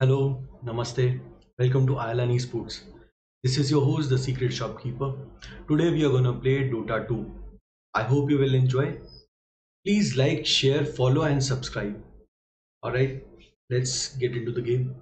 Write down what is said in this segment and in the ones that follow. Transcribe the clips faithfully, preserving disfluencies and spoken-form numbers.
Hello, Namaste. Welcome to Island Esports. This is your host, the Secret Shopkeeper. Today we are gonna play Dota two. I hope you will enjoy. Please like, share, follow, and subscribe. Alright, let's get into the game.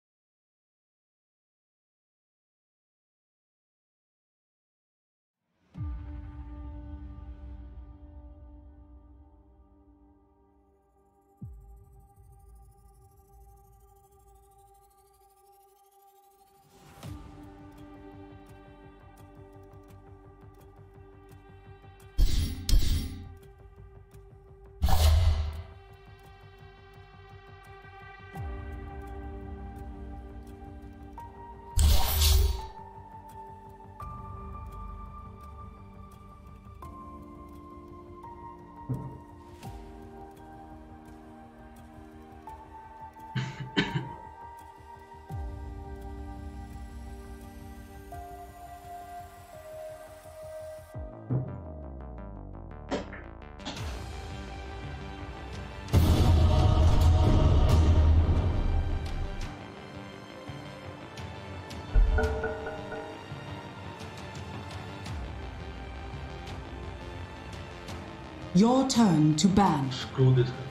Your turn to ban. Screw this guy.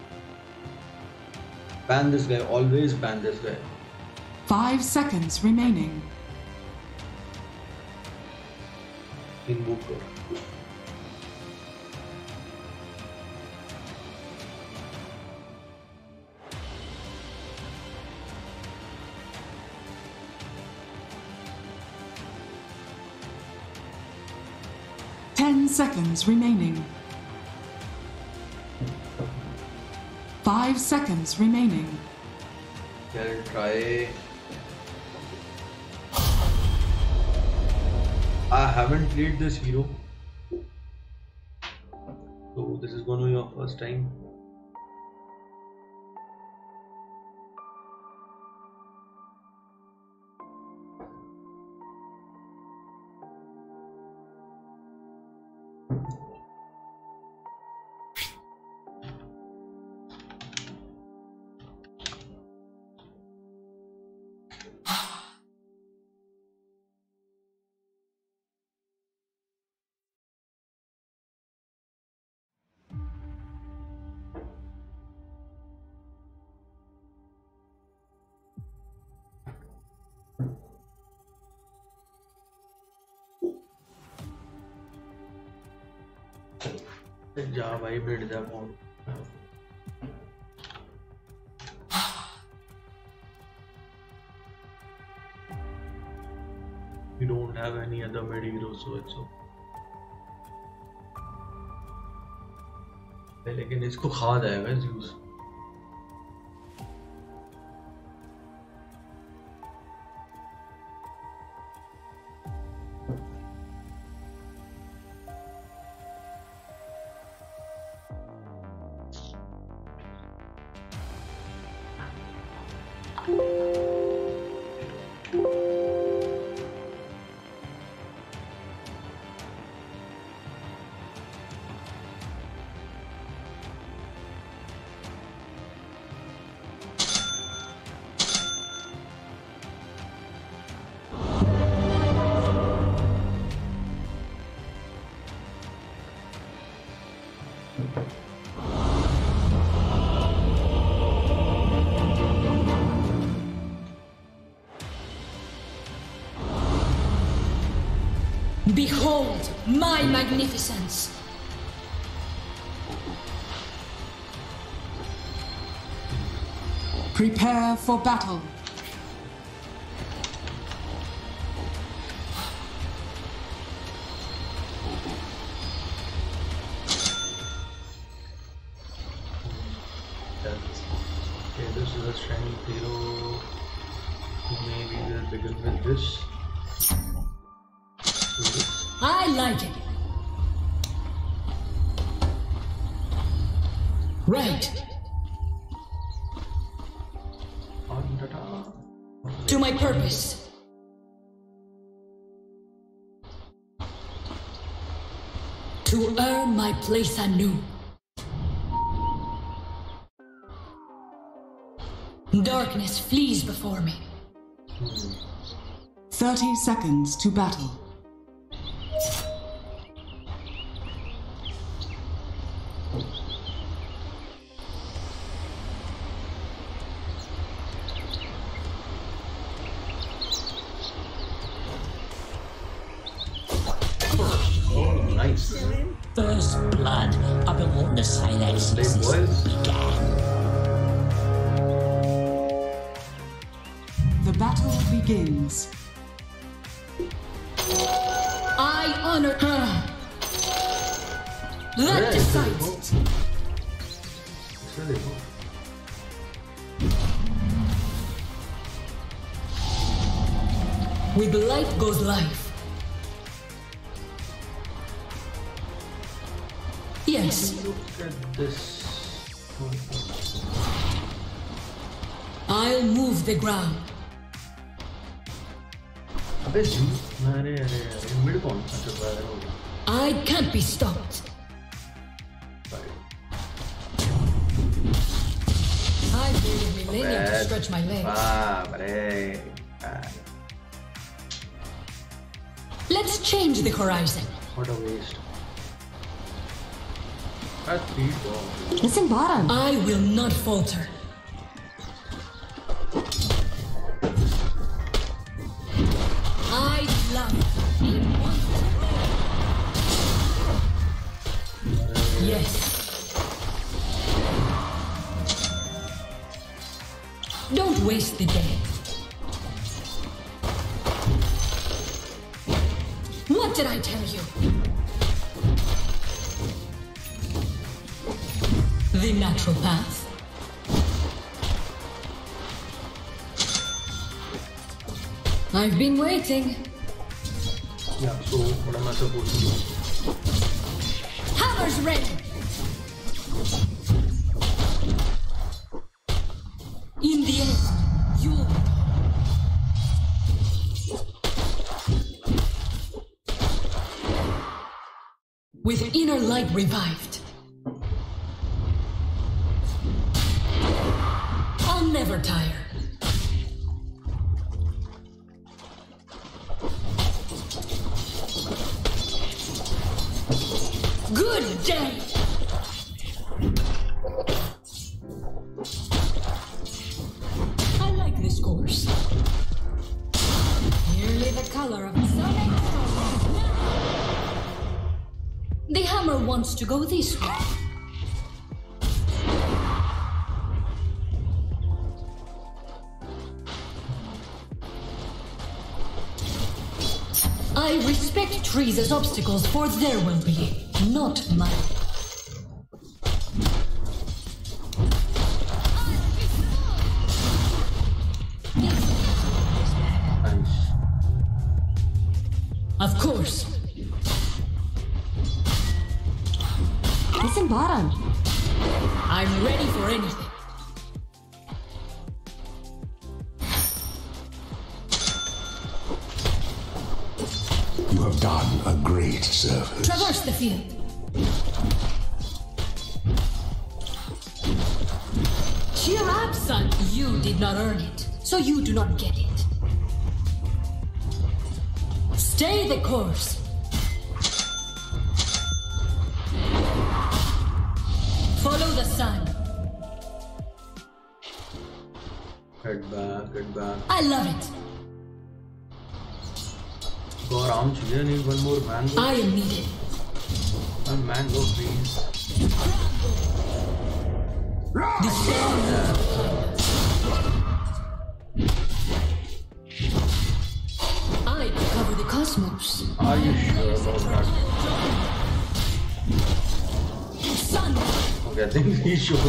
Ban this guy, always ban this guy. Five seconds remaining. Invoker. Ten seconds remaining. Five seconds remaining. I'll try. I haven't played this hero, so this is gonna be your first time. जा भाई बैठ जा phone We don't have any other mid heroes, so it's okay. लेकिन इसको खा जाएगा Zeus. Behold my magnificence! Prepare for battle. Okay, this is a strength hero. Maybe we'll begin with this. I like it. Right. To my purpose. To earn my place anew. Darkness flees before me. thirty seconds to battle. Oh, nice. First blood of the Water Silex Play boys. began. The battle begins. I honor her. That Yeah, decides it's it. It's really cool. With light goes life. Yes, Look at this. I'll move the ground. अबे जी अरे अरे अरे mid कौन अच्छा बाहर हो गया I can't be stopped. Sorry. I waited millennia to Bad. stretch my legs. बाप रे bad. Let's change the horizon. What a waste. That's three balls. Missing bottom. I will not falter. I love it. Yes. Don't waste the day. What did I tell you? The natural path. I've been waiting. Yeah, so what am I supposed to do? Hammer's ready. In the end, you'll. With inner light revived, I'll never tire. Good day. I like this course. Nearly the color of sun. The hammer wants to go this way. I respect trees as obstacles for their well-being, not mine. Nice. Of course. Missing bottom. I'm ready for anything. You have done a great service. Traverse the field. Cheer up, son. You did not earn it, so you do not get it. Stay the course. Follow the sun. Head back, head back. I love it. So around here, need one more mango. I am needed. One mango, please. The sun. I cover the cosmos. Are you sure about that? Sun. Okay, I think he's sure.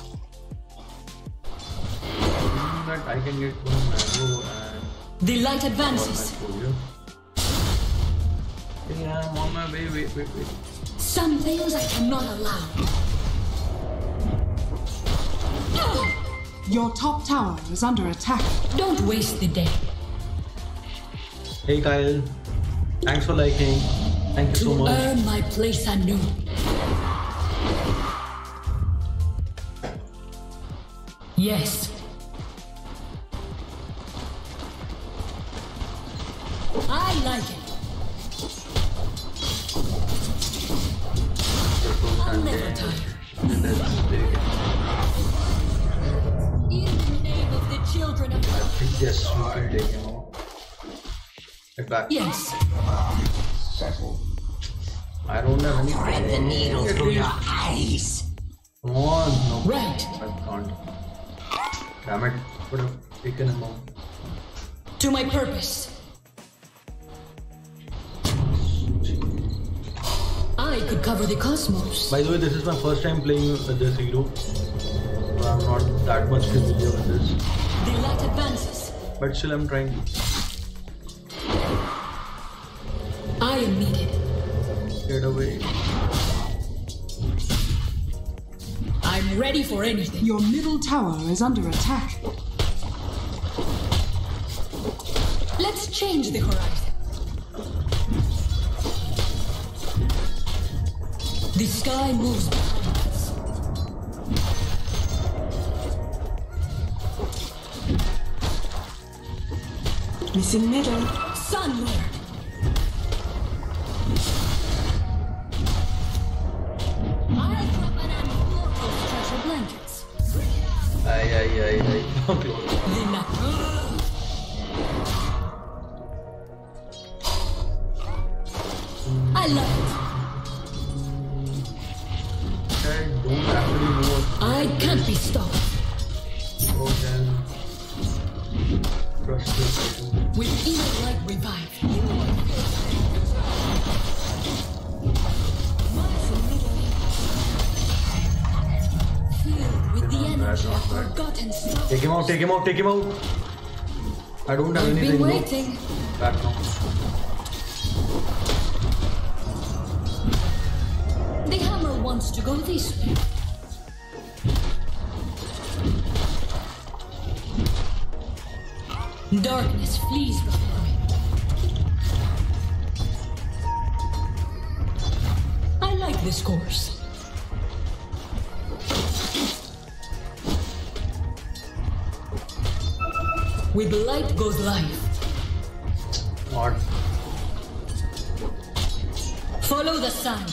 Hmm, That I can get one mango and The light one advances. exposure. Yeah, I'm on my way. Wait, wait, wait. Some things I cannot allow. Your top tower is under attack. Don't waste the day. Hey Kyle, thanks for liking. Thank you so To much. earn my place anew. Yes. like it. I'm never tired. And that's big. In the name of the children of I think yes, we can take him out. Get back. Yes. Settle. I don't have any. Thread the needle At through your least- eyes. Come on, no. Right. I can't. Damn it. Could have taken him out. To my purpose. I could cover the cosmos. By the way, this is my first time playing with this hero. So I'm not that much familiar with this. The light advances. But still, I'm trying. I am needed. Get away. I'm ready for anything. Your middle tower is under attack. Let's change the horizon. The sky moves behind us. Missing middle. Sunlord. I'll drop an immortal treasure blankets. Ay, ay, ay, ay. Not close. The na- I love it. I don't actually know what I can't be stopped. to can trust this item. With inner light revive. Filled with the energy of forgotten stuff. Take him out, take him out, take him out. I don't have I've anything. been no. waiting. Back now. The hammer wants to go this way. Darkness flees before me. I like this course. With light goes life. What? Follow the sun.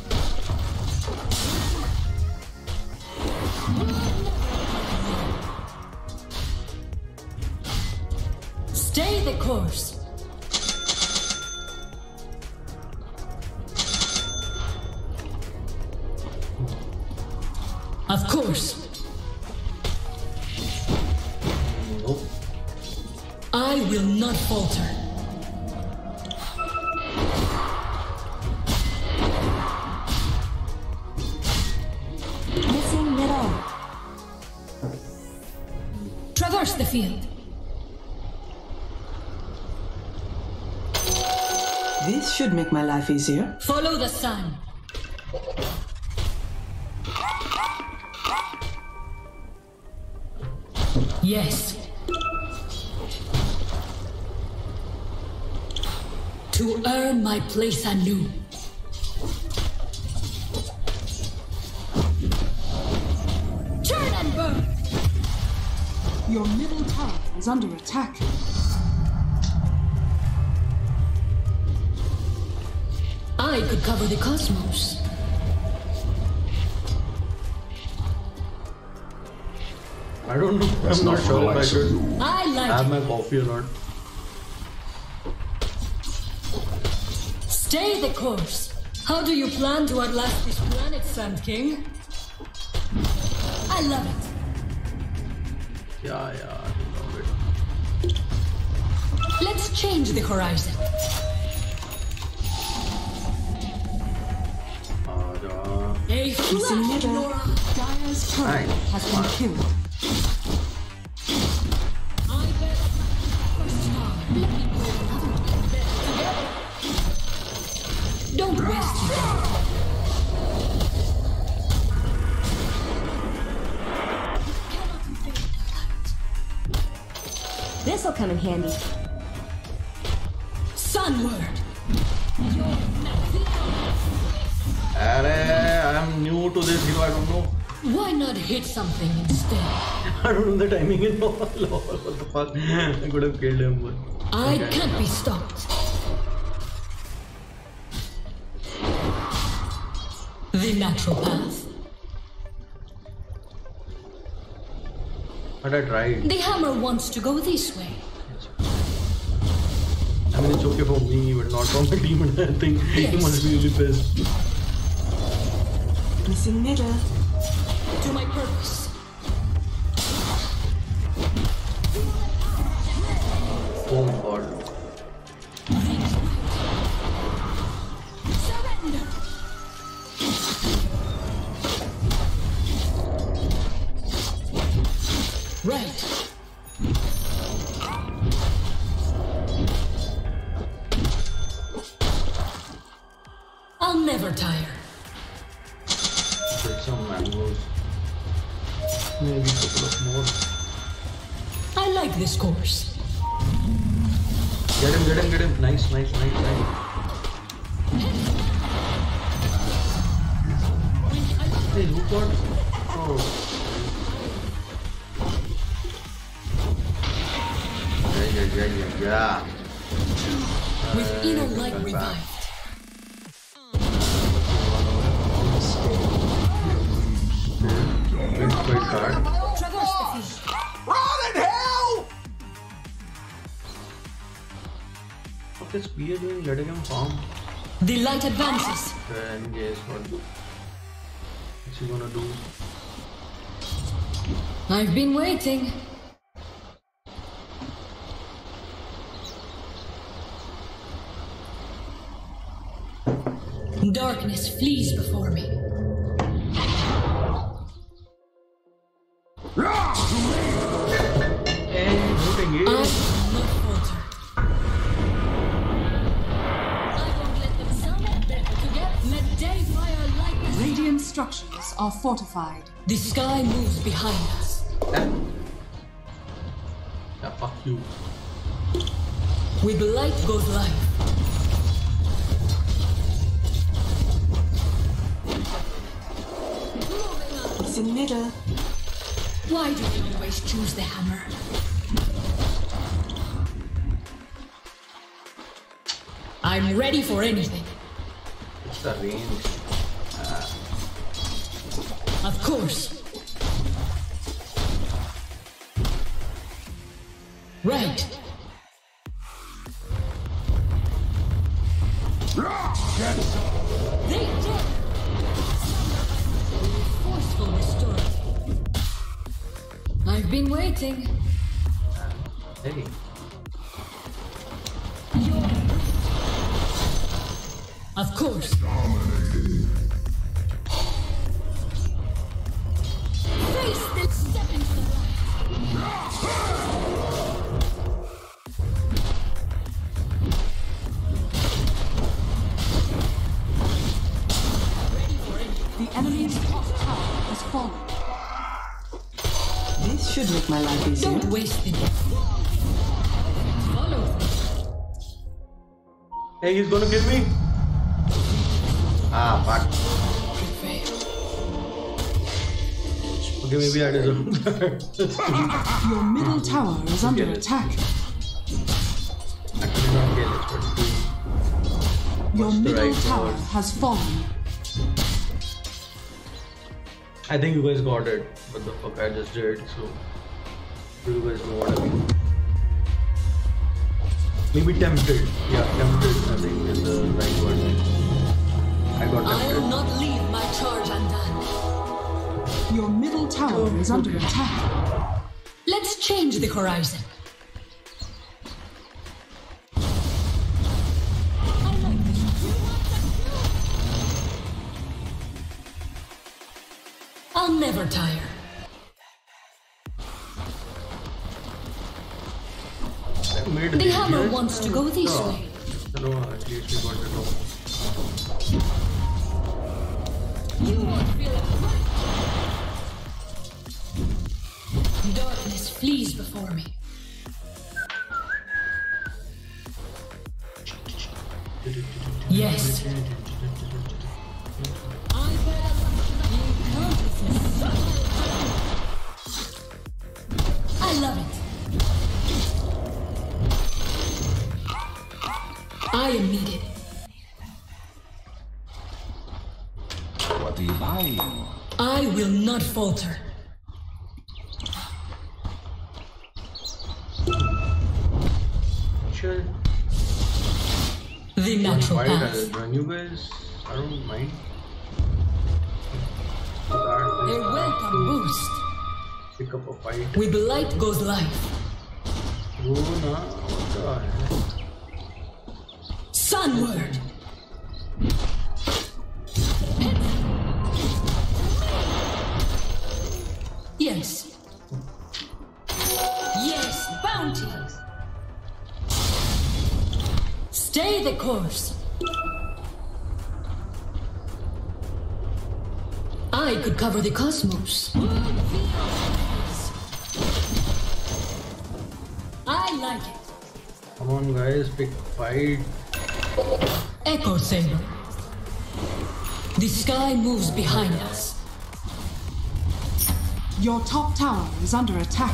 Stay the course. Of course. Nope. I will not falter. Missing middle. Traverse the field. This should make my life easier. Follow the sun. Yes. To earn my place anew. Turn and burn. Your middle tower is under attack. I could cover the cosmos. I don't know. That's I'm not not sure if I relaxing. should I like have it. my coffee or not. Stay the course. How do you plan to outlast this planet, Sand King? I love it. Yeah, yeah. I love it. Let's change the horizon. Aja. A flash, middle. Nora. Dire's turret Nice. has been killed. I bet first time. Let me put another one better together. Don't waste it. This'll come in handy. Sunward. Arey, I'm new to this hero. I don't know. Why not hit something instead? I don't know the timing in all. What the fuck? I could have killed him. But... I can't be stopped. natural path. But I tried. The hammer wants to go this way. I mean, it's okay for me, but not for my team. And I think Yes. he must be really pissed. Missing middle. To my purpose. Oh god. Surrender. Right. I'll never tire. Get some mangoes. Maybe a couple of more. I like this course. Get him, get him, get him. Nice, nice, nice, nice. Hey, who got? Oh. Yeah, yeah, yeah, yeah, yeah. With inner light revived. It's quite hard. Traverse the field. What is P A doing? Letting him farm. The light advances. Then guess what? What's he gonna do? I've been waiting. Darkness flees before me. Hey, moving I it. will not falter. I won't let them summon better together. Let day fire light. Radiant structures are fortified. The sky moves behind us. Yeah, yeah, fuck you. With light goes life. Missing middle. Why do we always choose the hammer? I'm ready for anything. It's the range. Of course. Right. They did. Forceful restorative. I've been waiting. Hey. Of course. Face this step into the light. The enemy's top tower has fallen. This should make my life easier. Don't waste it. Follow. Hey, he's gonna kill me. Ah, fuck. Okay, maybe I deserve that. Your middle tower is under Get it. attack. Actually, not kill it, but do. Your What's the middle right tower word? has fallen. I think you guys got it. What the fuck I just did, so you guys know what I mean. Maybe tempted. Yeah, tempted I think is the right word. I got I'll tempted. not leave my charge undone. Your middle tower is under attack. Let's change the horizon. I like this. I'll never tire. I made The it hammer easier. wants to go this Oh. way. No, at least we got it all. You won't feel it. Darkness flees before me. Yes. I better you can't resist. I love it. I am needed. What do you buy? I will not falter. Sure. The natural Fight, I'll path. join you guys. I don't mind. A welcome boost. Pick up a fight. With light goes life. Go na. What the hell? Sunward. Yes. Yes, bounty. Stay the course. I could cover the cosmos. I like it. Come on, guys, pick fight. Echo Saber. The sky moves behind us. Your top tower is under attack.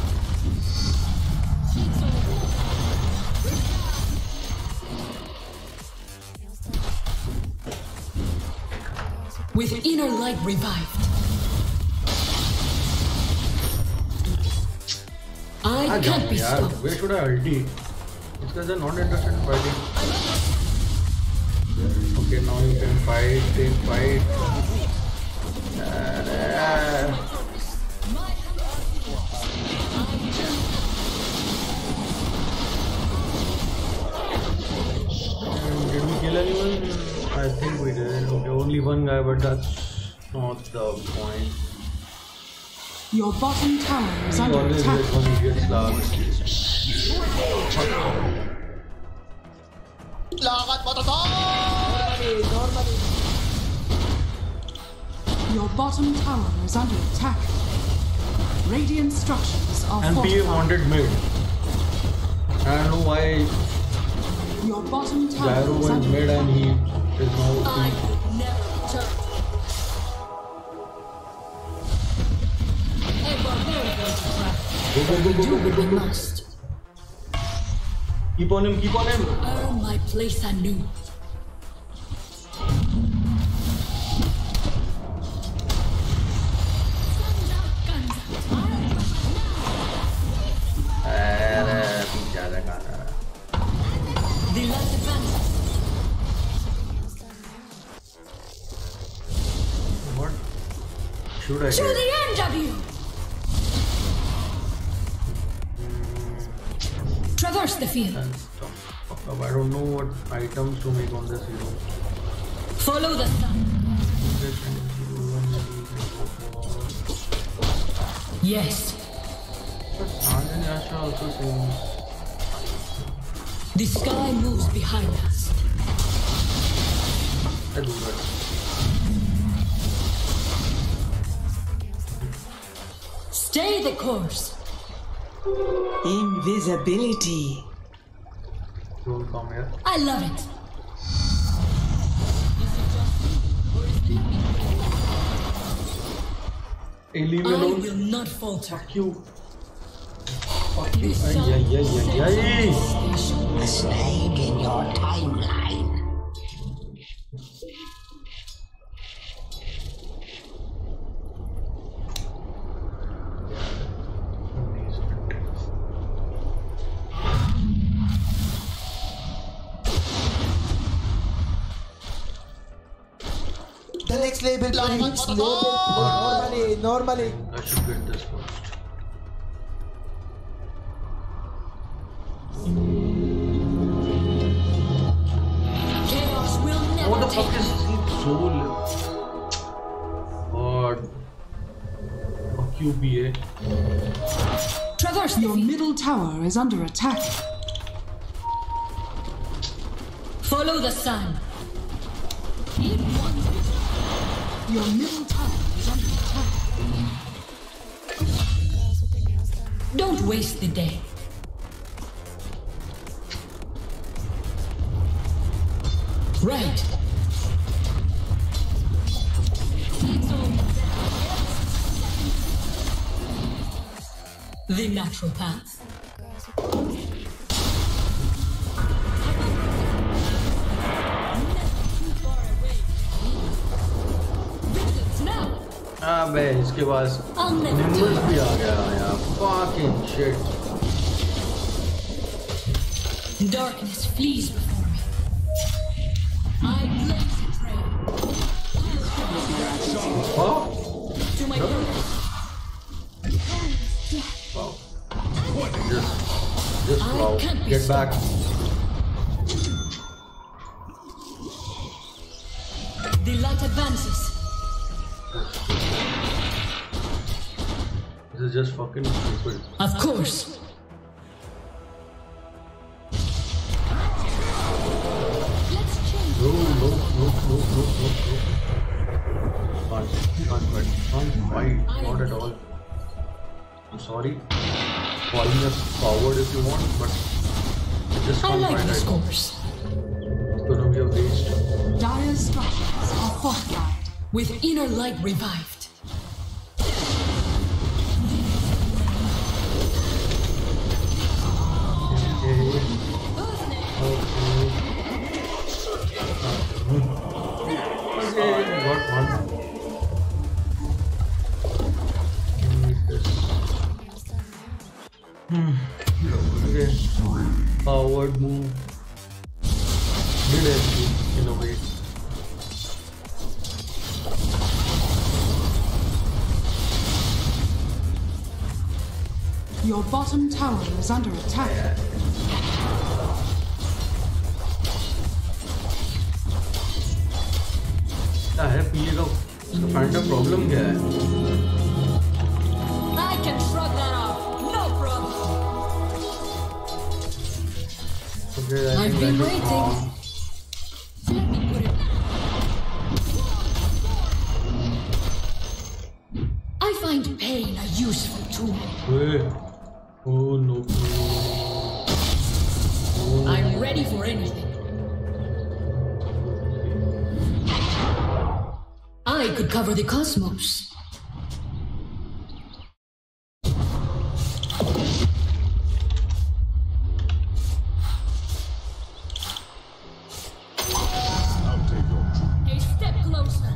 With inner light revived. I can't be yaar. stopped. Where should I ulti? These guys are not interested in fighting. Okay, now you can fight. Take fight. Uh, Did we kill anyone? I think we did. Okay, only one guy, but that's not the point. Your bottom tower is We under always attack. get one idiot last. Lakad mo to! Normally, normally. Your bottom tower is under attack. Radiant structures are And P A fortified. wanted mid. I don't know why Your bottom tower Gyro is went under mid and attack. he is now. I could never return. A barbarian trap. Go, go, go, go, Do go, what go, we go. must. Keep on him, keep on him. Earn my place anew. अरे पीछे लगा ना. The last advances. What should I To get? the end of you! Traverse the field. And stop. Fuck up. I don't know what items to make on this hero. Follow the sun. Yes. Anjan Yasha also seems. The sky moves behind us. I do that. Stay the course. Invisibility. Don't come here. I love it. Hey, leave me I alone. will not falter. Fuck you. Fuck you. Ay, ay, ay, ay, ay. A snag in your timeline. The next level, the next level. Normally, normally. I should get this first. Chaos will What never the take fuck is he soul? God. Fuck you, B A. Traverse the Your field. middle tower is under attack. Follow the sun. Your middle tower is under attack. Don't waste the day. Right. The natural path. Now. अबे इसके पास I'll never nimbus die. भी आ गया यार fucking shit. Darkness flees before me. I blaze a trail. Huh? To my purpose. Wow. Just, just I wow. can't be Get back. The light advances. This is just fucking stupid. Of course. Let's change. No, no, no, no, no, no, no. Can't, can't fight. Can't fight. Not at all. I'm sorry. Call me a coward if you want, but I just I can't like fight this right now. course. It's gonna be a waste. Dire's structures are fortified. With inner light revived. Okay. Okay, got one. Need this. Hmm. Okay. Forward move. Did actually, in a way. Your bottom tower is under attack. क्या है पीले का find problem क्या है? I can shrug that off. No problem. Okay, I I've think been that is waiting. wrong. Let me put it. I find pain a useful tool. Wait. Oh no. I'm ready for anything. I could cover the cosmos. A step closer.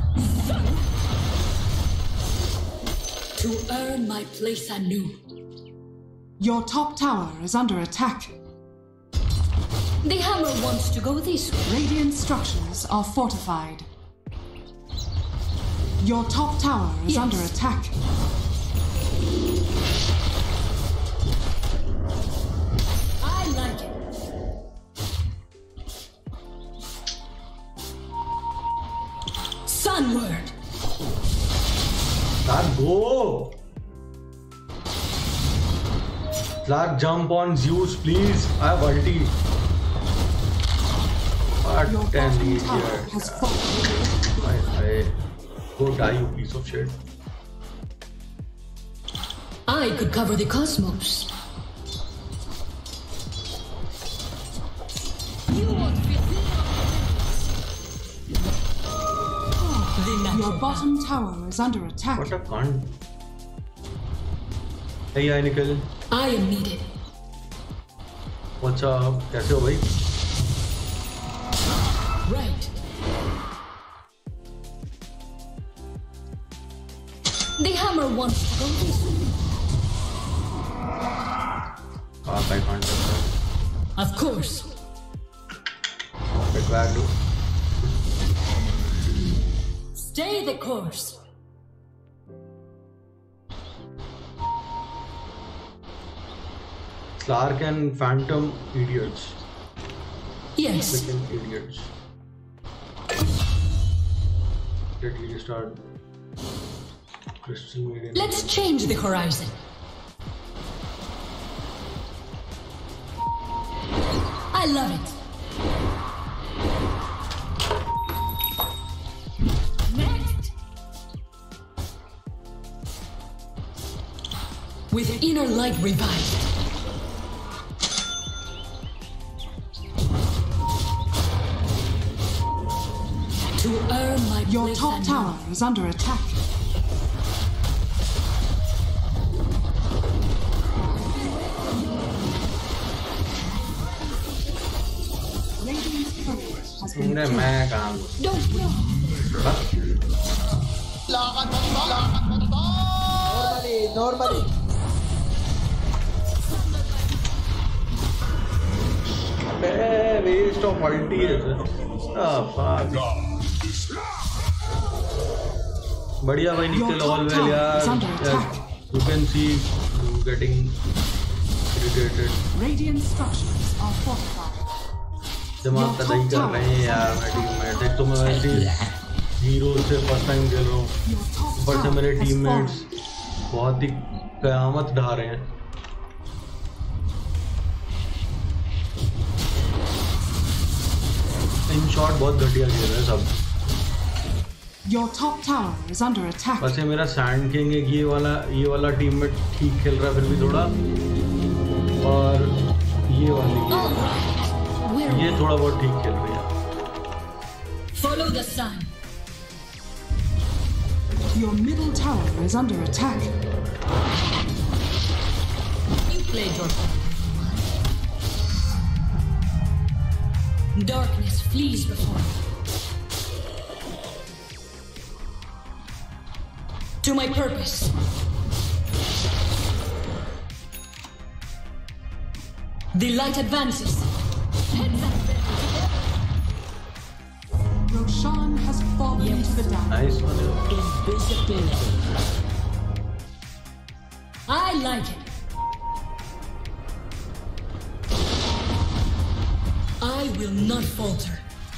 To earn my place anew. Your top tower is under attack. The hammer wants to go this way. Radiant structures are fortified. Your top tower is Yes. under attack. I like it. Sunward. Clark, go! Clark, jump on Zeus, please. I have ulti. What Your an bottom idiot. tower has fallen. Bye, bye. Go die, you piece of shit. I could cover the cosmos. You won't fit the Your natural. bottom tower is under attack. What a cunt. Hey, hi, Nikhil. I am needed. What's up? कैसे हो भाई? Right. The hammer wants to go this way. Fuck, I can't touch that. Of course. Get back, dude. Stay the course. Clark and Phantom idiots. Yes. Freaking idiots. Get restart. Crystal Median. Let's change the horizon. I love it. Next. With inner light revived. To earn my Your place top anew. tower is under attack. Radiant's turret has been तुमने मैं काम Don't know. Normally, normally. Hey, waste of multi है sir. Ah, fuck. बढ़िया भाई निकल all well यार. You can see you getting irritated. Radiant structures are fortified. दिमाग का नहीं कर रहे हैं यार मैं टीम में. देख तो मैं वैसे हीरो से फर्स्ट टाइम खेल रहा हूँ. ऊपर से मेरे टीममेट्स बहुत ही कयामत ढा रहे हैं. इन शॉट बहुत घटिया खेल रहे हैं सब. Your top tower is under attack. वैसे मेरा सैंड किंग एक ये वाला ये वाला टीममेट ठीक खेल रहा है फिर भी थोड़ा. और ये वाली ये थोड़ा बहुत ठीक खेल रही है. Follow the sun. Your middle tower is under attack. You played your part. Darkness flees before me. To my purpose. The light advances. Heads up. Roshan has fallen Yes. to the down. Nice वाले. Invisibility. I like it. I will not falter.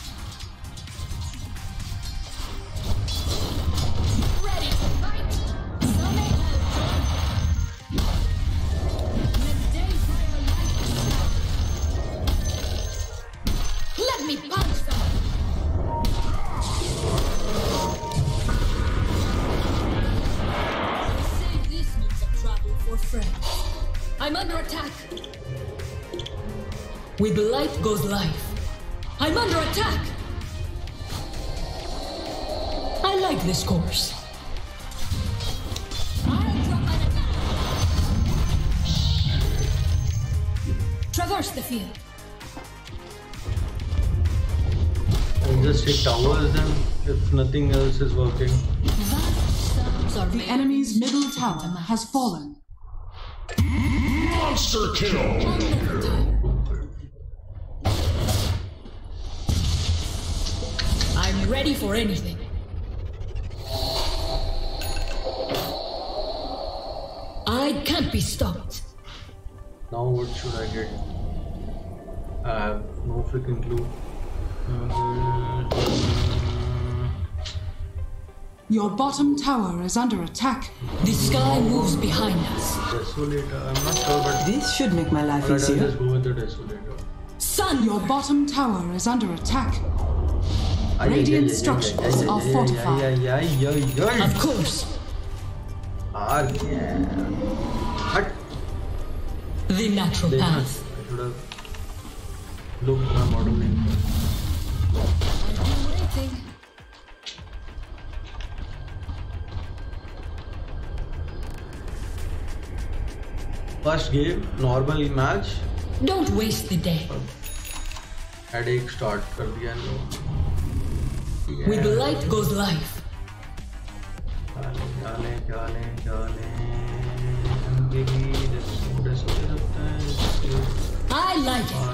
Ready to fight. So may Let day fire light. Let me punch someone. Say this means a travel for friends. I'm under attack. With light goes life. I'm under attack. I like this course. I'll drop an attack. Traverse the field. And just take towers then if nothing else is working. Sounds are The enemy's middle tower has fallen. Monster kill! I'm ready for anything. I can't be stopped. Now what should I get? I have no freaking clue. Your bottom tower is under attack. The sky moves behind us. Desolator. I'm not sure, but This should make my life let us easier. just go with the Desolator. Sun. Your bottom tower is under attack. Ay, ay, Radiant ay, ay, structures ay, ay, are ay, ay, fortified. ay, ay, ay, ay. Of course. Ah, yeah. Hut. The natural Then I path. should have looked my model name first. I'm waiting. First game, normal match. Don't waste the day. Headache start कर दिया इन लोगों ने. With light goes life. जाले जाले जाले जाले. Baby, this this हो सकता है. I like it.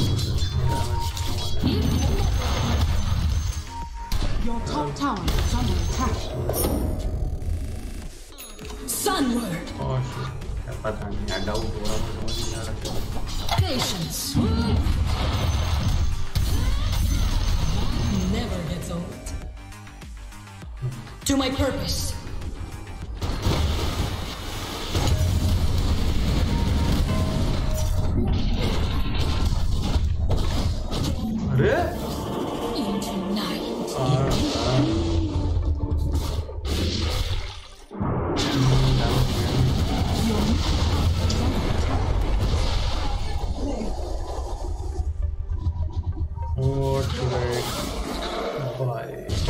Your top tower is under attack. Sunward. Oh shit. क्या पता नहीं यार डाउट हो रहा मुझे समझ नहीं आ रहा क्या. Patience. Never gets old. To my purpose. अरे Into night. What should I buy?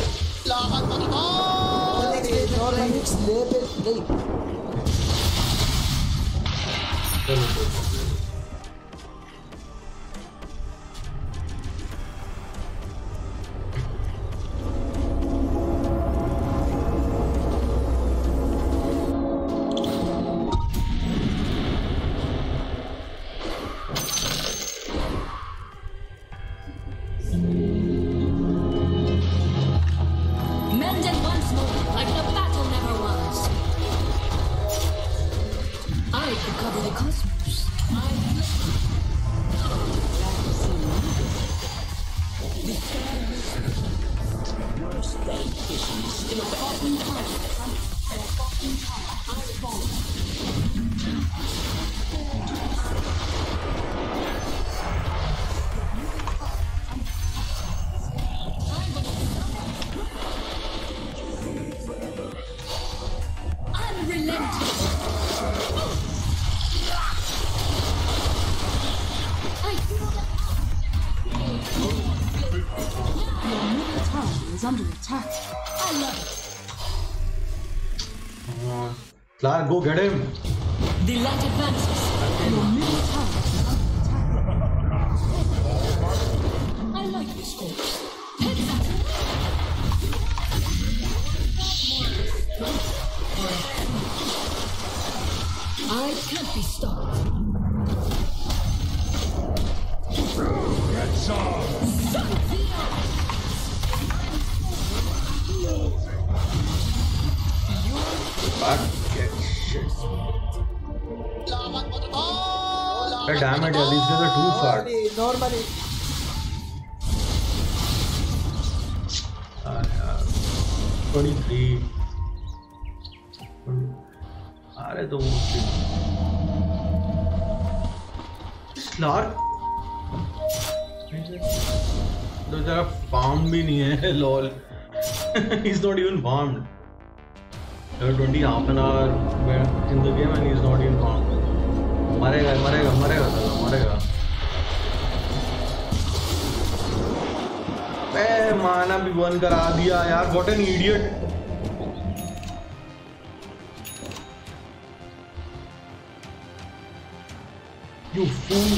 Next, no, next level play. चलो चलो. cover the cosmos. Your state is still bad. Unrelenting. I feel that Your middle tower is under attack. I love it. Uh, Clark, go get him. The light advances. Your middle tower is under attack. I like this course. I can't be stopped. Fuck, get shit. Hey, damn it, yeah, these guys are too far. Normally, normally. Ah, yeah. twenty-three. अरे तो Clark तो जरा farm भी नहीं है lol. He's not even farmed. There are twenty half an hour in the game and he's not even farmed. मरेगा मरेगा मरेगा साला मरेगा. ए माना भी बंद करा दिया यार. What an idiot. You fool!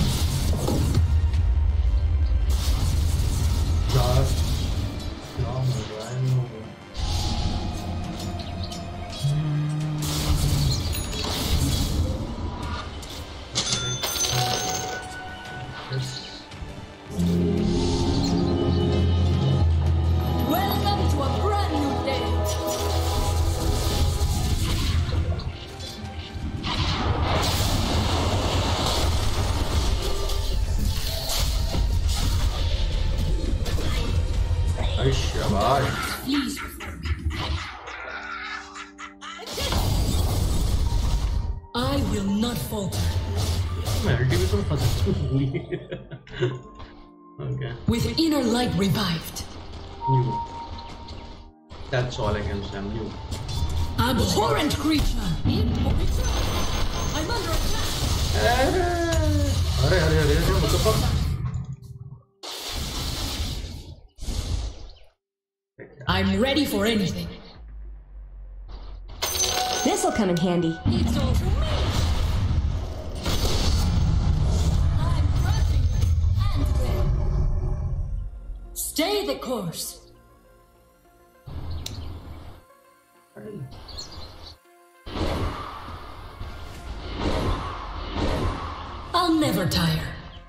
Just long run over. Welcome to a brand new day. शाबाश. Please. I will not falter. मैं अल्टीमेट में फंसा हुई. Okay. With inner light revived. New. That's all I can say. I'm new. Abhorrent creature. I'm under attack. अरे अरे अरे अरे what the fuck? I'm ready for anything. This'll come in handy. It's all for me. I'm crushing and dead. Stay the course. I'll never tire.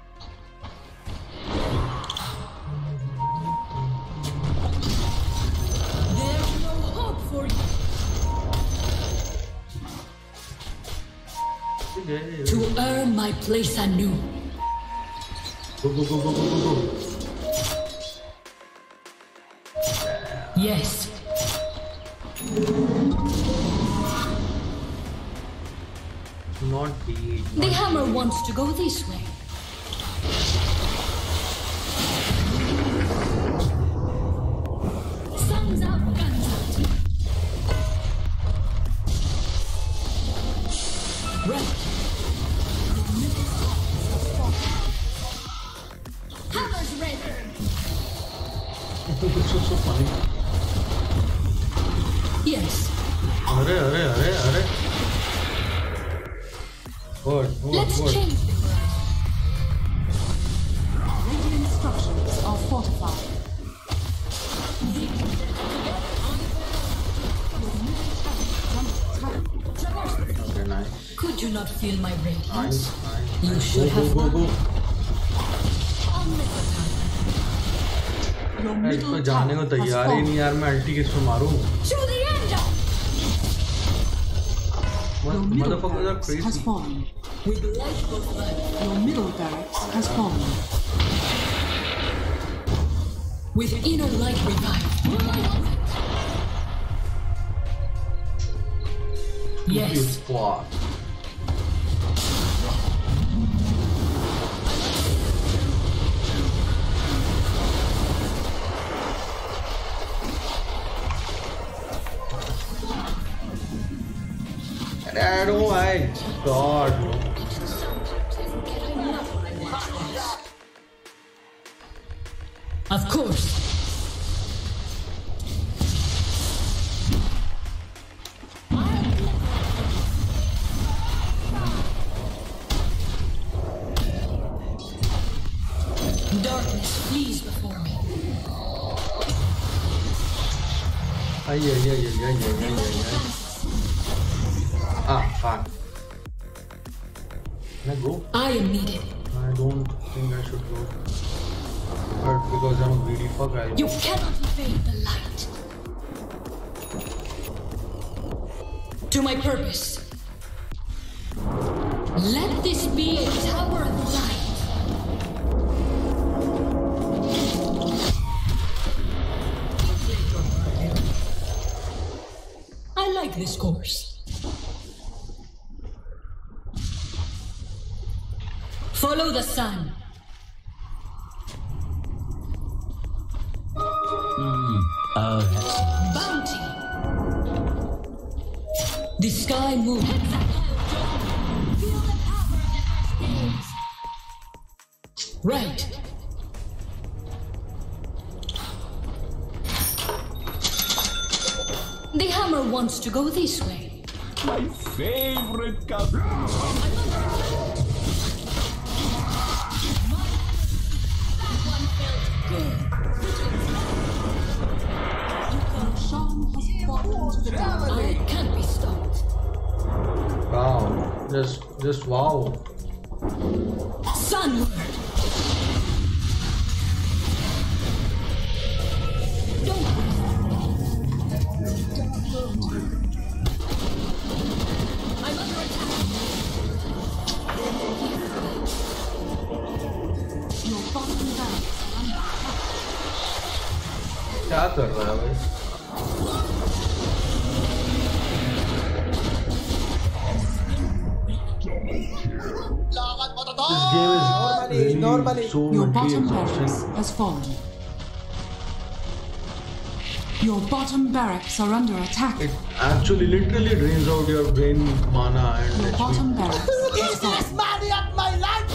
There's no hope for you. To earn my place anew. Go go go go go go go. Yes. Not be. The hammer wants to go this way. Sun's out, guns out. Right. Hammer's ready. This is so funny. Yes. अरे अरे अरे अरे. Good, good, Let's good. change the ground. Radiant structures are fortified. Okay, nice. Could you not feel my radiance? Nice, nice. You nice. should go, have go, go, go. I'll never tire. Your मैं इस middle पर जाने को tower has तैयार ही नहीं fallen. यार. मैं अल्टी किस पे मारूं? To the end! Your middle Motherfuckers are barracks has crazy. fallen. We blight both life. Your middle barracks has fallen. With inner light revived. Yes. Wow. And oh my god. Of course. Darkness flees before me. Ay, ay, ay, ay, ay, ay, ay, ay, ay. Ah, fuck. Can I go? I am needed. I don't think I should go. But because I'm a greedy fuck, I'll You go. cannot evade the light. To my purpose. Let this be a tower of light. I like this course. Follow the sun. Oh, that's Bounty. The sky moves. Feel the power that stays. Right. The hammer wants to go this way. My favorite cousin. Shan has fallen to the dark. I can't be stopped. Wow. Just, just wow. Sunward. Don't I'm under attack. Your bottom barracks are under attack. क्या कर रहा है भाई? This game is Normally, really normally. so Your mentally bottom barracks exhausting. has fallen. Your bottom barracks are under attack. It actually literally drains out your brain mana and Your H P. bottom barracks has Is this fallen. money at my life?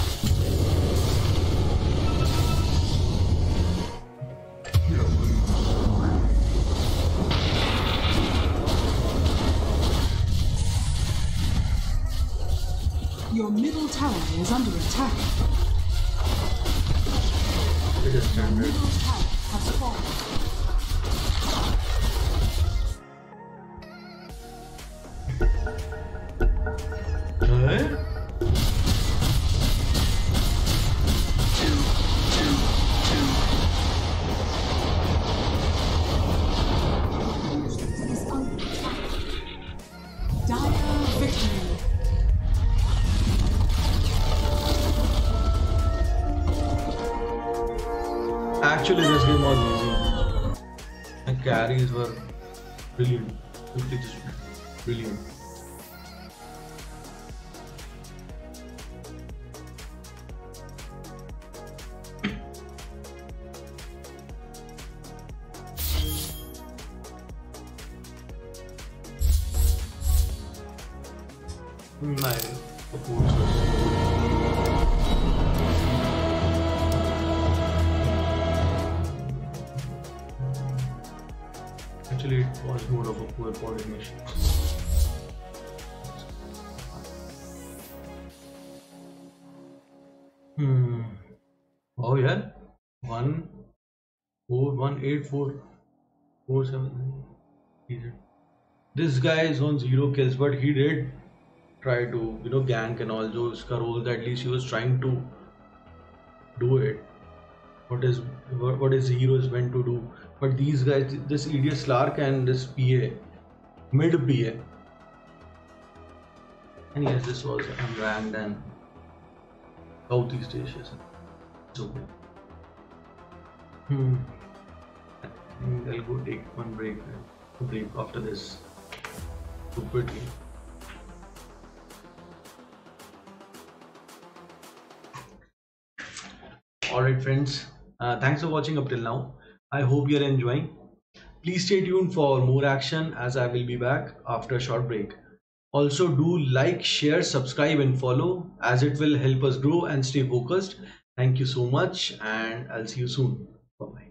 Your middle tower is under attack. It is standard. Middle tower has fallen. Huh? Is under attack. Dire victory. Actually, this game was easy. The carries were brilliant. Simply just brilliant. My support Actually, it was more of a poor coordination. Hmm. Oh yeah. One four one eight four four seven. This guy is on zero kills, but he did try to, you know, gank and all. जो उसका role that at least he was trying to do it. What is what, what his hero is meant to do. But these guys, this idiot Slark and this P A, mid P A, And yes, this was unranked and Southeast Asia. It's okay. Hmm. I think I'll go take one break. Break after this. Quickly. Alright, friends. Uh, thanks for watching up till now. I hope you're enjoying. Please stay tuned for more action as I will be back after a short break. Also, do like, share, subscribe, and follow as it will help us grow and stay focused. Thank you so much, and I'll see you soon. Bye bye.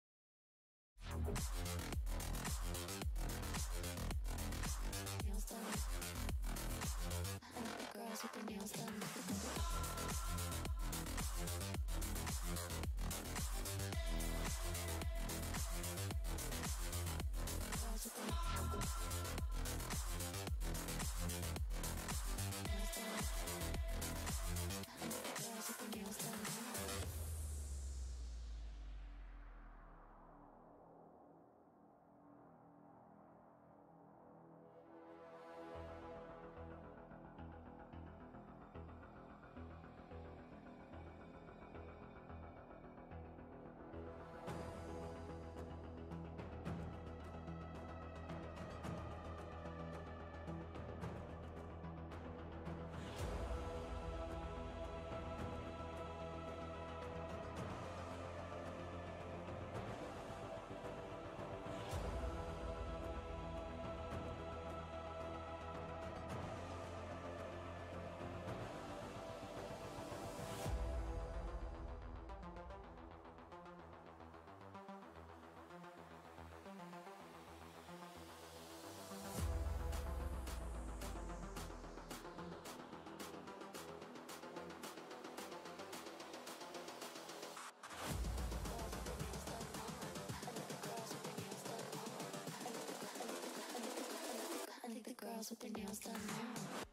Girls with their nails done now.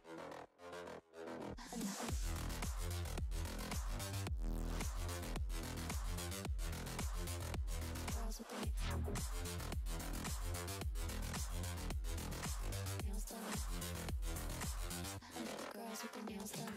Girls with their nails done. Girls with their nails done.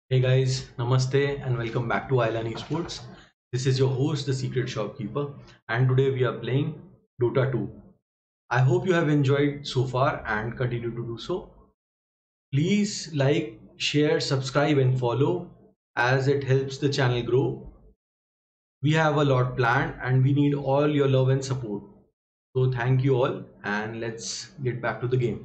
Hey guys, namaste and welcome back to Island Esports. This is your host, the Secret Shopkeeper, and today we are playing Dota two. I hope you have enjoyed so far and continue to do so. Please like, share, subscribe, and follow as it helps the channel grow. We have a lot planned and we need all your love and support. So, thank you all, and let's get back to the game.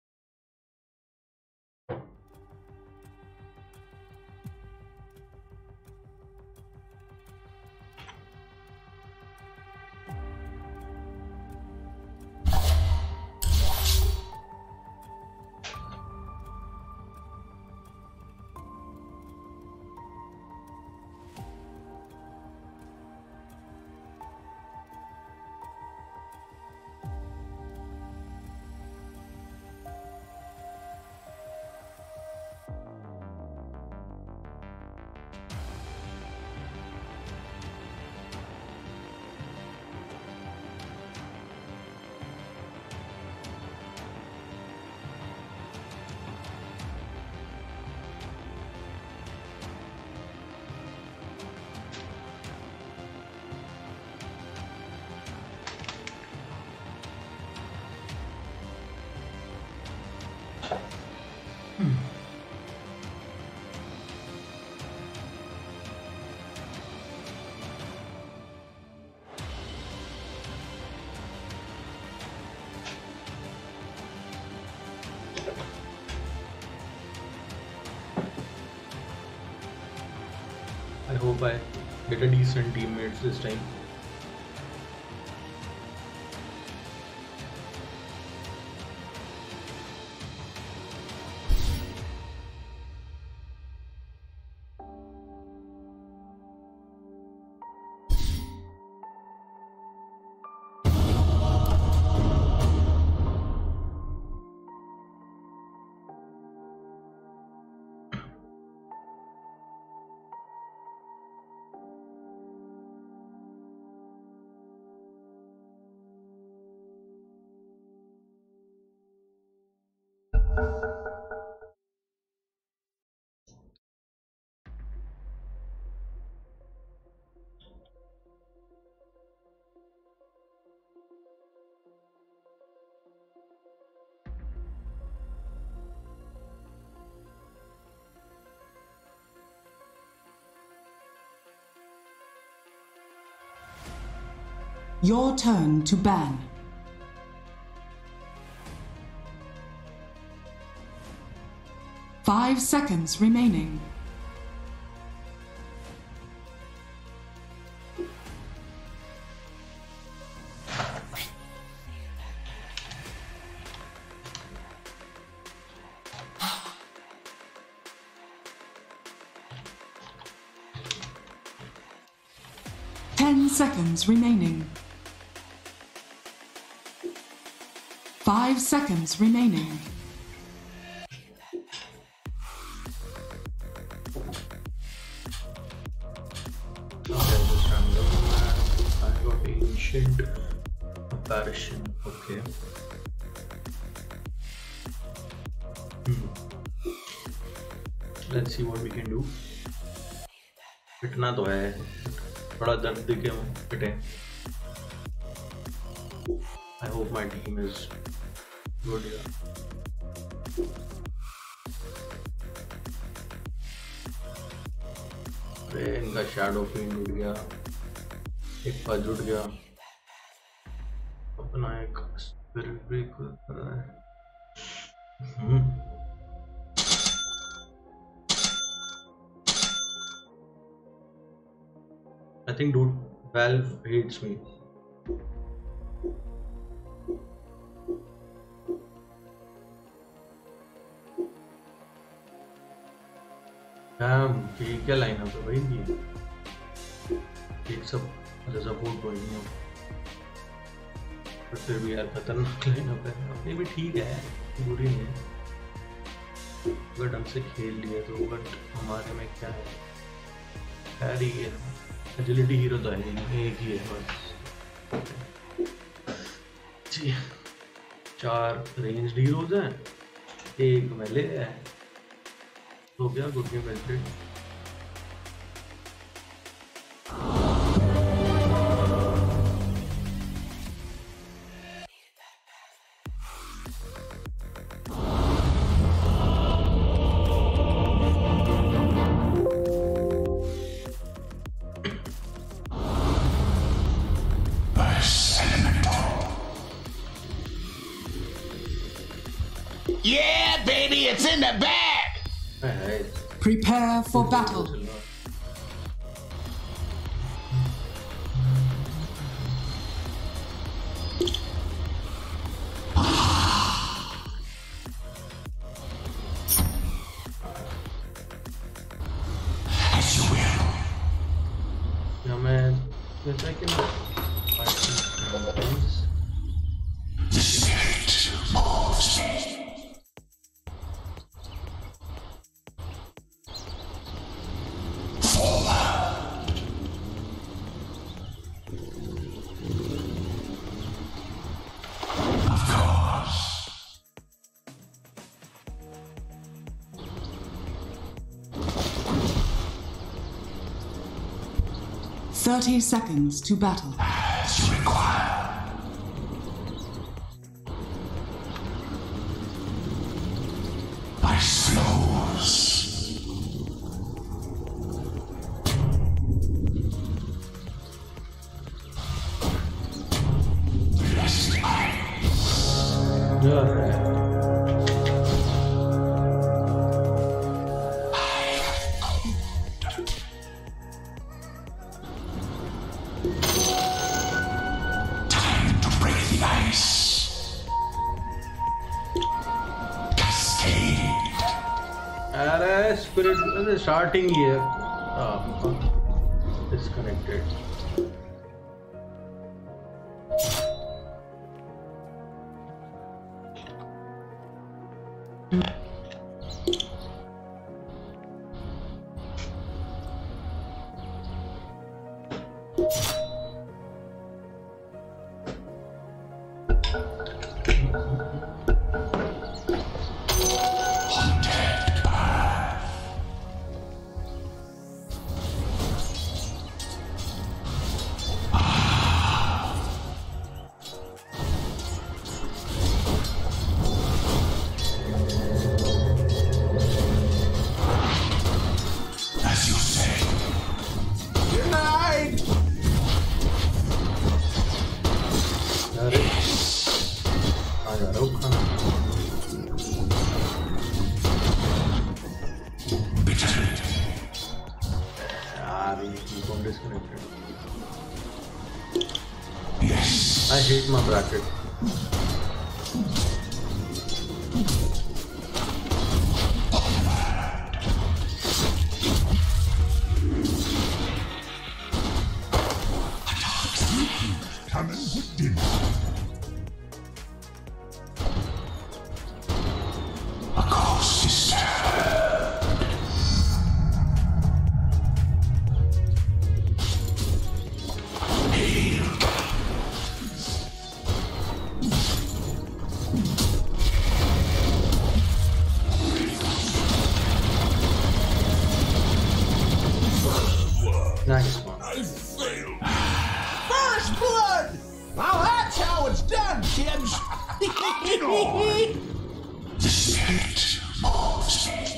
I hope I get a decent teammates this time. Your turn to ban. Five seconds remaining. Ten seconds remaining. Five seconds remaining. Okay, just random. I got ancient apparition. Okay. Hmm. Let's see what we can do. पिटना तो है, थोड़ा दर्द देके हम पिटे. I hope my team is good. Yeah. अरे इनका शैडो फिन उठ गया, एक फज उठ गया, अपना एक स्पिरिट ब्रेक कर रहा है. हम्म. I think dude Valve hates me. Damn, ये क्या लाइन अप है भाई ये? एक सब अच्छा सपोर्ट कोई नहीं है, पर फिर भी यार खतरनाक लाइन अप है. ये भी ठीक है, बुरी नहीं है, अगर ढंग से खेल लिया तो. बट हमारे में क्या है, खैर ही है. एजिलिटी हीरो तो है नहीं, एक ही है बस जी. चार रेंज्ड हीरोज हैं, एक मेले है. हो गया, good game well played. Yeah, baby, it's in the bag! Alright. Prepare for battle. As you will. Yeah, man. Yes, I can fight some things. The spirit moves me. Thirty seconds to battle. As you require. Ice flows. Blessed ice. Yeah. Time to break the ice. Cascade. अरे spirit starting ही है। आपका disconnected. Haunted path. As you say. Denied. अरे आ जा रहा हूँ खाना। Bitterly. यार ये keyboard disconnected. Yes. I hate my bracket. Coming with dinner. A ghost is stirred. Hail. Nice one. First blood! Now that's how it's done, kids! The spirit moves me.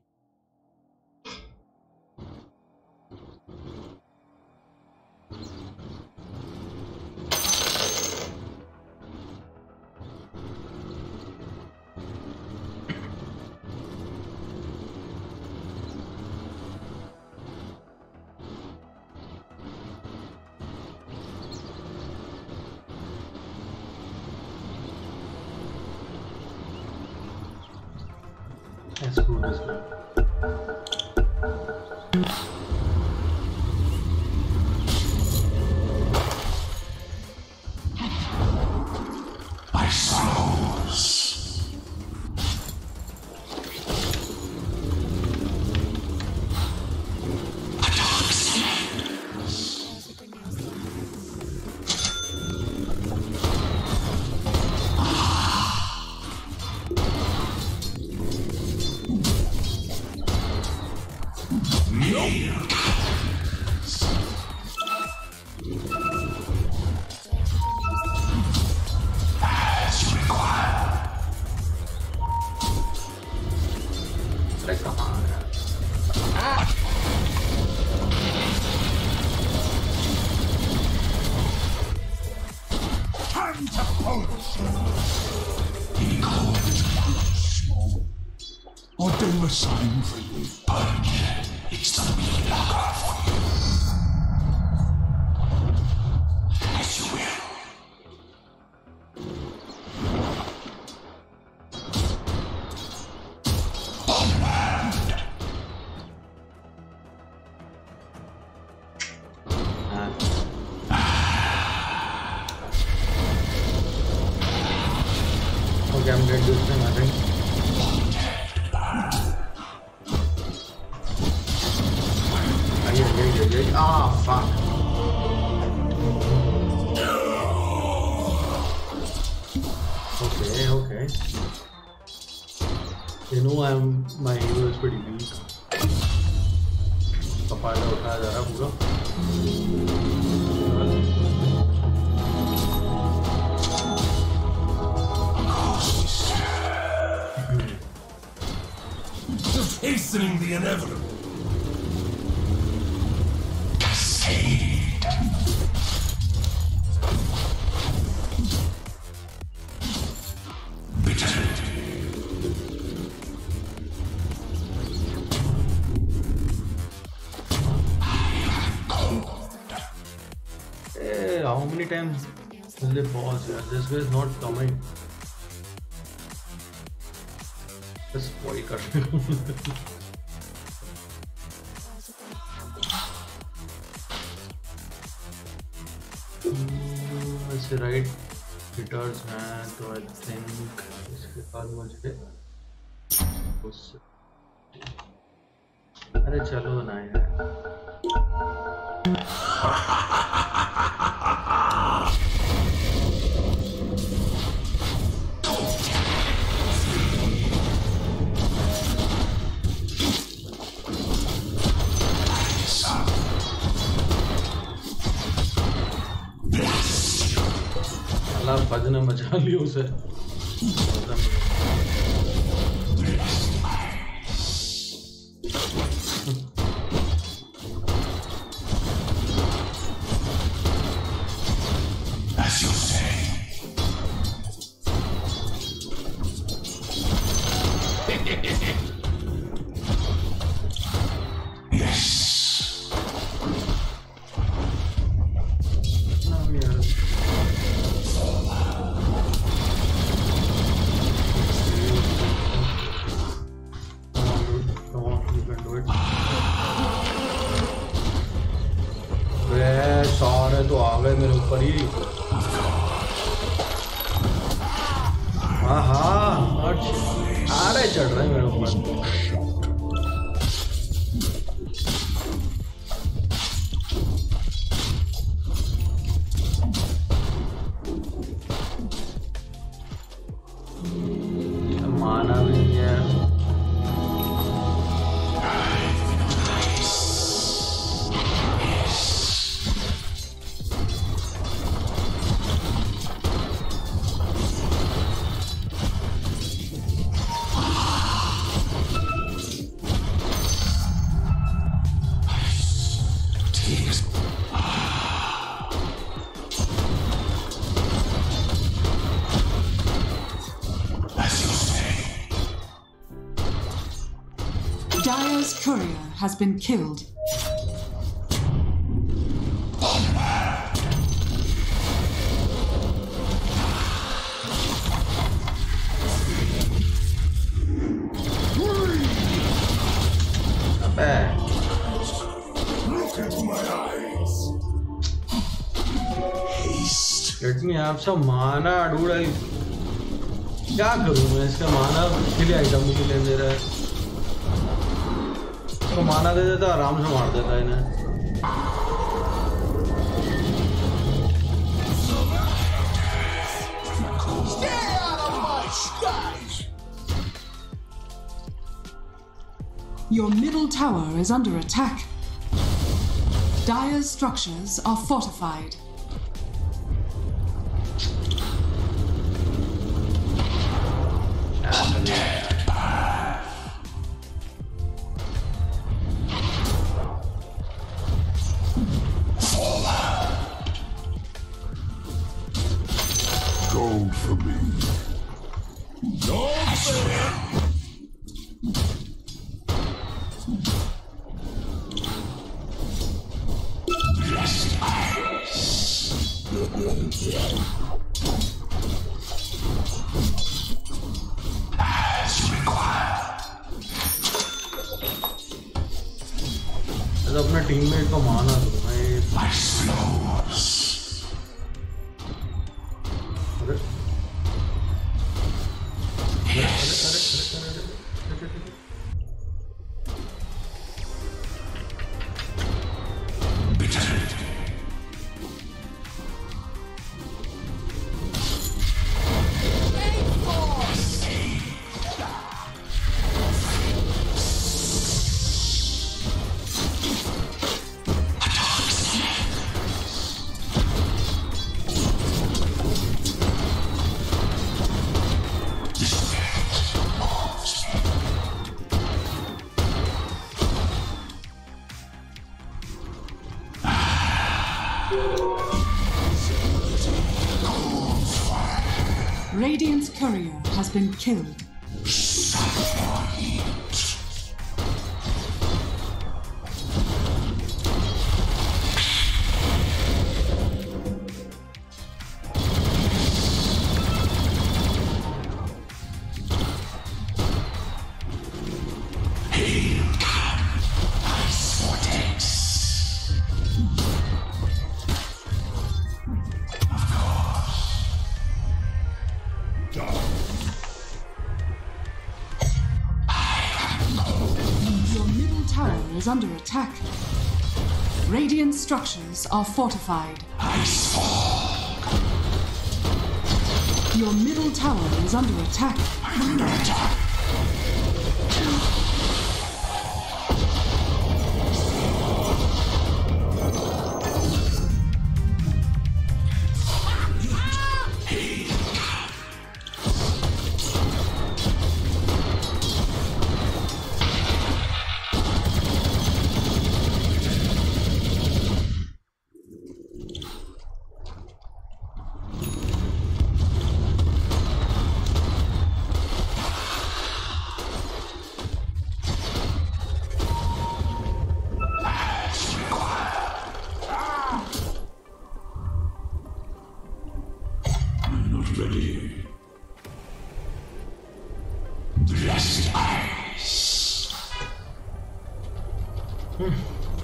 Let's do this one. Ice flows. A dark silence. or do the same for you. Purge. It's the meat locker for you. As you will. Okay, I'm going to do this thing, I think. Are you ready? Ah, fuck. Okay, okay. You know, I'm my hero is pretty weak. तो फायदा उठाया जा रहा है पूरा. Just hastening the inevitable. Hey, how many times will they pause here? This way is not coming. Just spoil करने को. ऐसे राइट हिटर्स हैं तो आई थिंक इसके बाद मुझे उससे अरे चलो ना यार. अल्लाह भजन मचा लियो उसे. As you say. Yes. सारे तो आ गए मेरे ऊपर ही. हाँ हाँ सारे चढ़ रहे हैं मेरे ऊपर. माना भी नहीं है. Dire's courier has been killed. Look at my eyes. Haste. Let me have some mana, dude. I क्या करूँ मैं इसका माना के लिए आइटम मुझे ले दे रहा है. तो माना दे देता आराम से मार देता इन्हें. Stay out of my skies. Your middle tower is under attack. Dire's structures are fortified. Gold for me. Gold for me. अरे अपने टीममेट को मारना दो मैं ये अरे अरे अरे अरे अरे अरे Radiant's courier has been killed. Is under attack. Radiant structures are fortified. Your middle tower is under attack. Under attack. Ready. Blessed eyes. Hmm.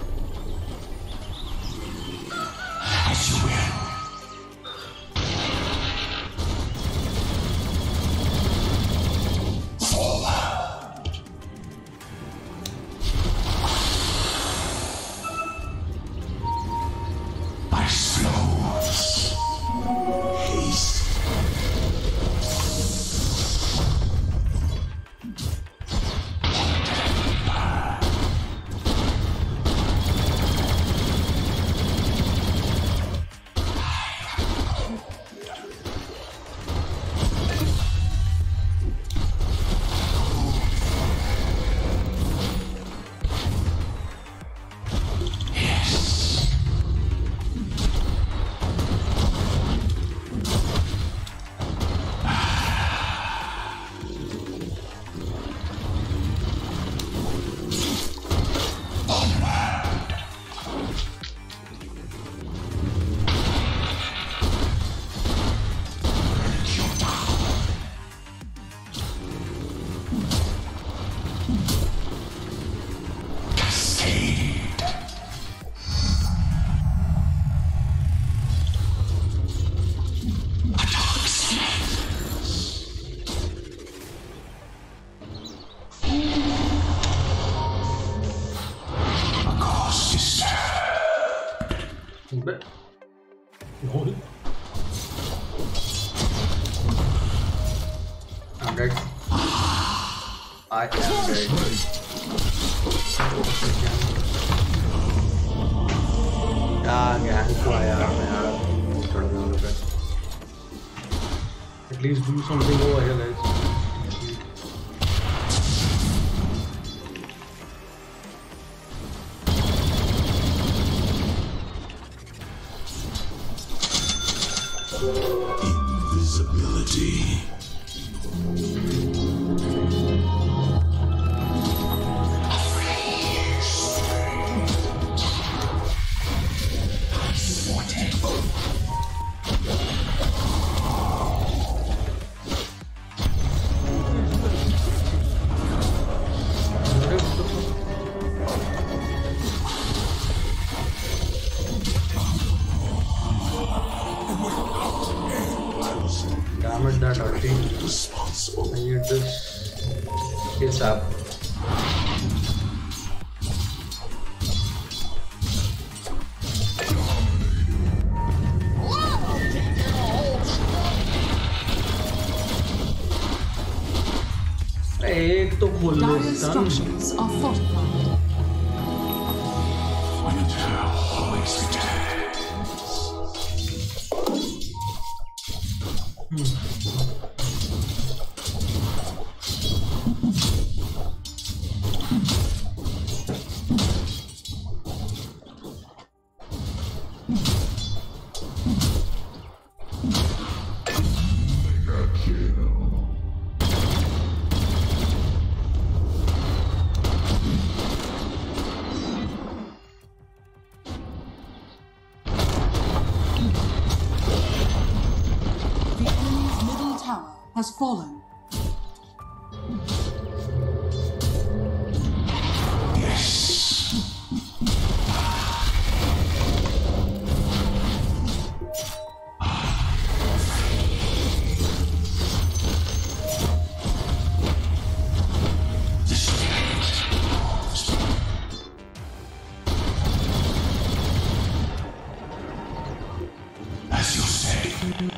As you will. Fallout. Ice flows. Haste. But no, I'm dead. I am dead. Yeah, gang को आया मैं यार चढ़ गया उन पे. At least do something over here, guys. Invisibility. need this ASAP. एक तो खोल ले Dire structures are fortified. Winter always returns. The enemy's middle tower has fallen. As you say,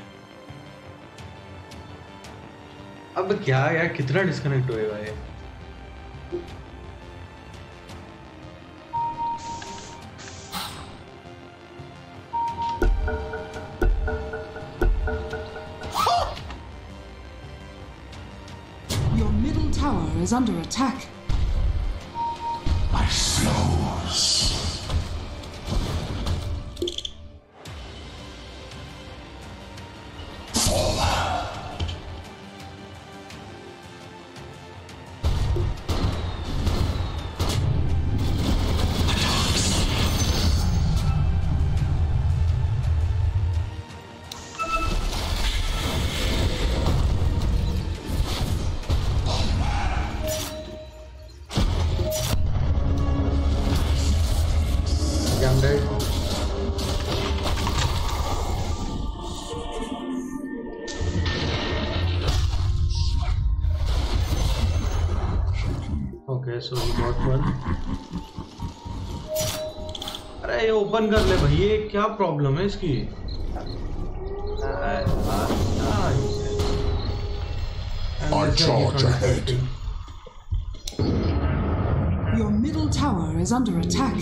अब क्या यार कितना डिस्कनेक्ट होएगा ये? Your middle tower is under attack. my slows. I'm dead. Okay, so we got one. अरे ये open कर ले भाई, ये क्या प्रॉब्लम है इसकी? I charge ahead. Your middle tower is under attack.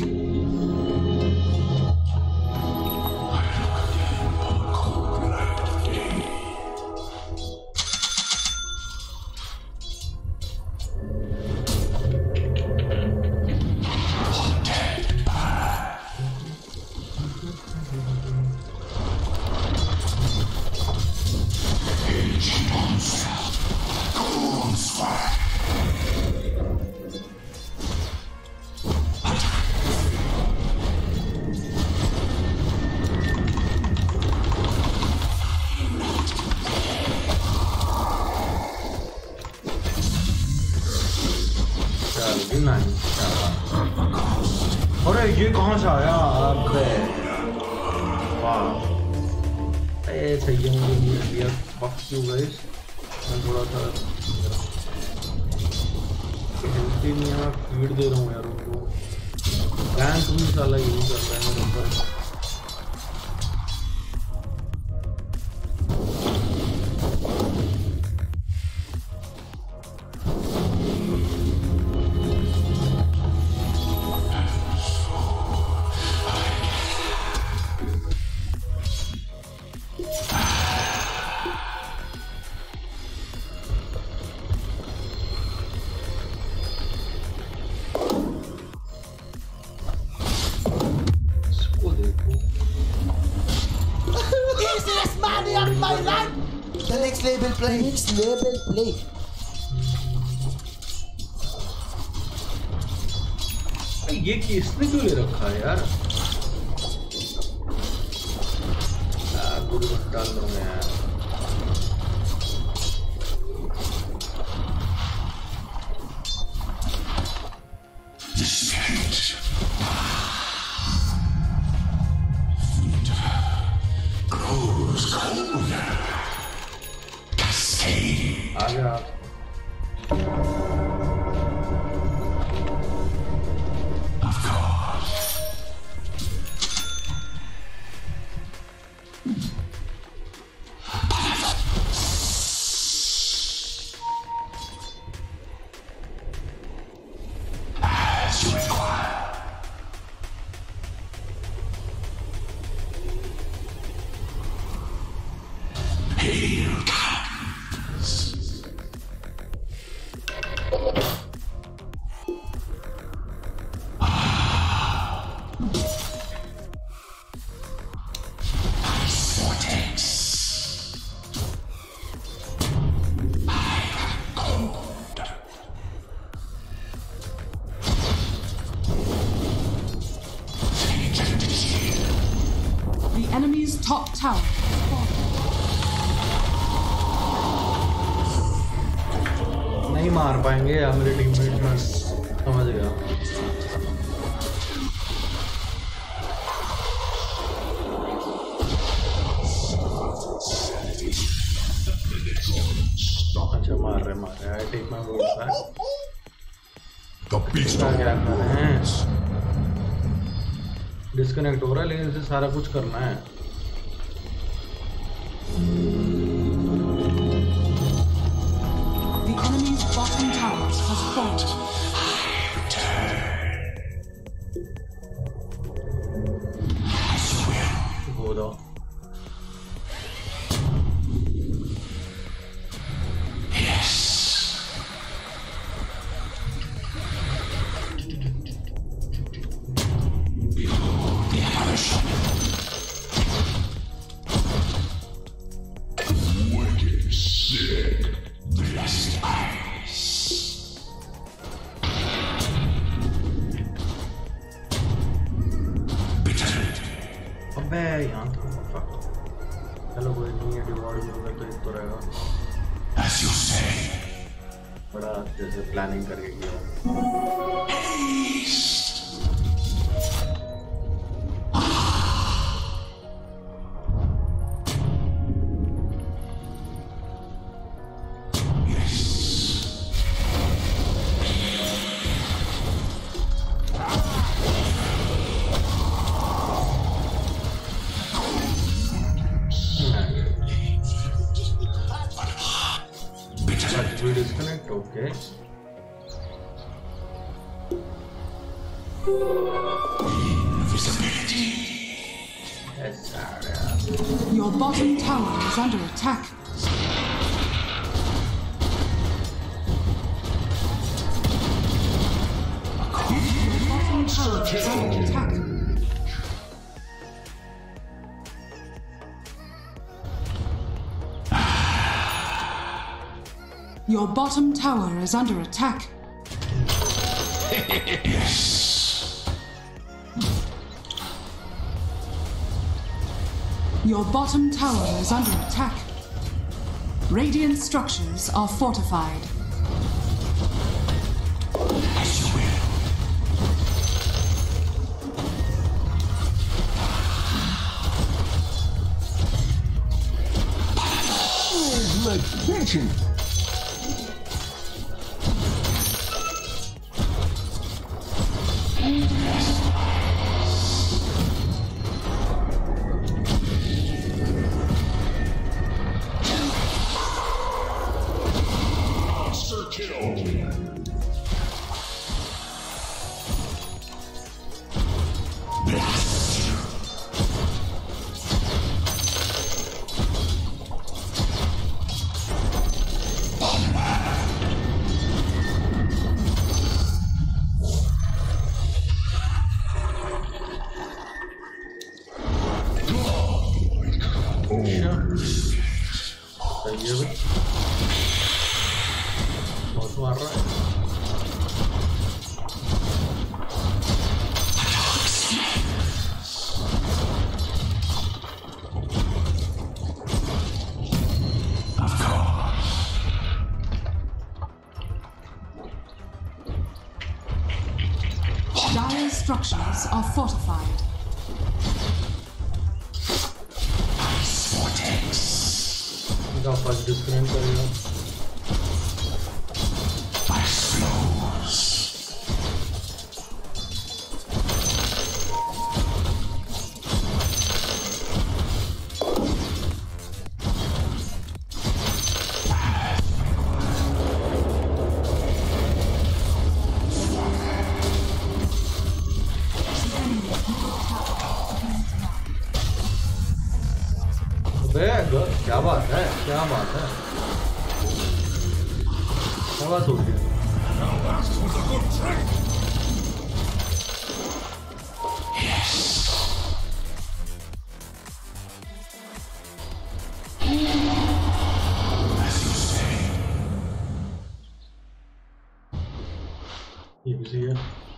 अरे ये कहाँ से आया? अबे वाह, ये सही है, मुझे मिल गया। फक यू गाइस, मैं थोड़ा सा हेल्थ ही नहीं है, मैं फीड दे रहा हूँ यार उनको। रैंक भी साला यही कर रहा है मेरे ऊपर। Easiest money of my life! The next level play. Next level play. ये किसने क्यों ले रखा है यार? गुरु डाल दो यार। आ गया। Enemy's top tower. नहीं मार पाएंगे या मेरे टीममेट में समझ गया। अच्छा मार रहे मार रहे I take my word back. क्या क्या कर रहे हैं? डिस्कनेक्ट हो रहा है लेकिन इसे सारा कुछ करना है। The enemy's bottom tower has fallen. Go though. Planning करके किया। Disconnect, okay. Invisibility. Yes, your bottom tower is under attack. Your bottom tower is under attack. Your bottom tower is under attack. Yes. Your bottom tower is under attack. Radiant structures are fortified. As you will. Where's my pension? Dire structures are fortified. इसका first disconnect करेगा। क्या बात है क्या बात है क्या बात हो गई? ये भी सही है।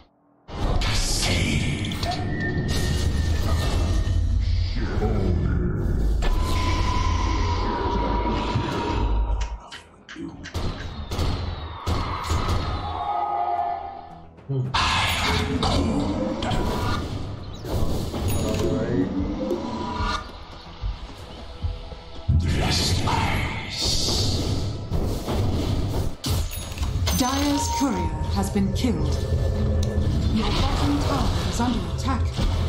Dire's courier has been killed. Your bottom tower is under attack.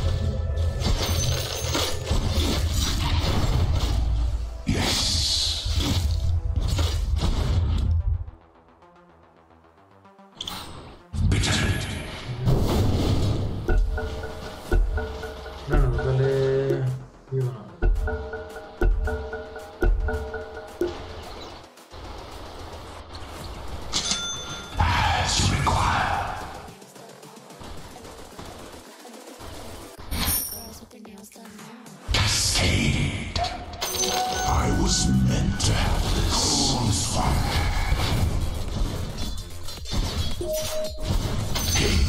No, no, पहले ये बना। Girls with their nails done now. Cascade. I was meant to have this. Cold fire. King.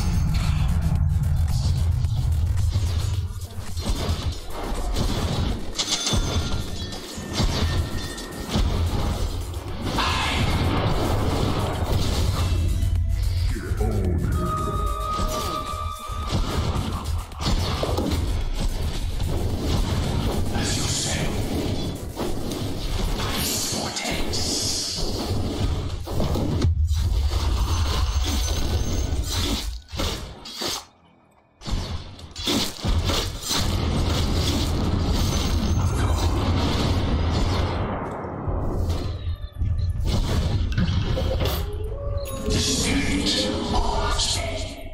As you say. Vortex. The spirit moves me.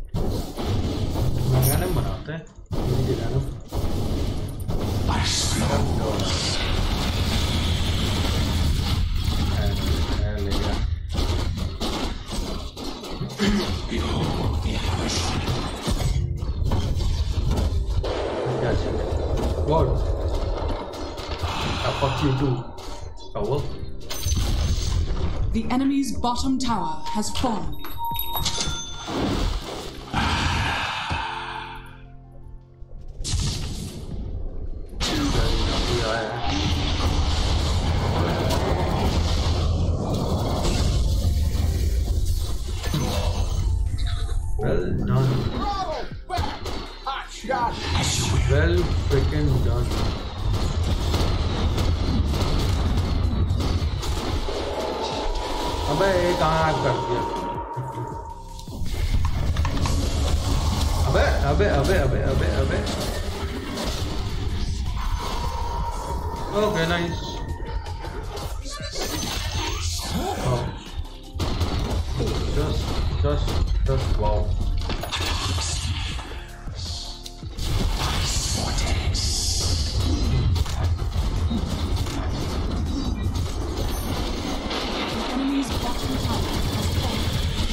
मैंने बनाते हैं। ये random. I slow. ले गया। Behold the apparition. क्या चाहिए? What? I fuck you too. Cover. The enemy's bottom tower has fallen. Well done. Well freaking done. अबे ये कहाँ कर दिया? अबे अबे अबे अबे अबे अबे Okay, nice. Oh. Just, just, just wow. The enemy's bottom tower has fallen.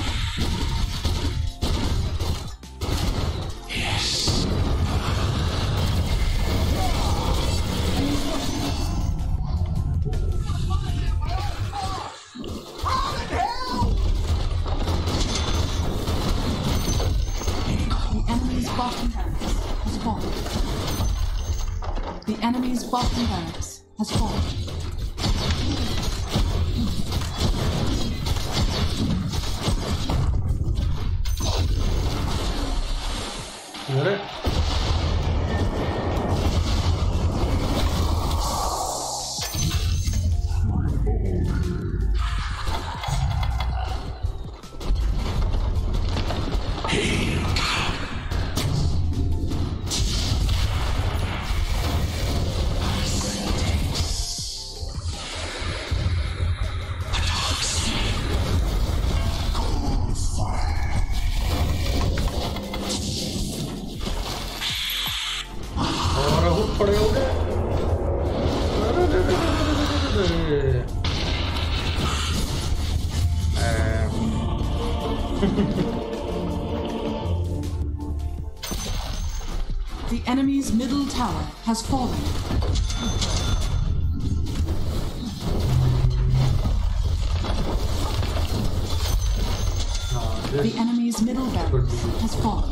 The enemy's bottom barracks has fallen. Got it? पड़े हो गए The enemy's middle tower has fallen. The enemy's middle barracks has fallen.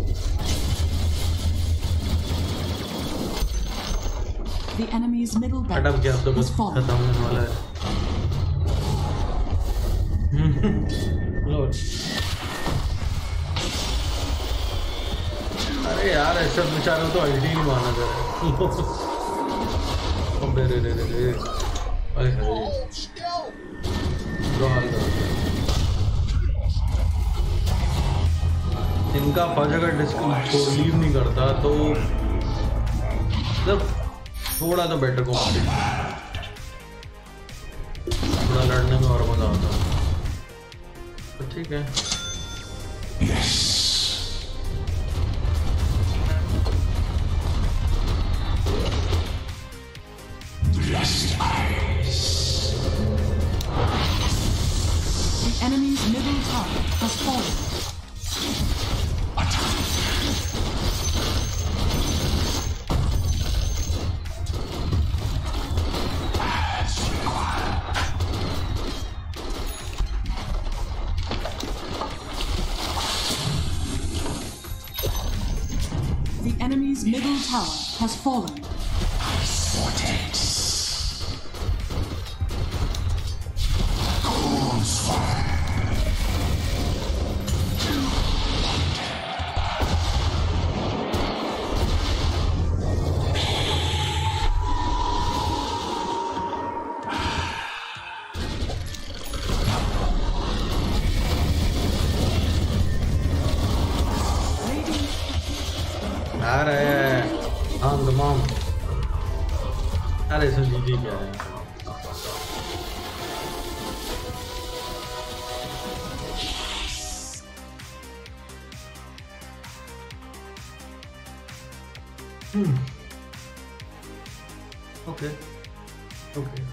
The enemy's middle barracks has fallen. Lord. अरे यार ऐसा बेचारा तो अल्टी नहीं मारना कर अबे रे रे रे रे अरे अरे हाल इनका फर्ज अगर डिस्क लीव नहीं करता तो मतलब थोड़ा तो बेटर को थोड़ा लड़ने में और मजा आता तो ठीक है yes. The enemy's middle tower has fallen. The enemy's middle tower has fallen. आ रहे हैं हम तमाम अरे इसमें जीजी क्या है hmm okay okay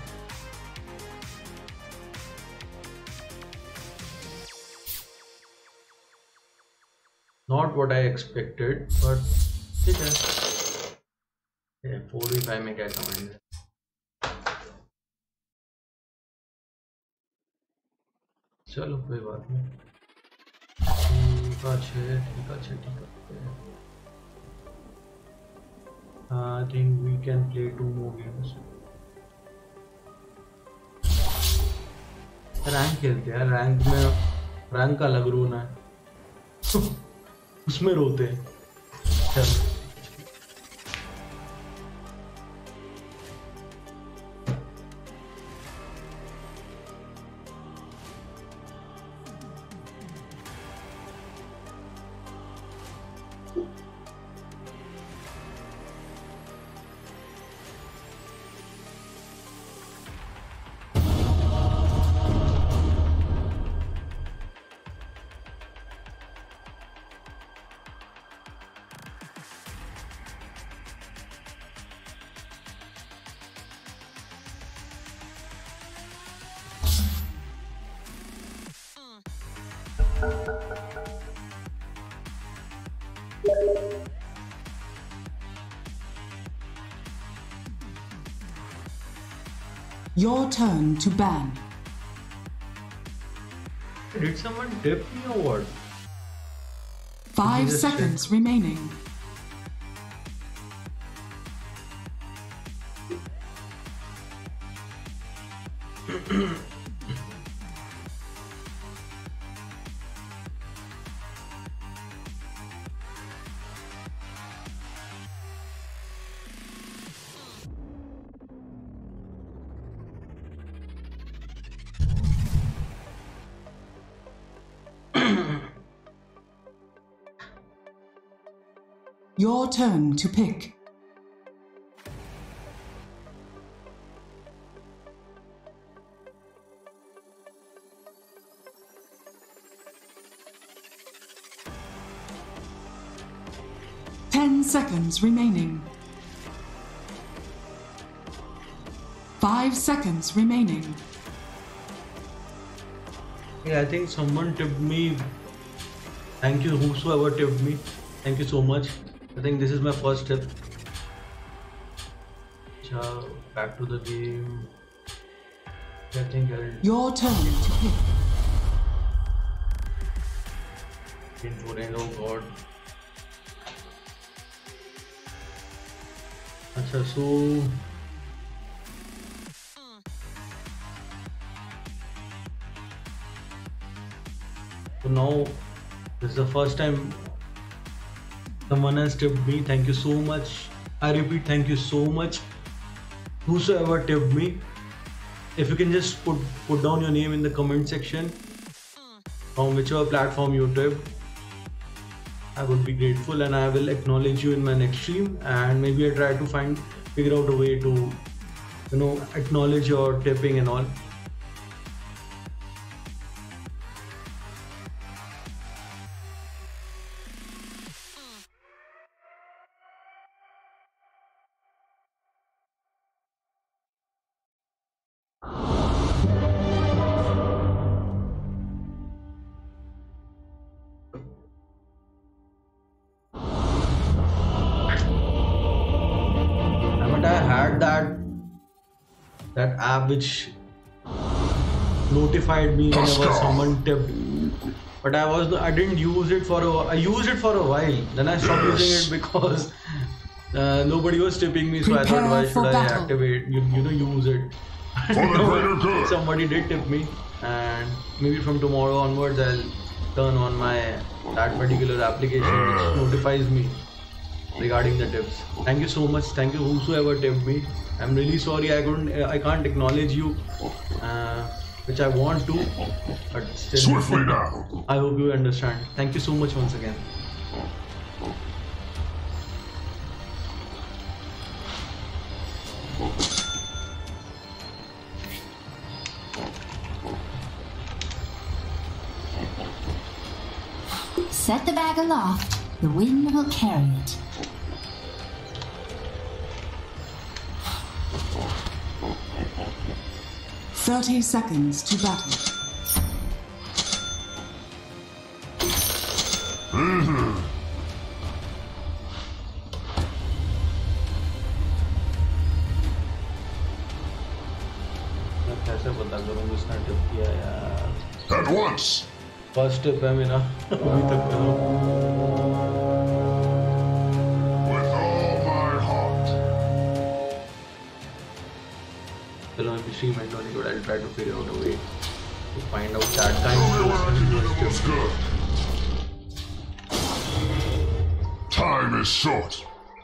not what I expected but ठीक है फोर वी फाइव में क्या कमेंट है चलो कोई बात नहीं ठीक है ठीक है ठीक है I think we can play two more games rank खेलते हैं रैंक में रैंक का अलग रूल है उसमें रोते हैं चल Your turn to ban. Did someone dip me or what? Five seconds check? remaining. Your turn to pick. Ten seconds remaining. Five seconds remaining. Yeah, I think someone tipped me. Thank you, whosoever tipped me. Thank you so much. I think this is my first tip. Ciao, back to the game. I think I'll. Your turn to pick. Influence, oh god. Achha, so. So now, this is the first time someone has tipped me. Thank you so much. I repeat, thank you so much. Whosoever tipped me. If you can just put put down your name in the comment section from whichever platform you tipped, I would be grateful, and I will acknowledge you in my next stream, and maybe I try to find figure out a way to, you know, acknowledge your tipping and all. That app which notified me whenever someone tipped, but I was I didn't use it for a I used it for a while. Then I stopped yes. using it because uh, nobody was tipping me, so Prepare I thought, why should I battle. activate? You you know use it. no, somebody did tip me, and maybe from tomorrow onwards I'll turn on my that particular application which notifies me regarding the tips. Thank you so much. Thank you whosoever tipped me. I'm really sorry I couldn't, uh, I can't acknowledge you, uh, which I want to, but still. Swiftly now. I hope you understand. Thank you so much once again. Set the bag aloft. The wind will carry it. Thirty seconds to battle. Mm-hmm. At once. First tip है मेरा अभी तक का. With all my heart. Chalo, if the stream end only good, I'll try to figure out a way to find out that kind of person who was good. Time is short.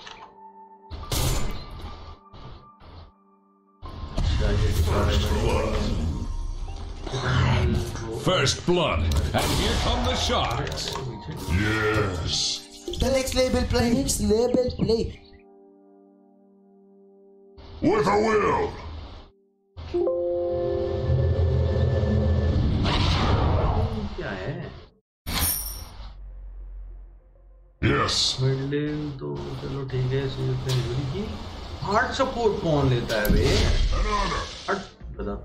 First blood, and here come the shots. Yes. The next label play. The next label play. With a will. Yes. Middle तो चलो ठीक है इसमें heart support कौन लेता है बे? Heart बता.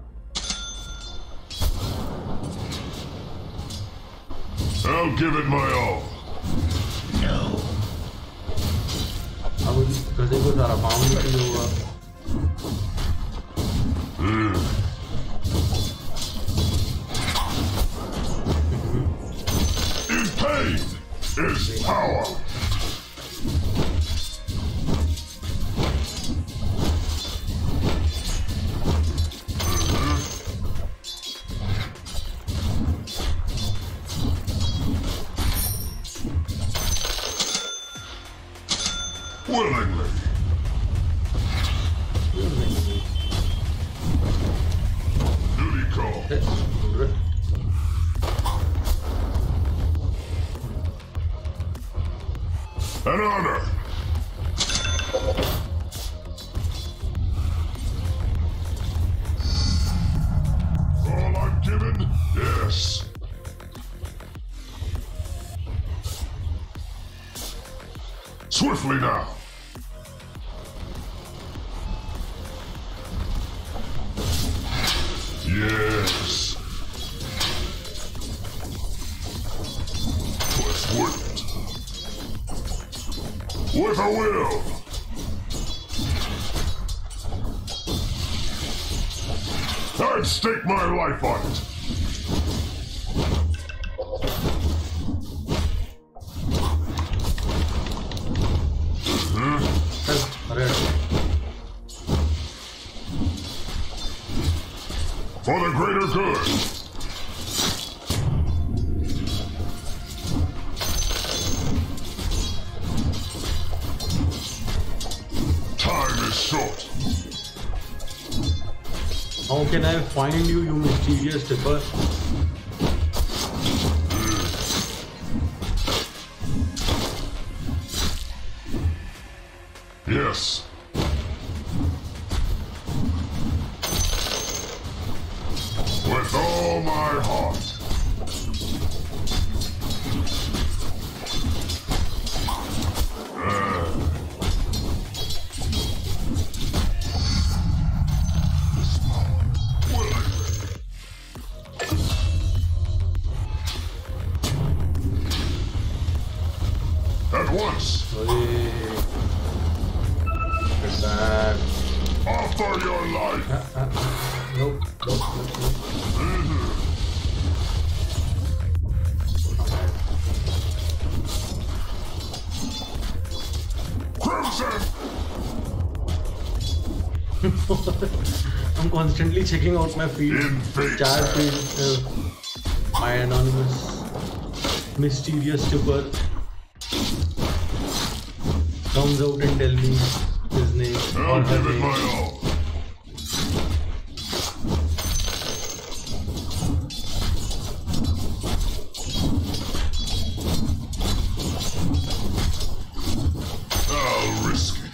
I'll give it my all. No. अब गधे को सारा काम नहीं होगा. Hmm. In pain is power. Willingly. Duty call. An honor. All I'm given? Yes. Swiftly now. Yes. wouldn't. With a will. I'd stake my life on it. For the greater good. Time is short. How can I find you, you mysterious tipper? Yes. With all my heart. At once. Offer your life. Uh, uh, uh, nope, nope, nope, nope. Mm-hmm. Crimson. I'm constantly checking out my feed. In Chat feed. Uh, my anonymous mysterious tipper comes out and tell me his name I'll or her give it name. my all. I'll risk it.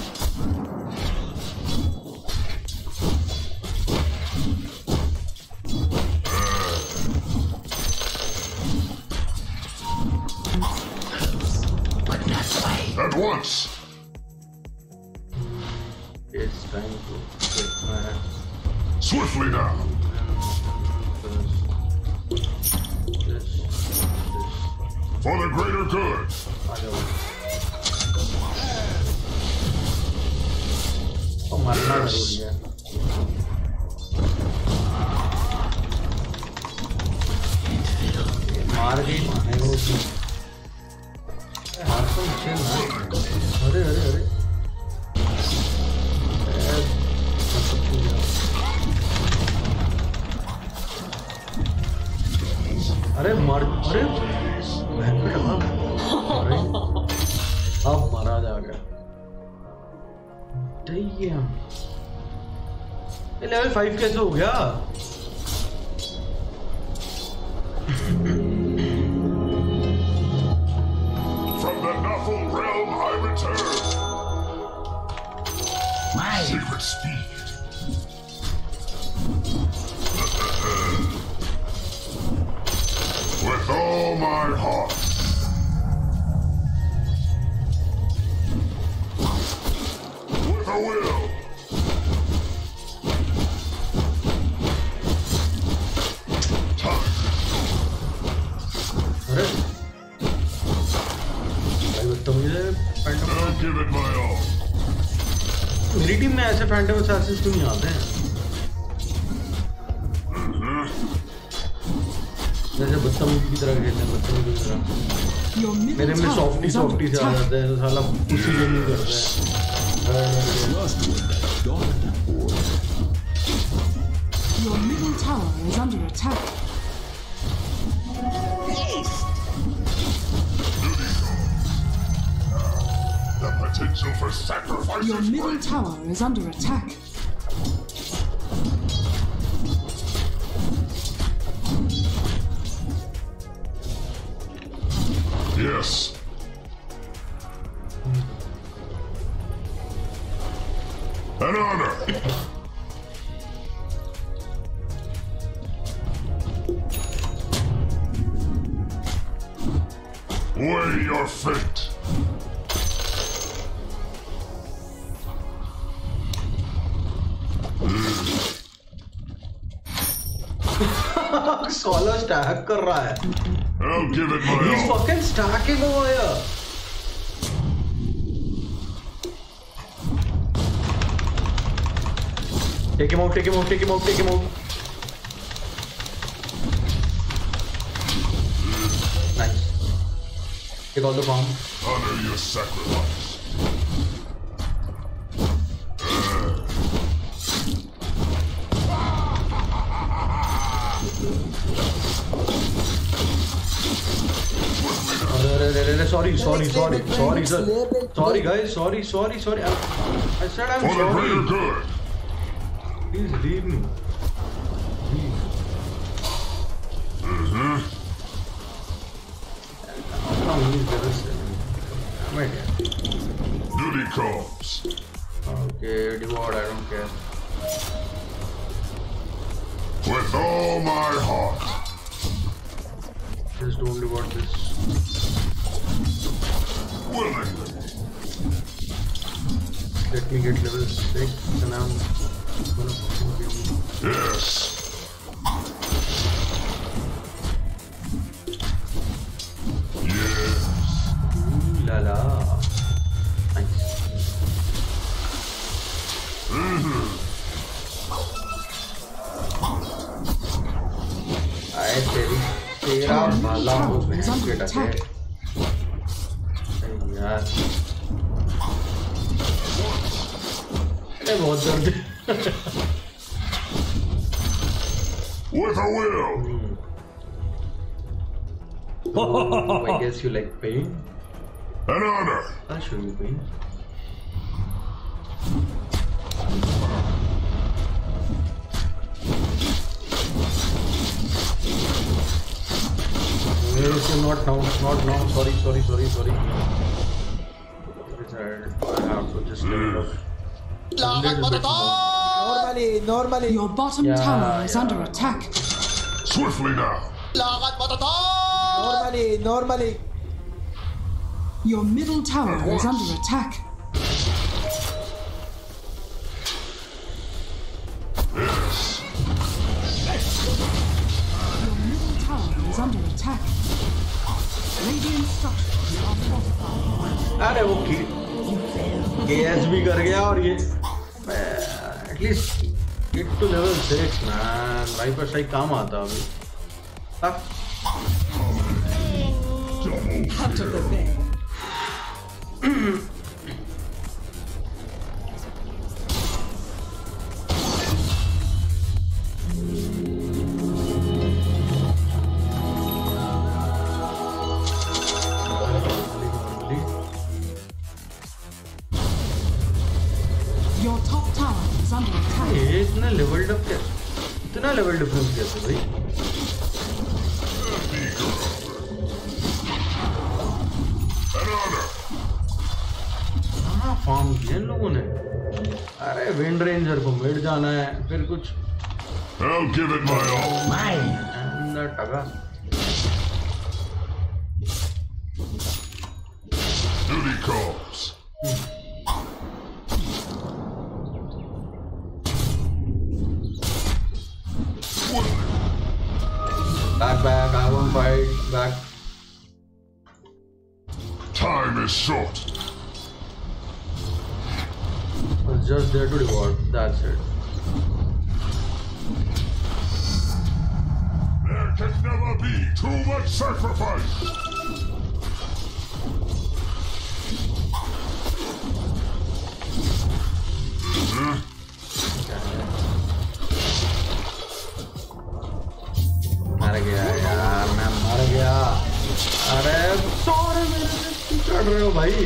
At once. It's time to get my Swiftly now. this, this. For the greater good. Oh, मरना Yes. जरूरी है. मार गई मारने को उसने. मार तो मुझे ना. अरे अरे अरे. अरे मर अरे भयंकर अब अब मरा जा गया. Damn. ये लेवल फाइव कैसे हो गया? From the Nuffle realm I return. My Secret speed. With all my heart. With a will. Time. अरे भाई बदतमीज है Phantom. I'll give it my all. मेरी टीम में ऐसे फैंटम असैसिन्स क्यों नहीं आते हैं? जैसे बदतमीज की तरह खेलते हैं, बदतमीज की तरह. Your middle मेरे में tower Softy is under Softy से आ attack. जाते हैं, तो साला उसी गेम नहीं करते हैं. Your middle tower is under attack. The potential for sacrifice Your is middle great. tower is under attack. Yes. An honor. Weigh your fate. सोलह स्टैक कर रहा है. I'll give it my He's all. fucking stacking over here. Take him out, take him out, take him out, take him out. Nice. Take all the farm. Honor your sacrifice. Sorry, sorry, sorry, sorry, sir. Sorry, guys. Sorry, sorry, sorry. I, I said I'm For the sorry. greater good. Please leave me. Leave. Mm-hmm. How many levels? Am I dead? Duty calls. Okay, reward. I don't care. With all my heart. Just don't reward this. Willingly. Let me get level six and I'm gonna fucking give you. Yes. Yes. Ooh la la. Nice. Mm-hmm. I तेरी तेरा भला हो बहन के टके यार अरे बहुत दर्द With a will. Oh, I guess you like pain. An honor. I'll show you pain. Yes, not now, not now. Sorry, sorry, sorry, sorry. I have to just level up. Normally, normally. Your bottom Yeah, tower is yeah. under attack. Swiftly now. Normally, normally. Your middle tower is under attack. Yes. Your middle tower is under attack. Radiant structures are fortified. अरे वो की KS भी कर गया और ये at least get to level six man भाई पर सही काम आता अभी हाँ Out of the way. Your top tower is under attack. ये इतना लेवल अप कैसे इतना लेवल डिफरेंस कैसे भाई An honor. कहाँ फार्म किए इन लोगों ने अरे विंड रेंजर को मिड जाना है फिर कुछ I'll give it my all. अंदर टगा Duty calls. back back I won't fight back Time is short. I was just there to reward that's it There can never be too much sacrifice. Mhm. मर गया यार मैं मर गया अरे sorry मेरे से चढ़ रहे हो भाई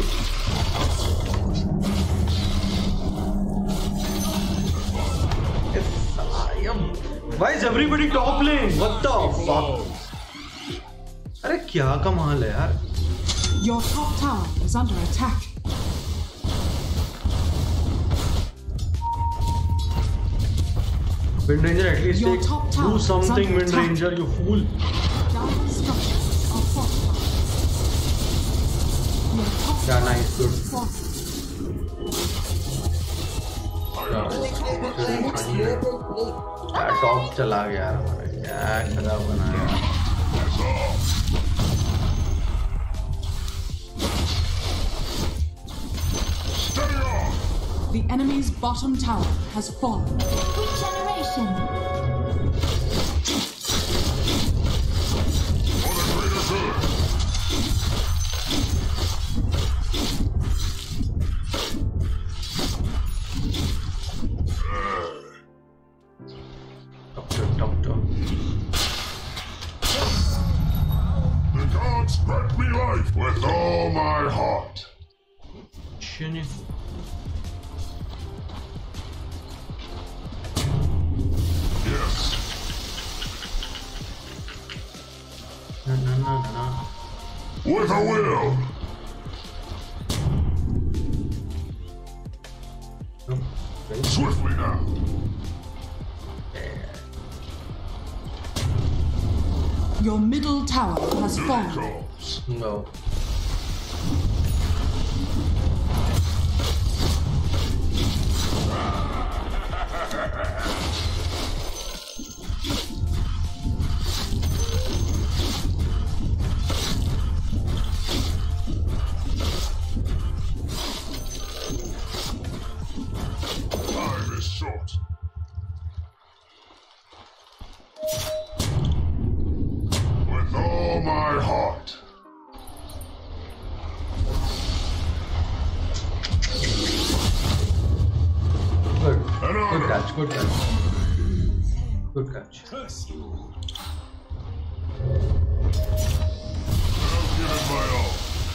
Why is everybody top lane? What the fuck? अरे क्या कमाल है यार Your top tower is under attack. Wind Ranger at least Your take, top tower do is something under Wind attack. Ranger you fool Dire structures are fortified. Your top Yeah, tower nice, good. is fortified. यार top चला गया यार हमारा क्या खराब बनाया enemy's bottom tower has fallen. Regeneration. For the greater good. Doctor, doctor. The gods grant me life with all my heart. Shini. Yes. Na na na na na. With a will. No. Ready? Swiftly now. Your middle tower has Here he fallen. comes. No. Time is short. With all my heart. Good. An Good honor. catch. Good catch. Good catch. Curse you. I'll give it my all.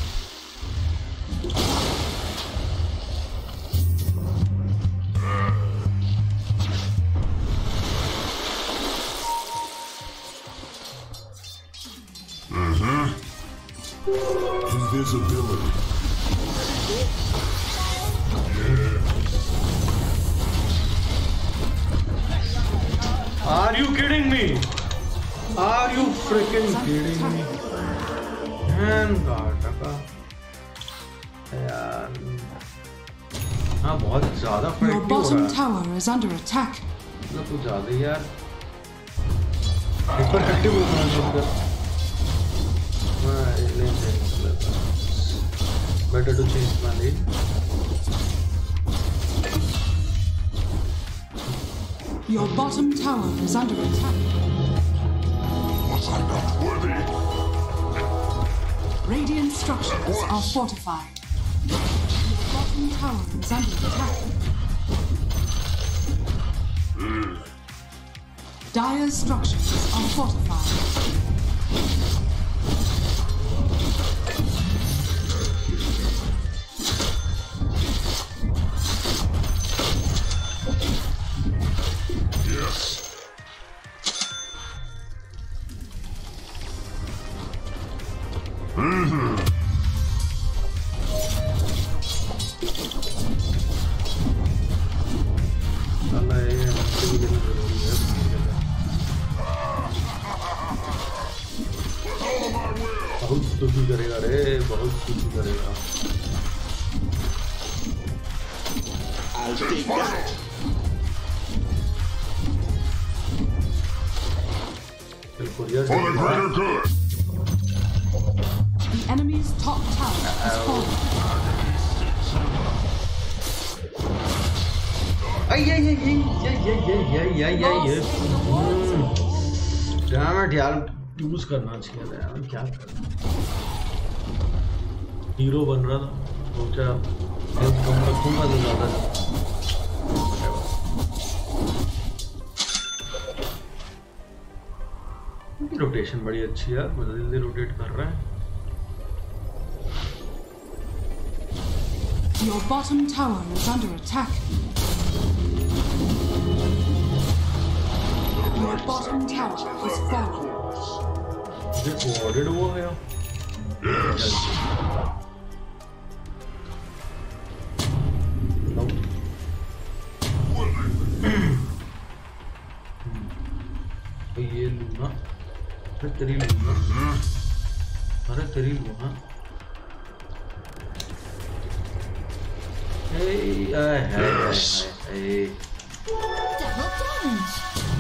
Mm-hmm. Invisibility. Are you kidding me? Are you freaking kidding me? Man, घाटा यार हाँ बहुत ज़्यादा Your fight हो bottom रहा है tower is under attack. मतलब कुछ ज़्यादा ही यार हिपर एक्टिव हो रहा है सबका हाँ lane change better to change my lane. Your bottom tower is under attack. Was I not worthy? Radiant structures are fortified. Your bottom tower is under attack. Dire's structures are fortified. Yes. Mm-hmm. साला ये हमसे भी लेना जरूरी है बहुत दुखी करेगा रे बहुत दुखी करेगा I'll take that. चल courier For the greater good. The enemy's top tower has fallen. ay ay ay ay ay ay ay ay ay damn it यार यूज करना चाहिए था यार क्या कर हीरो बन रहा था सोचा हेल्थ कम रखूंगा तो ज्यादा रोटेशन बड़ी अच्छी है मतलब जल्दी रोटेट कर रहा है Your bottom tower is under attack. Your bottom tower is fallen. ये ऑर्डर हुआ गया Yes. तो ये लूना अरे तेरी लूना अरे तेरी Luna Hey, hey, hey, Yes. hey, hey. Double damage.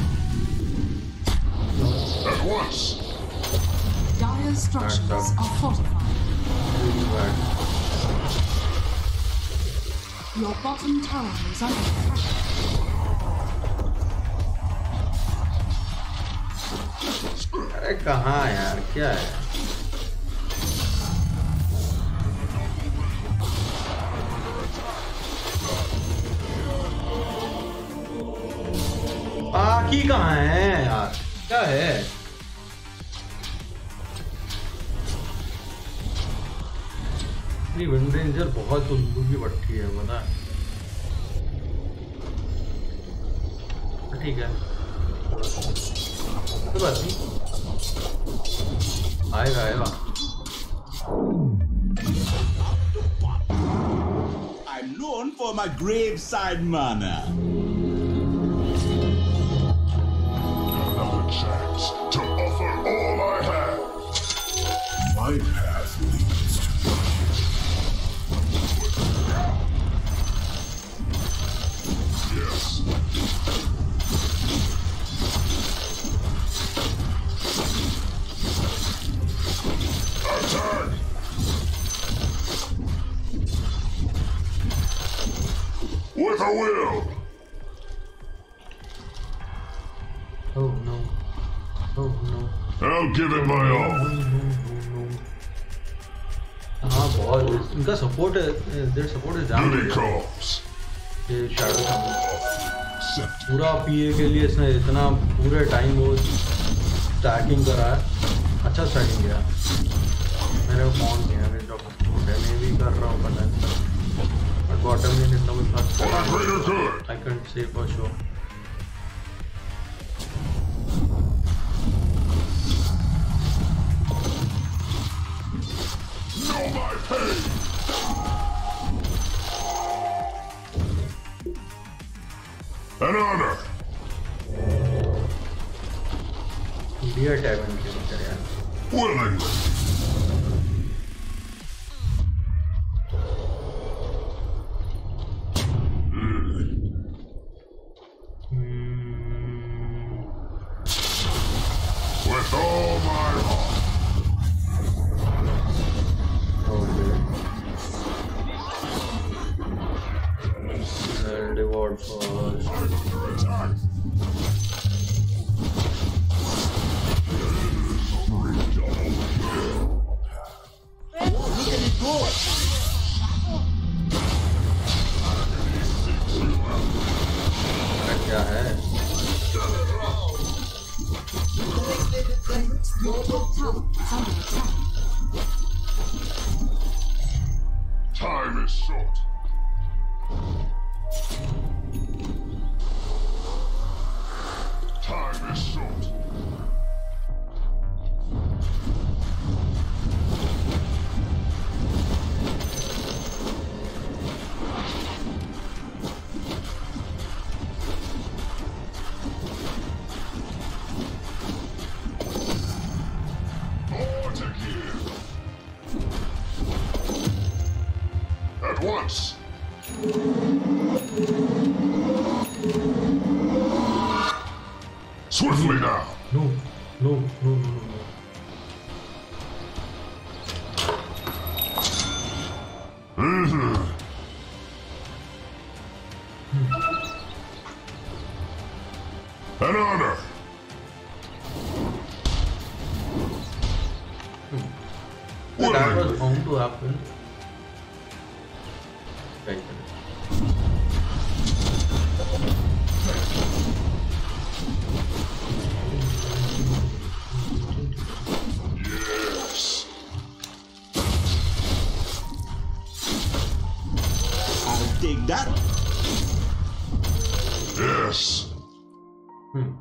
At once. Dire's structures That's are fortified. Really bad. Your bottom tower is under attack. अरे कहाँ यार क्या है? बाकी कहाँ है यार? क्या है? ये विंड रेंजर बहुत उल्लू की भट्टी है पता है? ठीक है कोई बात नहीं आएगा आएगा I'm known for my graveside manner. Another chance to offer all I have. My path leads to yes. Attack! With a will! Oh no. Oh no. I'll give it my all. हाँ बहुत इनका support है there support is damn ये Shadow का पूरा पीए के लिए इसने इतना पूरे टाइम वो स्टैकिंग करा है अच्छा स्टैकिंग किया मैंने वो कौन किया मैं जो मैं भी कर रहा हूँ पता नहीं बट बॉटम में इतना कुछ खास I can't say for sure An honor. Dear Tavern के अंदर यार. Willingly. With all my heart. Reward for क्या है? Time is short. Time is short. More to give. At once. Swiftly now. No, no, no, no, no. Mm-hmm. An honor. Hmm. That was bound to happen. Right. Yes. I'll take that. Yes. Hmm.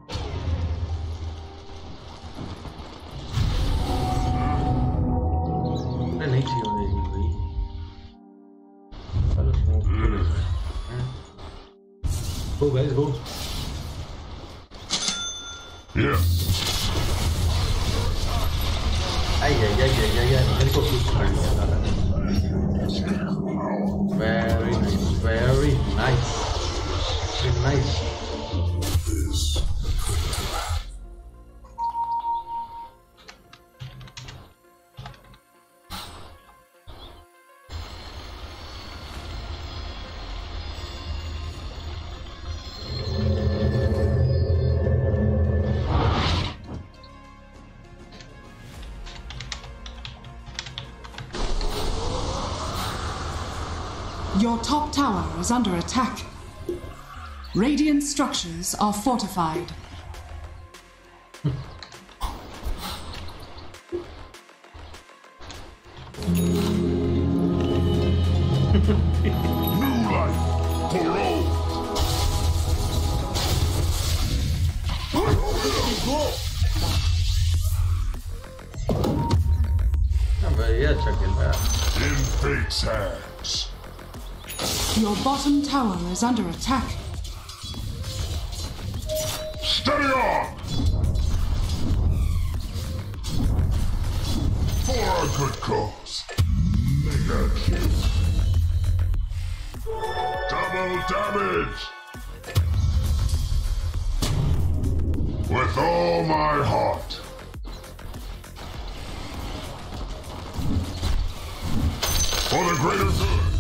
नहीं चाहिए होने भाई चलो smoke go guys go Yeah. I I I I I मेरे को कुछ कर दिया था very nice very nice very nice Your top tower is under attack. Radiant structures are fortified. New life for all. In fate's hands. Your bottom tower is under attack. Steady on! For a good cause. Mega kill. Double damage! With all my heart. For the greater good.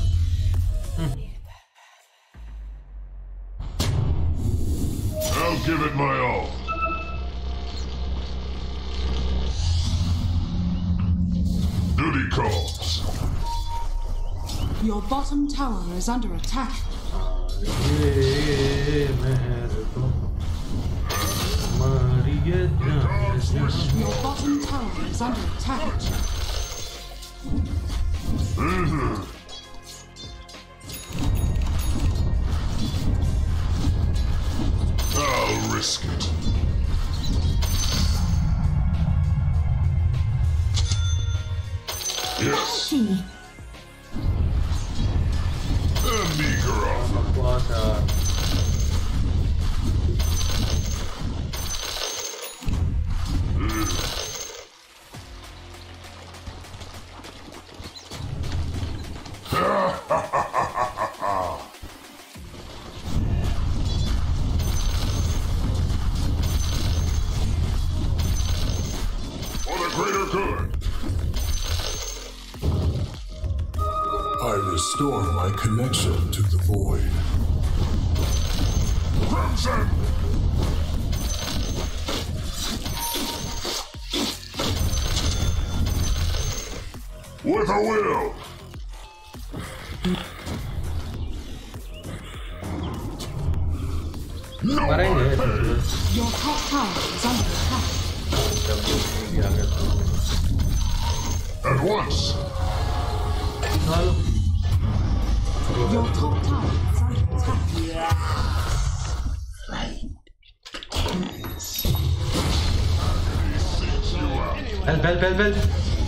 I'll give it my all. Duty calls. Your bottom tower is under attack. Your bottom tower is under attack. Mm-hmm. I'll risk it. Yes. A meager offer. For the greater good. I restore my connection to the void. Crimson! With a will! No! Your top tower is under attack. At once! Your top tower is under attack. Help, help, help, help!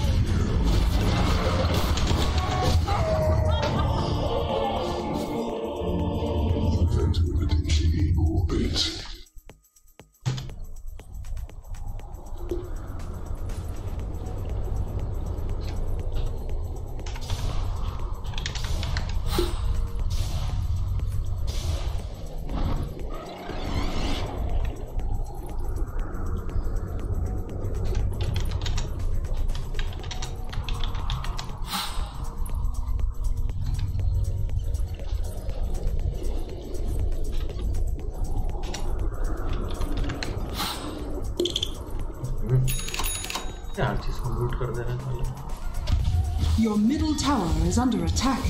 Your middle tower is under attack.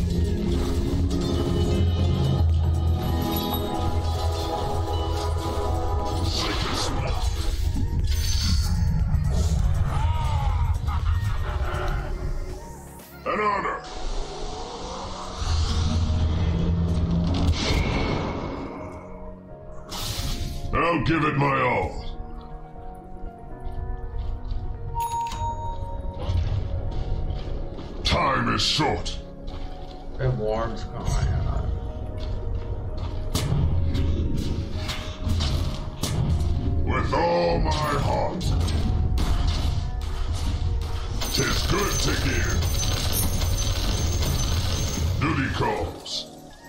An honor. I'll give it my all. Time is short. Rewards come on. With all my heart. Tis good to give. Duty calls.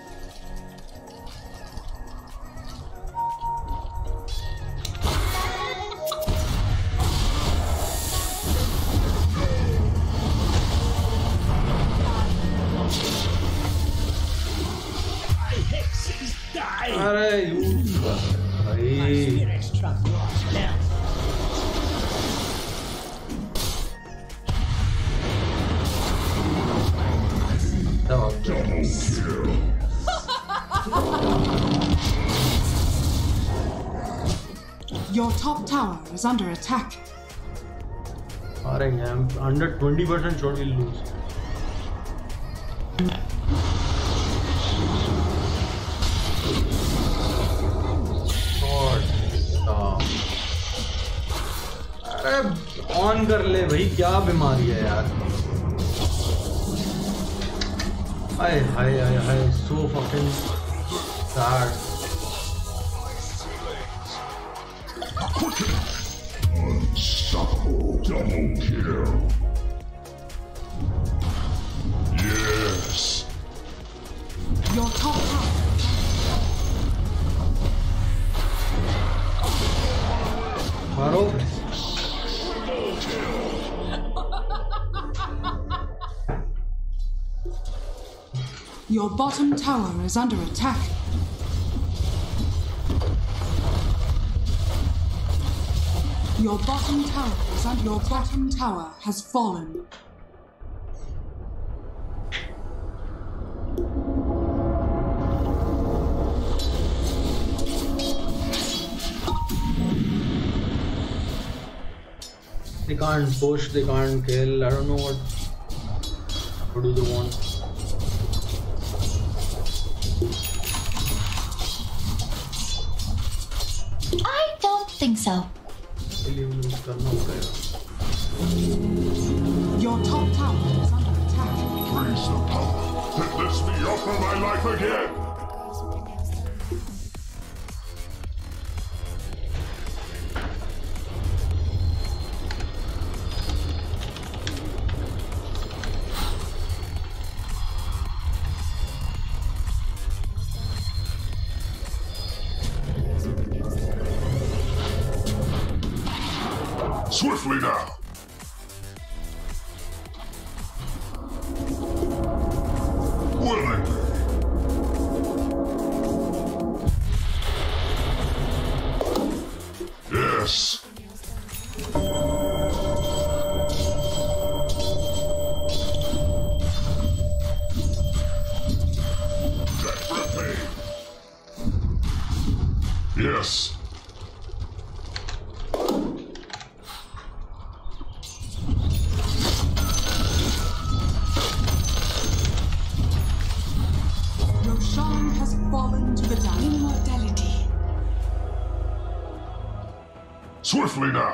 अरे you भाई Double kill. Your top tower is under attack. Alright, I'm under twenty percent sure we'll lose. Short stop. अरे on कर ले भाई, क्या बीमारी है यार. हाय हाय हाय हाय, so fucking sad. Unstoppable double kill. Yes. Your top tower. मारो. Your bottom tower is under attack. Your bottom tower is under your bottom tower has fallen. They can't push, they can't kill. I don't know what. What do they want? I don't think so. Your top tower is under attack. Praise the power that lets me offer my life again. Swiftly now. Willingly. Yes. Yes. Roshan has fallen to the down. Immortality. Swiftly now.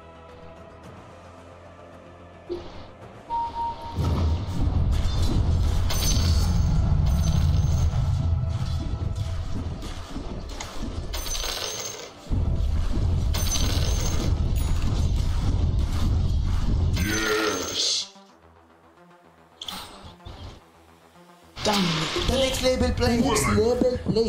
The next label play. Next label play.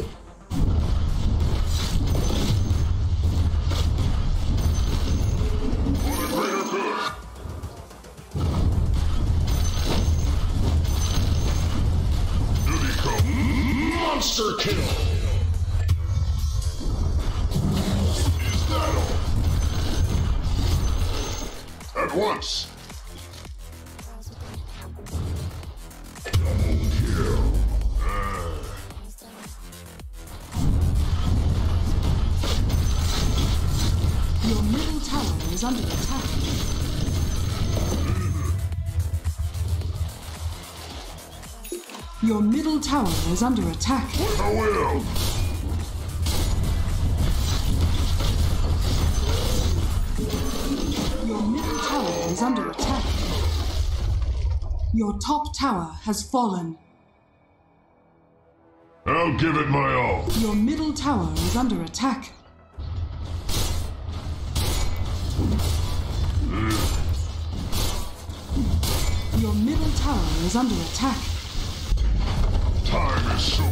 Monster kill. Is that all? At once. Your middle tower is under attack. Your middle tower is under attack. I will. Your middle tower is under attack. Your top tower has fallen. I'll give it my all. Your middle tower is under attack. Your middle tower is under attack. Time is short.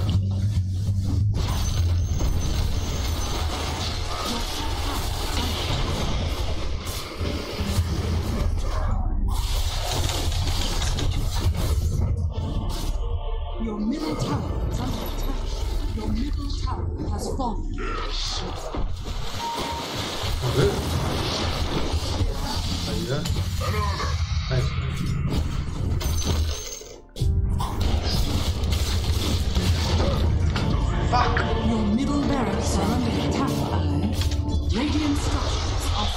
Your middle tower is under attack. Your middle tower has fallen. Yes. An honor. Nice. Fuck! Your middle barracks are under attack. Radiant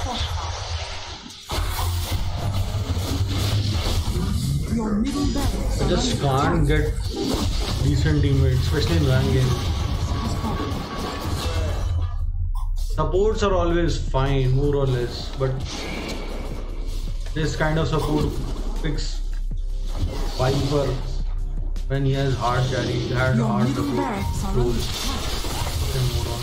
Your middle barracks I just can't get decent teammates, especially in rank games. Supports are always fine, more or less, but this kind of support picks Viper when he has hard carry, had hard support roles. Fucking moron.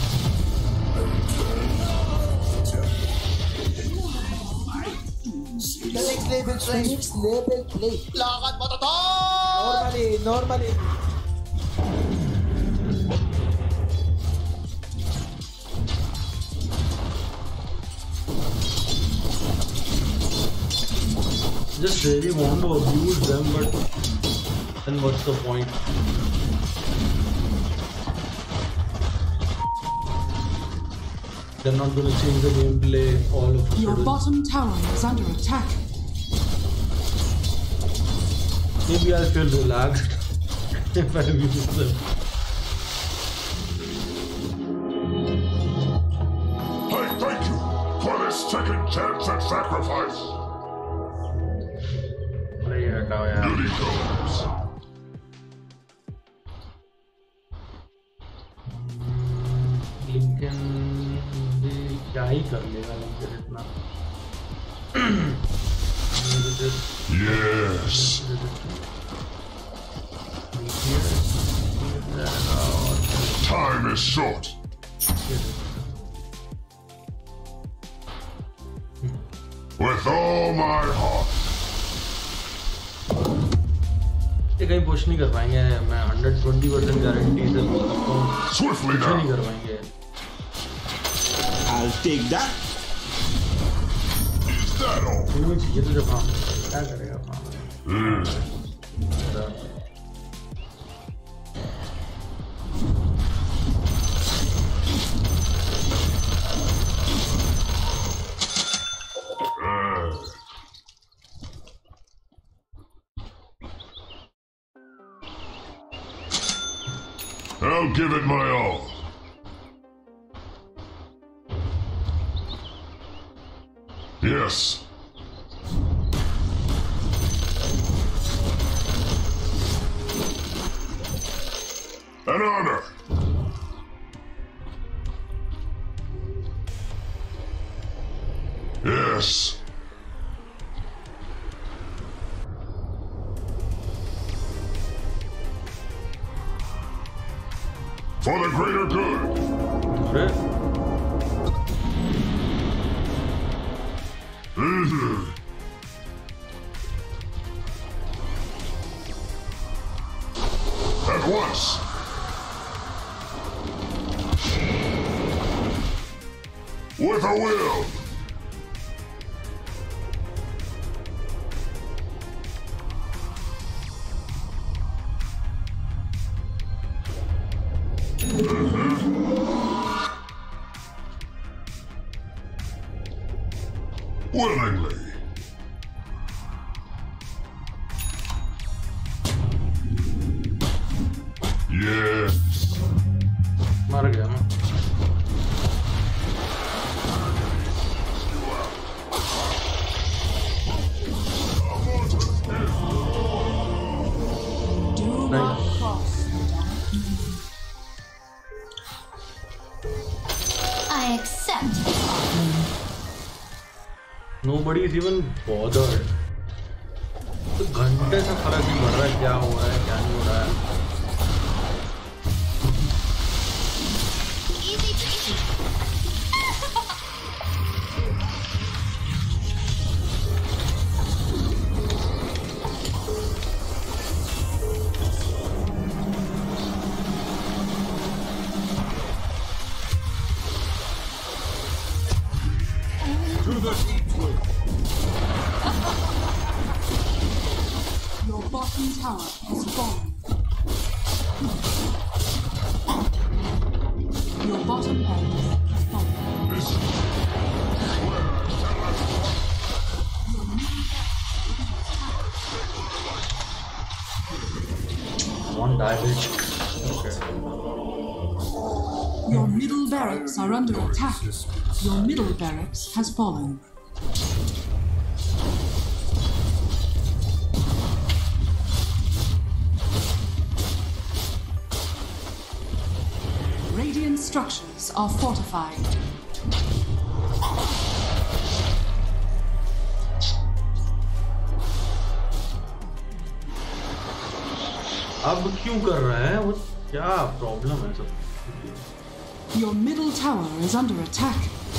The next level play. The next level play. Lakad mo to to! Normally, normally. Just really want to abuse them, but then what's the point? They're not going to change the gameplay all of a sudden. Your bottom tower is under attack. Maybe I'll feel relaxed if I use them. I thank you for this second chance at sacrifice. Here he goes. Lincoln भी क्या ही कर लेगा Lincoln इतना? Yes. Time is short. With all my heart. ये कहीं push नहीं कर पाएंगे मैं one hundred twenty percent guarantee से बोल सकता हूँ कुछ नहीं कर पाएंगे I'll take that. Is that all? तुम्हें चाहिए तो जब हाँ क्या करेगा हाँ I'll give it my all. Yes. An honor. Yes. For the greater good. Right. Mm-hmm. At once. With a will. Willingly. Yes. मर गया ना Do not cross. I accept this offering. Nobody is even bothered. तो घंटे से फर्क नहीं पड़ रहा है क्या हो रहा है क्या नहीं हो रहा है Your bottom tower has fallen. Your bottom barracks has fallen. One die bitch. Okay. Your middle barracks are under attack. Your middle barracks has fallen. Radiant structures are fortified. अब क्यों कर रहा है वो क्या प्रॉब्लम है सब Your middle tower is under attack.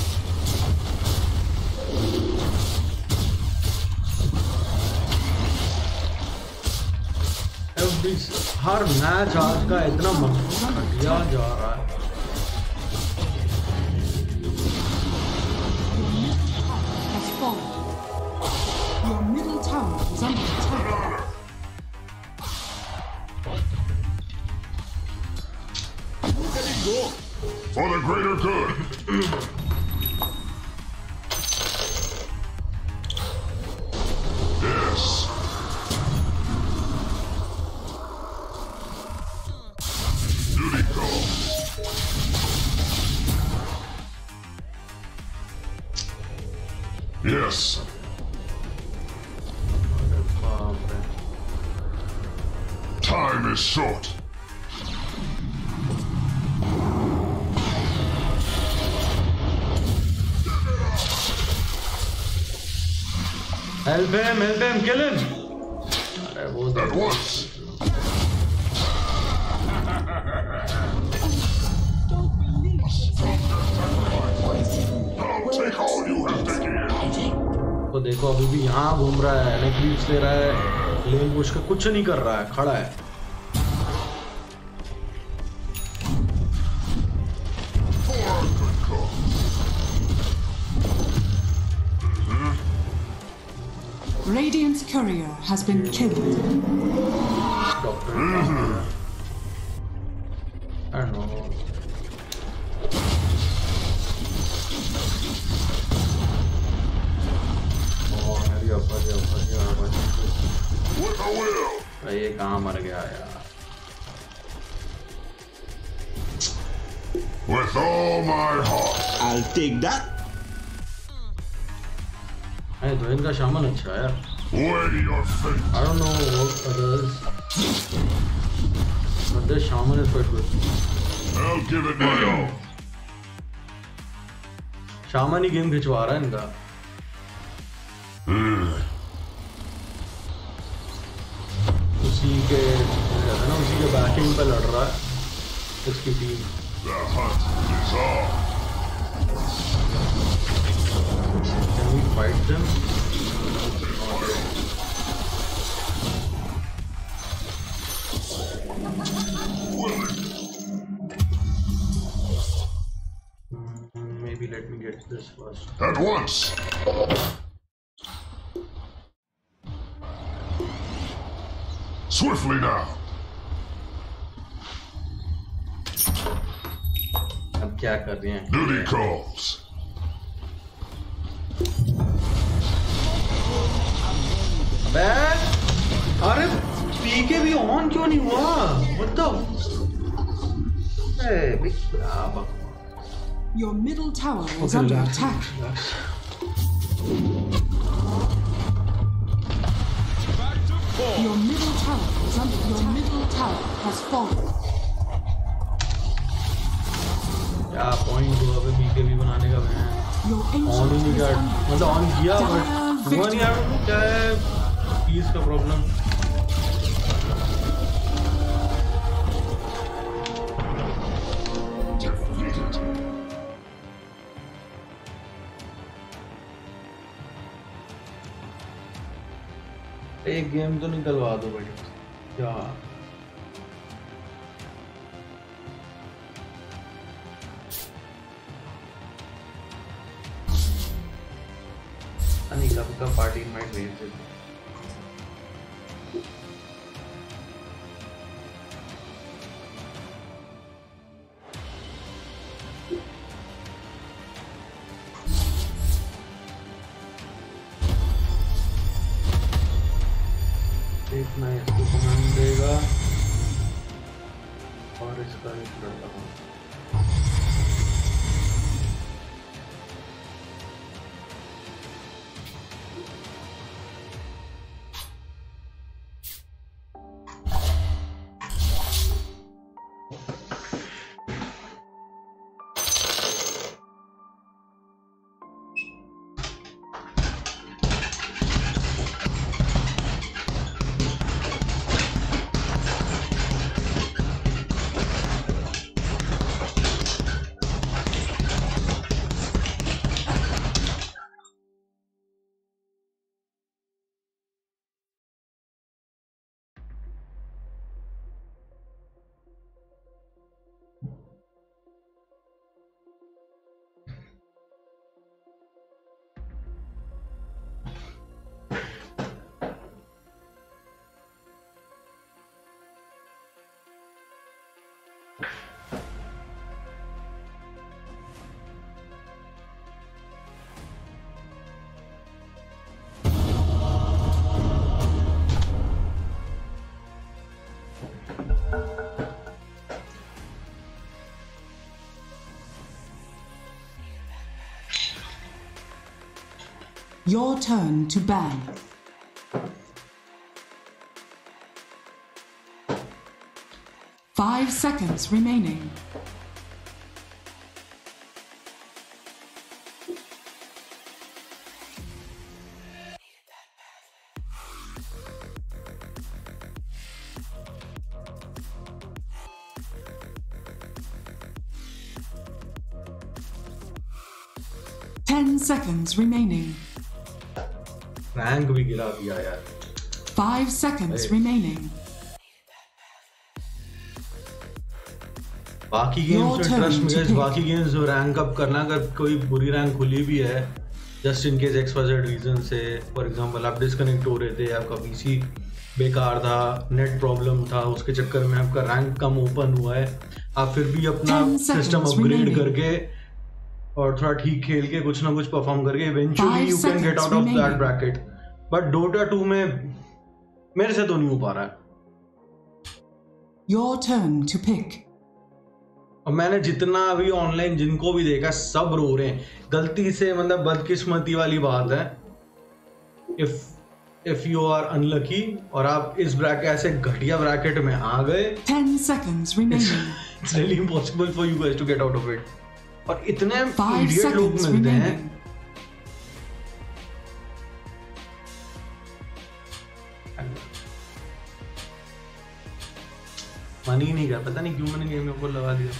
Every हर मैच आज का इतना घटिया जा रहा है Has fallen. Your middle tower is under attack. For the greater good. Yes. Duty call. Yes. Time is short. Help him, help him, kill him! At once! I'll take all you have to give. तो देखो अभी भी यहाँ घूम रहा है, नेक्लीस ले रहा है, लेन पुश का कुछ नहीं कर रहा है, खड़ा है। Radiant's courier has been killed. Doctor. Mm-hmm. I don't know. Oh, hurry up, hurry up, hurry up, hurry up. With a will. ये कहाँ मर गया यार? With all my heart. I'll take that. Hey, तो इनका शामन अच्छा है यार। Weigh your fate. I don't know what others, but this shaman is quite good. I'll give it my all. Shaman ही गेम खिंचवा रहा है इनका। उसी के है ना उसी के बैटिंग पे लड़ रहा है उसकी team. The hunt is on. Can we fight them? Maybe let me get this first. At once. Swiftly now. अब क्या कर रहे हैं? Duty calls. अबे, अरे पीके भी ऑन क्यों नहीं हुआ? What the? Hey, big crap. Your middle tower is okay, under relax, attack. Relax. Your middle tower is under your middle tower has fallen. क्या पॉइंट हुआ अबे पीके भी बनाने का मैं ऑन ही नहीं कर मतलब ऑन किया बट हुआ नहीं यार क्या है पीस का प्रॉब्लम एक गेम तो निकलवा दो भाई क्या Anika का पार्टी इनवाइट भेज दे देखना इसको कमांड देगा और इसका एक लड़का Your turn to ban. Five seconds remaining. Ten seconds remaining. Rank भी गिरा दिया यार. Five seconds remaining. बाकी गेम्स में ट्रस्ट में गाइस, बाकी गेम्स में रैंक अप करना, अगर कोई बुरी रैंक खुली भी है just in case X Y Z region से, फॉर एग्जांपल आप डिस्कनेक्ट हो रहे थे, आपका पीसी बेकार था, नेट प्रॉब्लम था, उसके चक्कर में आपका रैंक कम ओपन हुआ है, आप फिर भी अपना सिस्टम अपग्रेड करके और थोड़ा ठीक खेल के कुछ ना कुछ परफॉर्म करके eventually you can get out of that bracket. But Dota two में मेरे से तो नहीं हो पा रहा है. Your turn to pick. और मैंने जितना अभी ऑनलाइन जिनको भी देखा सब रो रहे हैं गलती से, मतलब बदकिस्मती वाली बात है. If if you are unlucky और आप इस ब्रैकेट ऐसे घटिया ब्रैकेट में आ गए, ten seconds remaining. It's really impossible for you guys to get out of it. और इतने इडियट लोग मिलते हैं. मन ही नहीं गया, पता नहीं क्यों मैंने गेम में ऊपर लगा दिया.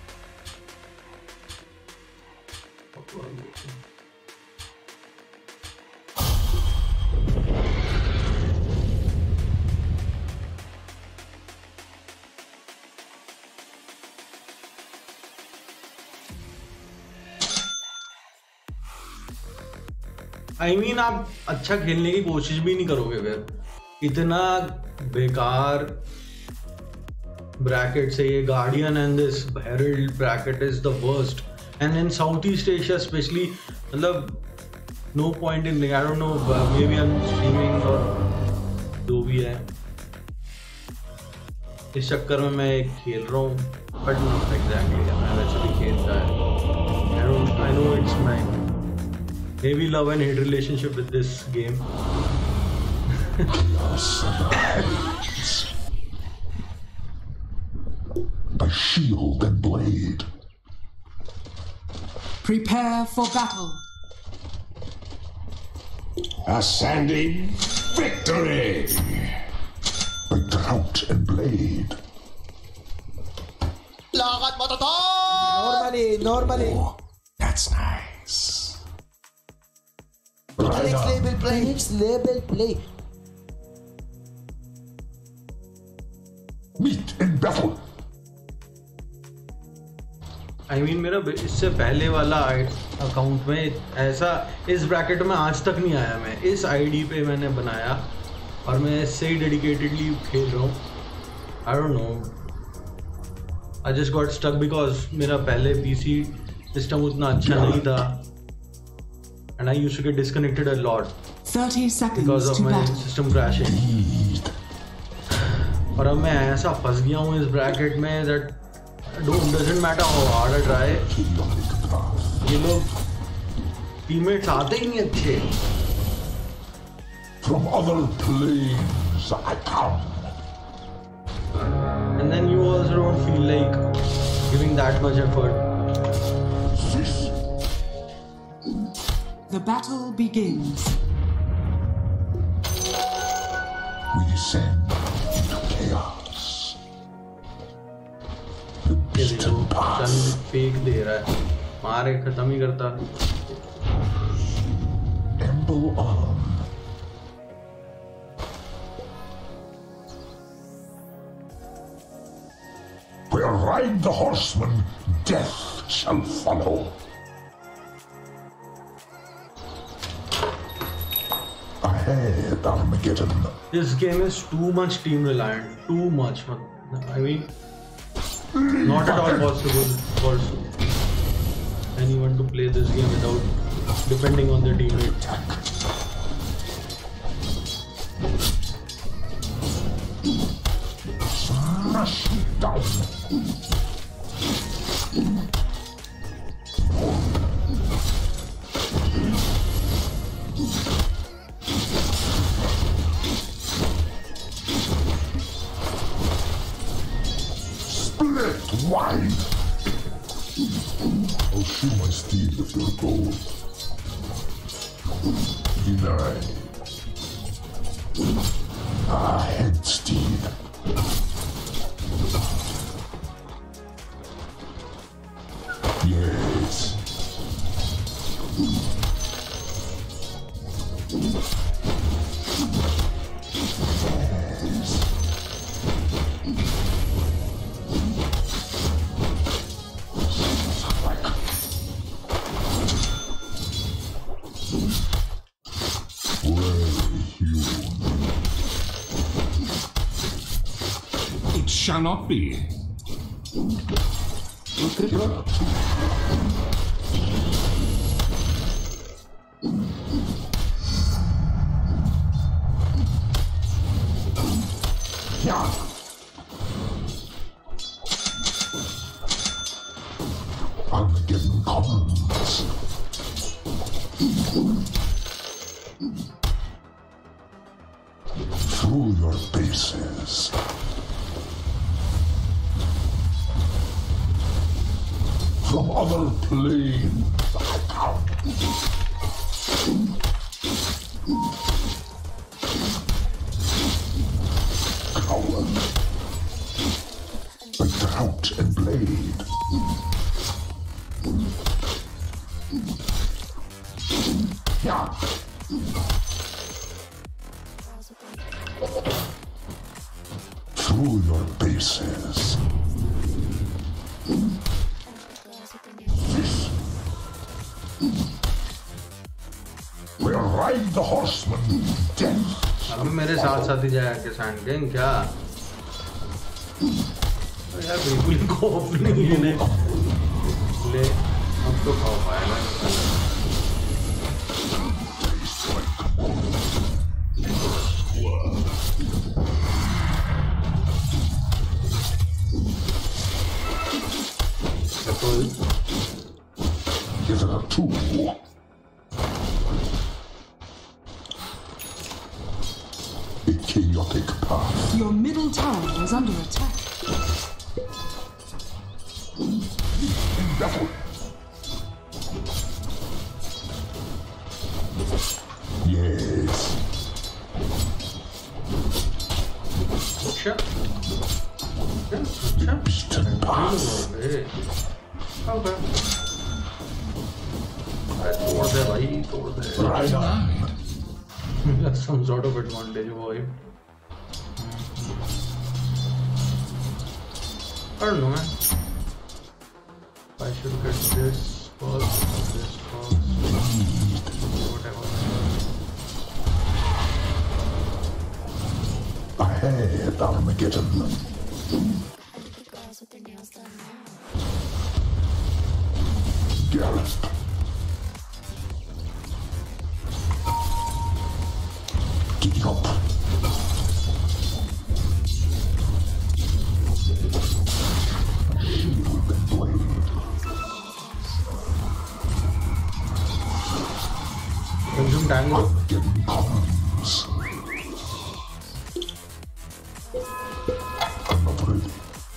आई I मीन mean, आप अच्छा खेलने की कोशिश भी नहीं करोगे फिर. इतना बेकार ब्रैकेट से ये Guardian and this Herald bracket is the worst. And in South East Asia specially, मतलब no point in, I don't know, maybe I am streaming और जो भी है, इस चक्कर में मैं खेल रहा हूँ. बट नॉट एग्जैक्टली, मैं वैसे भी खेलता है. I don't I know it's my maybe love and hate relationship with this game. The shield and blade. Prepare for battle. Ascending victory. The drought and blade. Lakat mo to! Normally, normally. Oh, that's nice. Next level play. Next level play. Meet in battle. I I mean mean, मेरा इससे पहले वाला account में ऐसा इस bracket में आज तक नहीं आया. मैं इस आईडी पे मैंने बनाया और मैं इससे ही डेडिकेटेडली खेल रहा हूँ. I don't know, I just got stuck because मेरा पहले पीसी सिस्टम उतना अच्छा नहीं था. And I used to get disconnected a lot thirty seconds because of to my battle. system crashing. और अब मैं ऐसा फंस गया हूँ इस ब्रैकेट में that don't doesn't matter how hard I try. ये लोग teammates आते ही नहीं अच्छे. From other planes I come. And then you also don't feel like giving that much effort. The battle begins. We descend into chaos. The beaten path. Fake दे रहा है, मारे खत्म ही करता. Emble on. Where ride the horsemen, death shall follow. Ahead, Armageddon. This game is too much team reliant. Too much. I mean, not at all possible for anyone to play this game without depending on their teammate. Smash down. swine! I'll shoot my steed with your gold. Denied. Ah, head steed. Yes. It shall not be. Yeah. Armageddon comes. Through your bases. From other plane. Coward. By drought and blade. Yeah. Through your bases. We'll ride the horseman death. अब मेरे साथ साथ ही जाया के sand king क्या? तो यार बिल्कुल खौफ नहीं है ने ले अब तो खौफ आएगा Give it a two. A chaotic path. Your middle tower is under attack. In battle. Yes. Shut. The beaten path. Okay. तोड़ दे भाई तोड़ दे Right on. That's some sort of advantage boy. I don't know man. I should get this first, this first, whatever. Ahead, Armageddon. Gallop. Giddy up. Shield and blade. Consume tango. Armageddon comes. I'm not ready.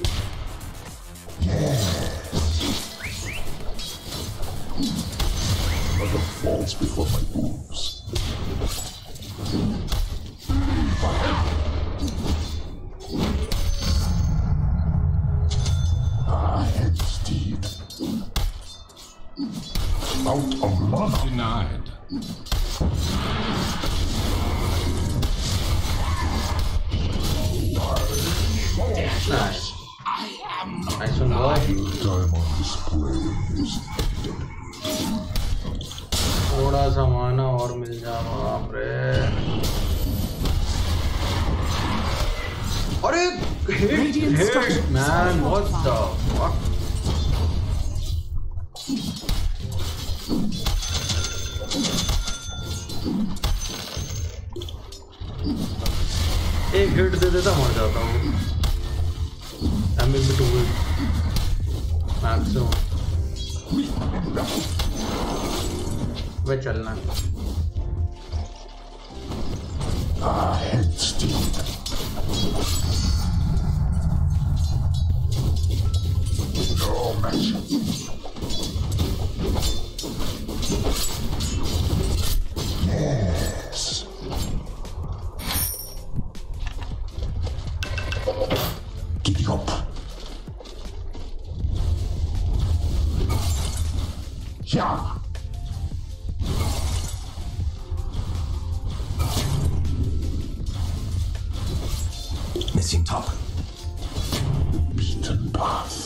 Yes. Mother falls before my moves. Ah, head steed. Out of mana. Denied. Nice. Nice one boy. Diamond displays. थोड़ा सा माना और मिल जा बाप रे अरे hit hit man what the fuck एक hit दे देता मर जाता हूँ I'm in between maximum वे चलना Ah, head steed. Giddy up. Yeah. Missing top. Beaten path.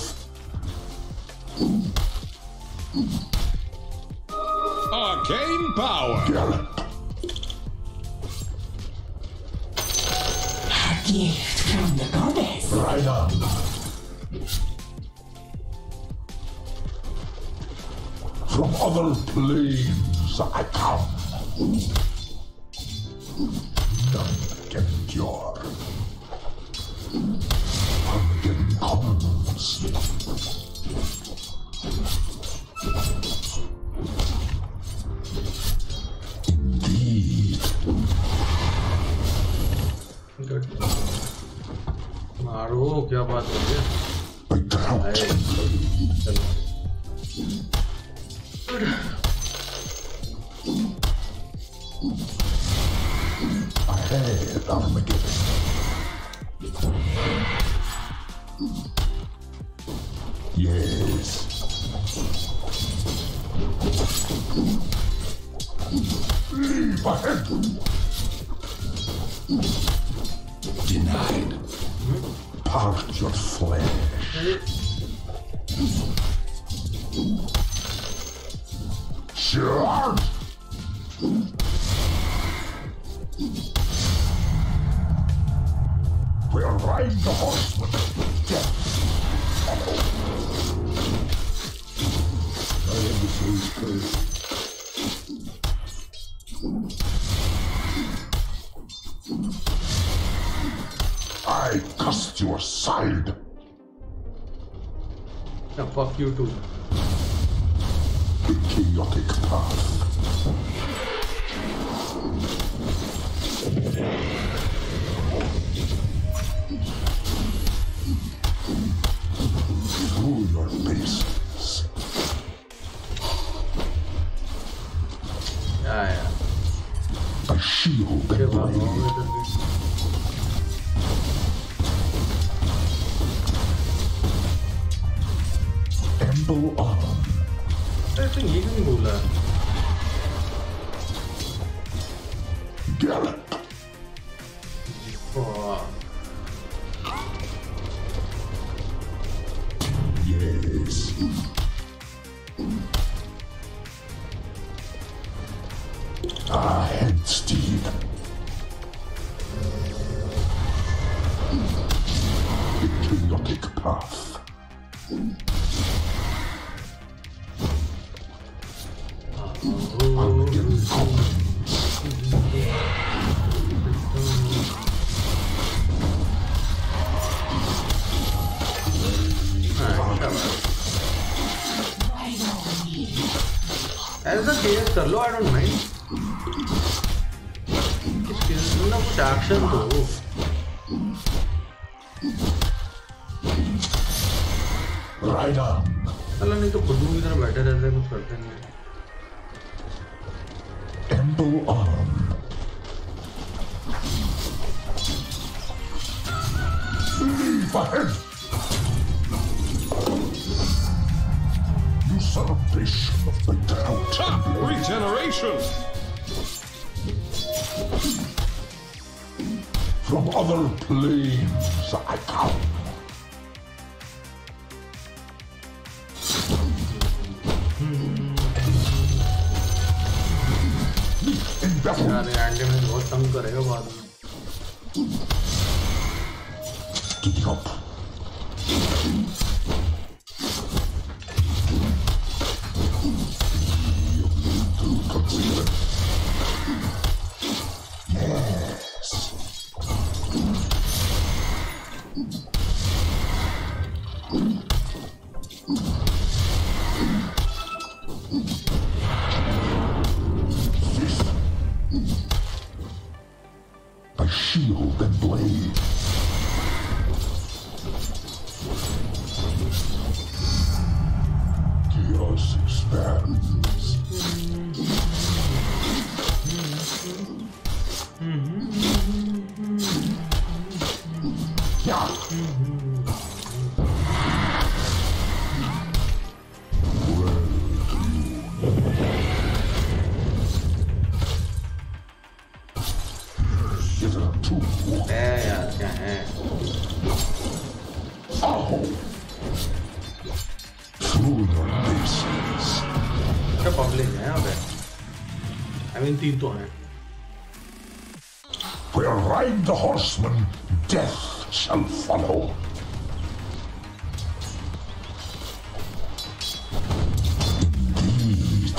Arcane power. Gallop. A gift from the goddess. Right on. From other planes I come. None can endure. Armageddon comes. Indeed. Good. मारो क्या बात हो गई? By drought. चलो. Good. Ahead, Armageddon. Yes. Leave ahead. Denied. Part your flesh. Charge! We'll ride the horseman. Death. Follow. I am the sage curse. I cast you aside. Yeah, fuck you too. The chaotic path. Through your bases. Yeah, yeah. A shield and blade. Emble on. I think he can do that. Gallop. Oh. Yes. Ahead, Steve. The chaotic path. Armageddon comes. As a K S कर लो, I don't mind. इसके ना कुछ action दो. Right on. अल्लाह नहीं तो खुद की तरह बैठे रहते हैं, कुछ करते नहीं. Emble on. Leave ahead. Usurpation of the drought. Top regeneration. From other planes I come. यार एंटी में बहुत तंग करेगा बाद में. Giddy up. Yes. By shield and blade. Chaos expands. Yeah. है यार क्या है? क्या पब्लिक है यहाँ पे? I mean तीन तो हैं. Where ride the horseman, death shall follow. Indeed.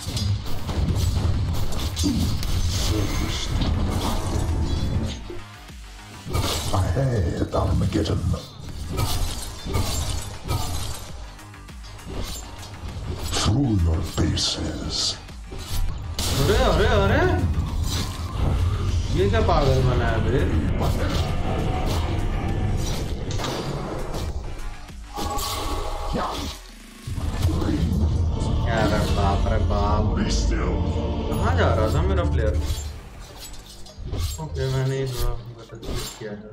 First. Ahead, Armageddon. Through your bases. अरे अरे अरे ये क्या पागल बनाया बे? यार बाप रे बाप कहाँ जा रहा था मेरा प्लेयर? ओके मैंने थोड़ा गलत किया है.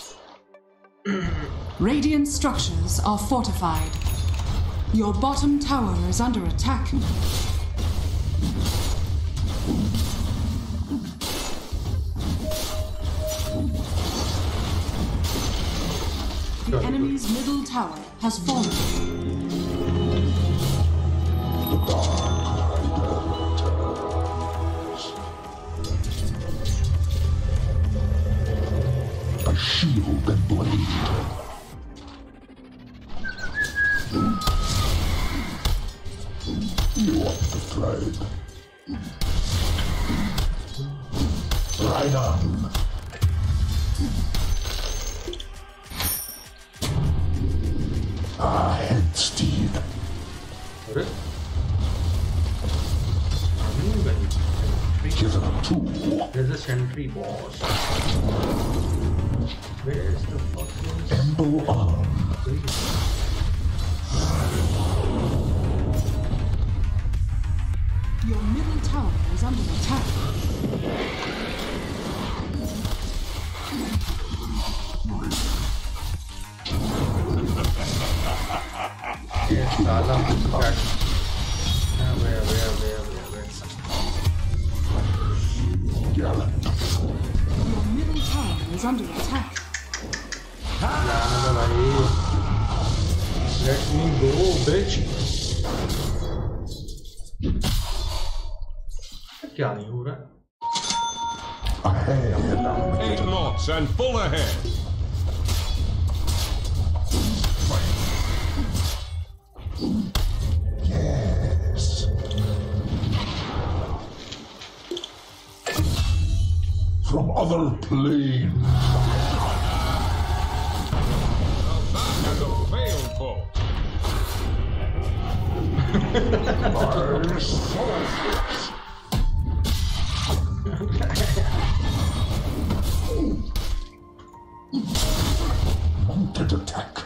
Radiant structures are fortified. Your bottom tower is under attack. The enemy's middle tower has fallen. The Dark Rider returns. A shield and blade. You want the thread? Ride on. Ahead, Steve. अरे Give it a tool. There's a sentry boss. Where is the fucking Emble on. Your middle tower is under attack. Yes, Salah. Where, where, where, where, where? Gallant. Your middle tower is under attack. Let me go, bitch. क्या नहीं हो रहा? Eight knots and full ahead. Yes. From other planes. Now that is a failed boat. My soul. Mounted attack.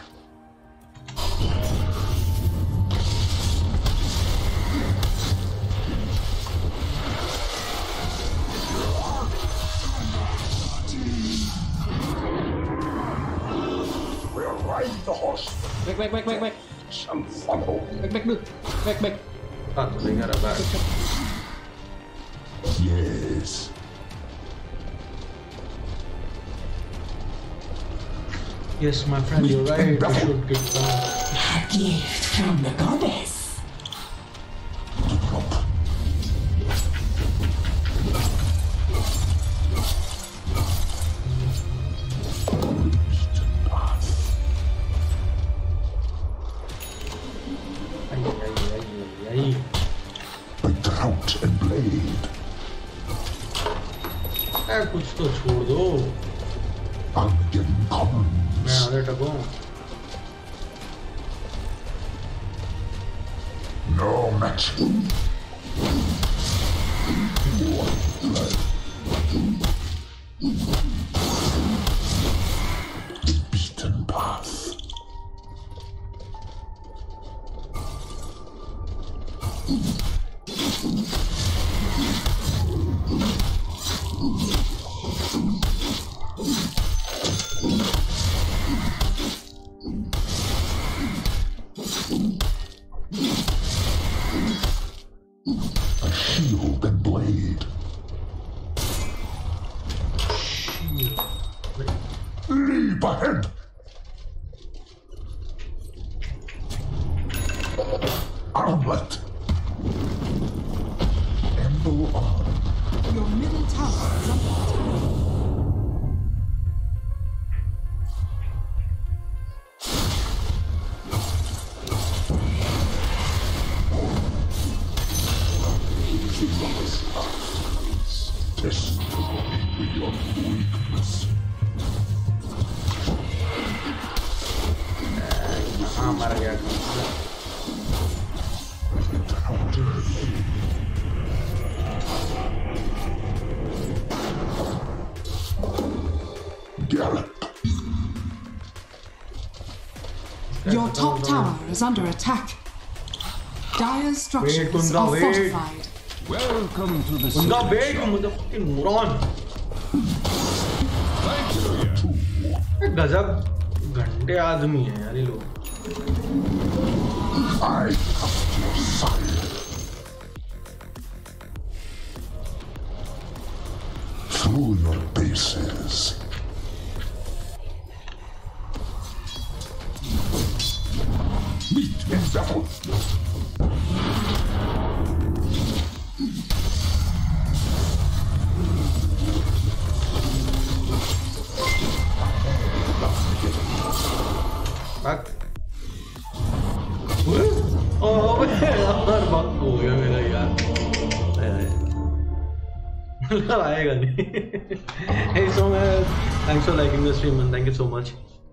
We'll ride the horse. Back, back, back, back, back. Shall follow. Back, back, dude. Back, back. Ah, so they got a back. Yes. Yes, my friend, you're right. We should get some. A gift from the goddess. Ay, ay, ay, ay, ay. By drought and blade. Eh, कुछ तो छोड़ दो. Armageddon commons. मैं आधे टको. No match. Beaten path. A shield and blade. Leap ahead! Armlet! Emble on. Your middle tower is under attack. Testimony beyond weakness. हाँ मर गया Your top tower is under attack. Dire's structures are fortified. Welcome to the उनका बेट मुझे fucking moron. गजब घंटे आदमी है यार ये लोग. I come to your side. Through your bases. Meet in battle. Back. Oh, यार बात हो गया मेरा यार. आएगा नहीं. Hey so man, thanks for liking the stream and thank you so much.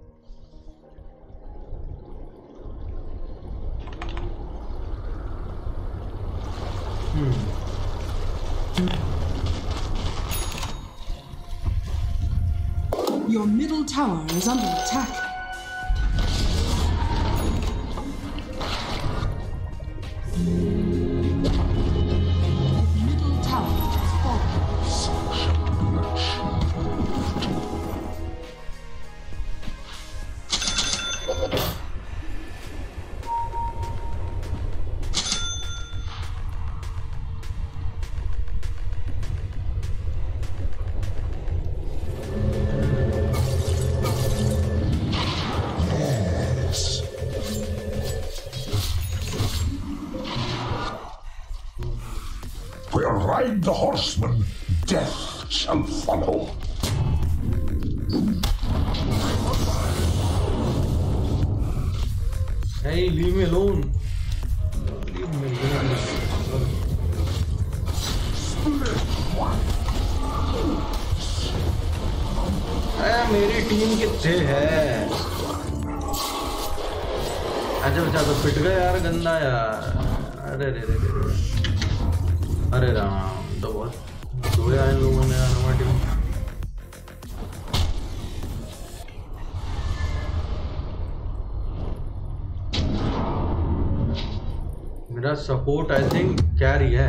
Hmm. Your middle tower is under attack. Middle tower is falling. Where ride the horseman, death shall follow. Hey, leave me alone. Leave me alone. अरे मेरी team कितने है? अच्छा अच्छा तो पिट गया यार गंदा यार. अरे रे रे रे अरे राम तो बहुत धोया इन लोगों ने यार हमारी टीम. मेरा सपोर्ट आई थिंक कैरी है.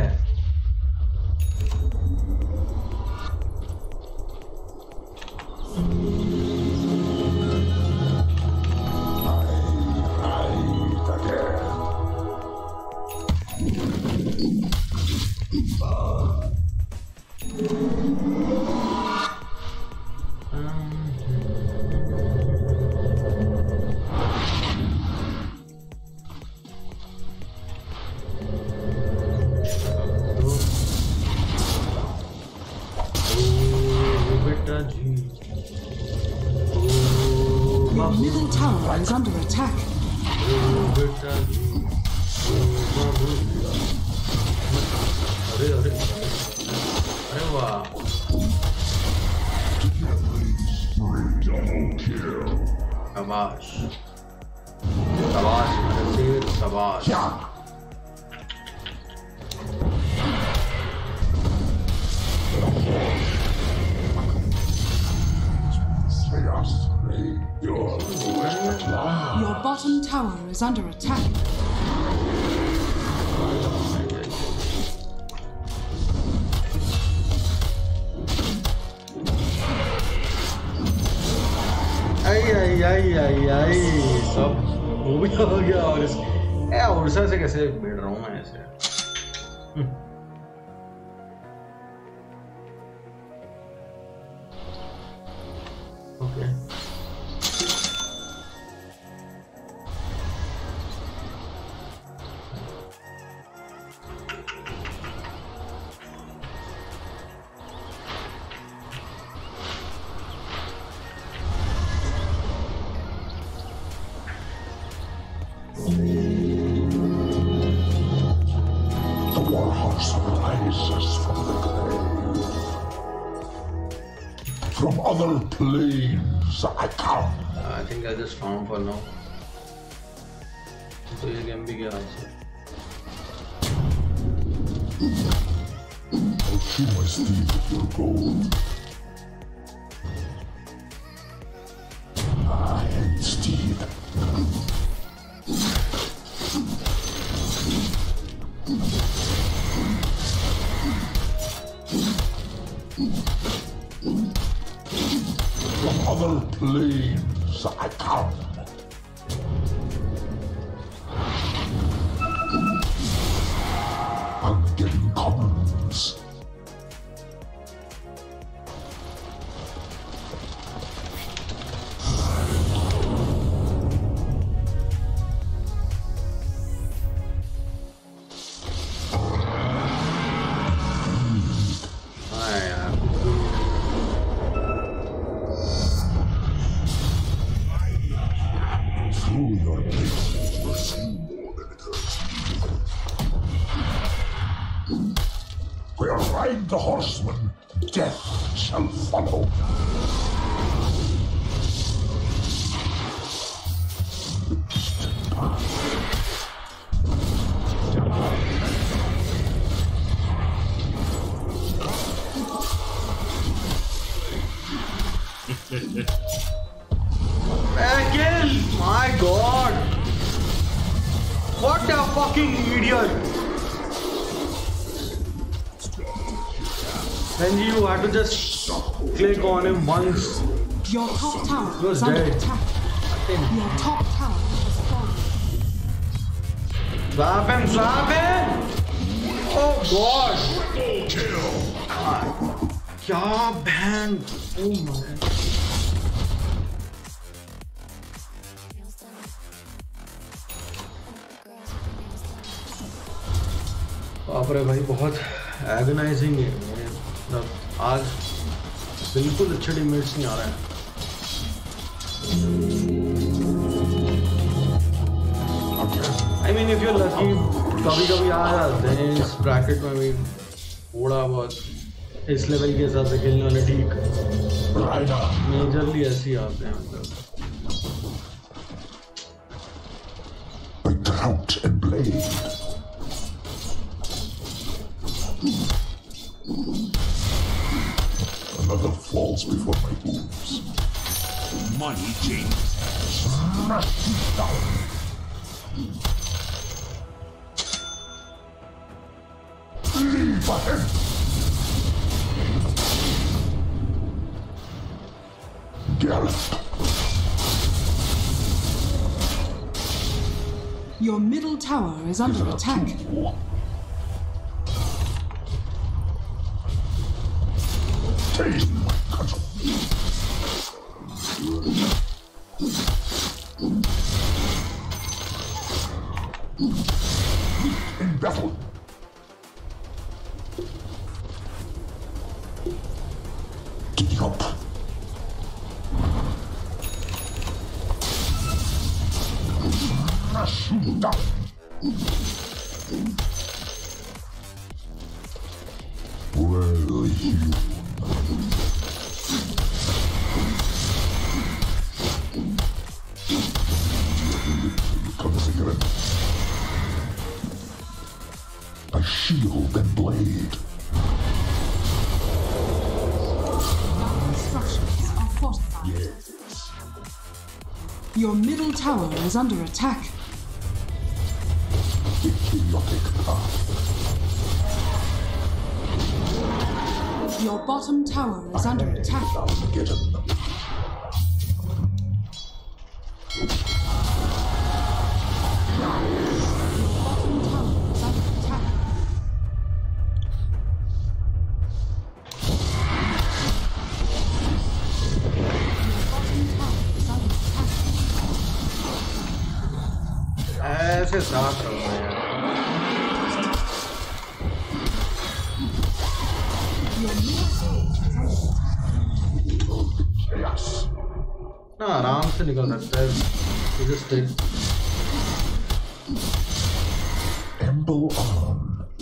Your middle tower is under attack. अरे अरे अरे वाह. शाबाश शाबाश शेर शाबाश. Your bottom tower is under attack. I I I I आई सब वो भी हो गया. और इस ए उड़सा से कैसे बैठ रहा हूँ मैं ऐसे. Okay The war horse rises from the grave. From other planes I come. I think I just found for now. So ये game भी गया है. I'll chew my steed with your gold. I hate steed. From other planes I come. I'm getting commons. Through your places will see more than it hurts me. Where ride the horseman, death shall follow. Again, my God! What a fucking idiot! Then you had to just click on him once. Your top tower He was is under dead. attack. Your top tower has fallen. Slap him, slap him! Oh God! क्या band? Oh my! बाप रे भाई बहुत एगनाइजिंग है. मतलब आज बिल्कुल अच्छे टीममेट्स नहीं आ रहे हैं. I mean if you're lucky कभी कभी आ जाते हैं इस ब्रैकेट में भी थोड़ा बहुत इस लेवल के हिसाब से खेलने वाले ठीक. मेजरली ऐसे ही आते हैं. By drought and blade. Another falls before my hooves. Money changes. Smash you down. Leave ahead. Gallop. Your middle tower is under attack. Taste my cudgel. In battle. Giddy up. Smash you down. Well, you. Comes again. A shield and blade. Structures are fortified. Yes. Your middle tower is under attack. The chaotic path. Your bottom tower is under attack. Armageddon. ऐसे साथ रहो यार. ना आराम से निकल सकता है. You just take. Emble on.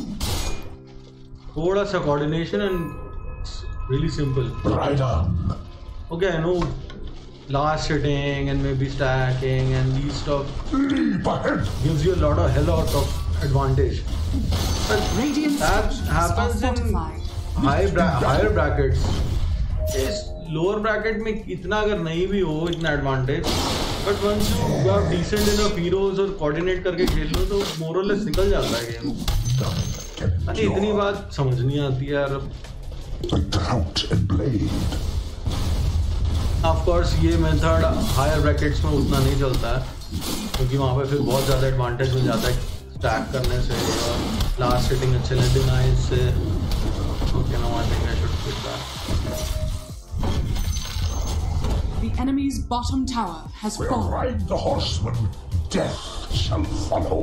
थोड़ा सा coordination and really simple. Right on. Okay, I know last hitting and maybe stacking and these stuff gives you a lot of hell out of advantage. But that happens in high bra higher brackets. Is lower bracket में इतना अगर नहीं भी हो इतना advantage, but once you are decent enough heroes और coordinate करके खेल लो तो more or less निकल जाता है game. अरे इतनी बात समझ नहीं आती यार. Of course ये मेथड हायर ब्रैकेट्स में उतना नहीं चलता है क्योंकि वहाँ पे फिर बहुत ज़्यादा एडवांटेज मिल जाता है स्टैक करने से और लास्ट हिटिंग अच्छे ले डिनाइज से. Okay now I think I should quit that. The enemy's bottom tower has fallen. Ride the horseman, death shall follow.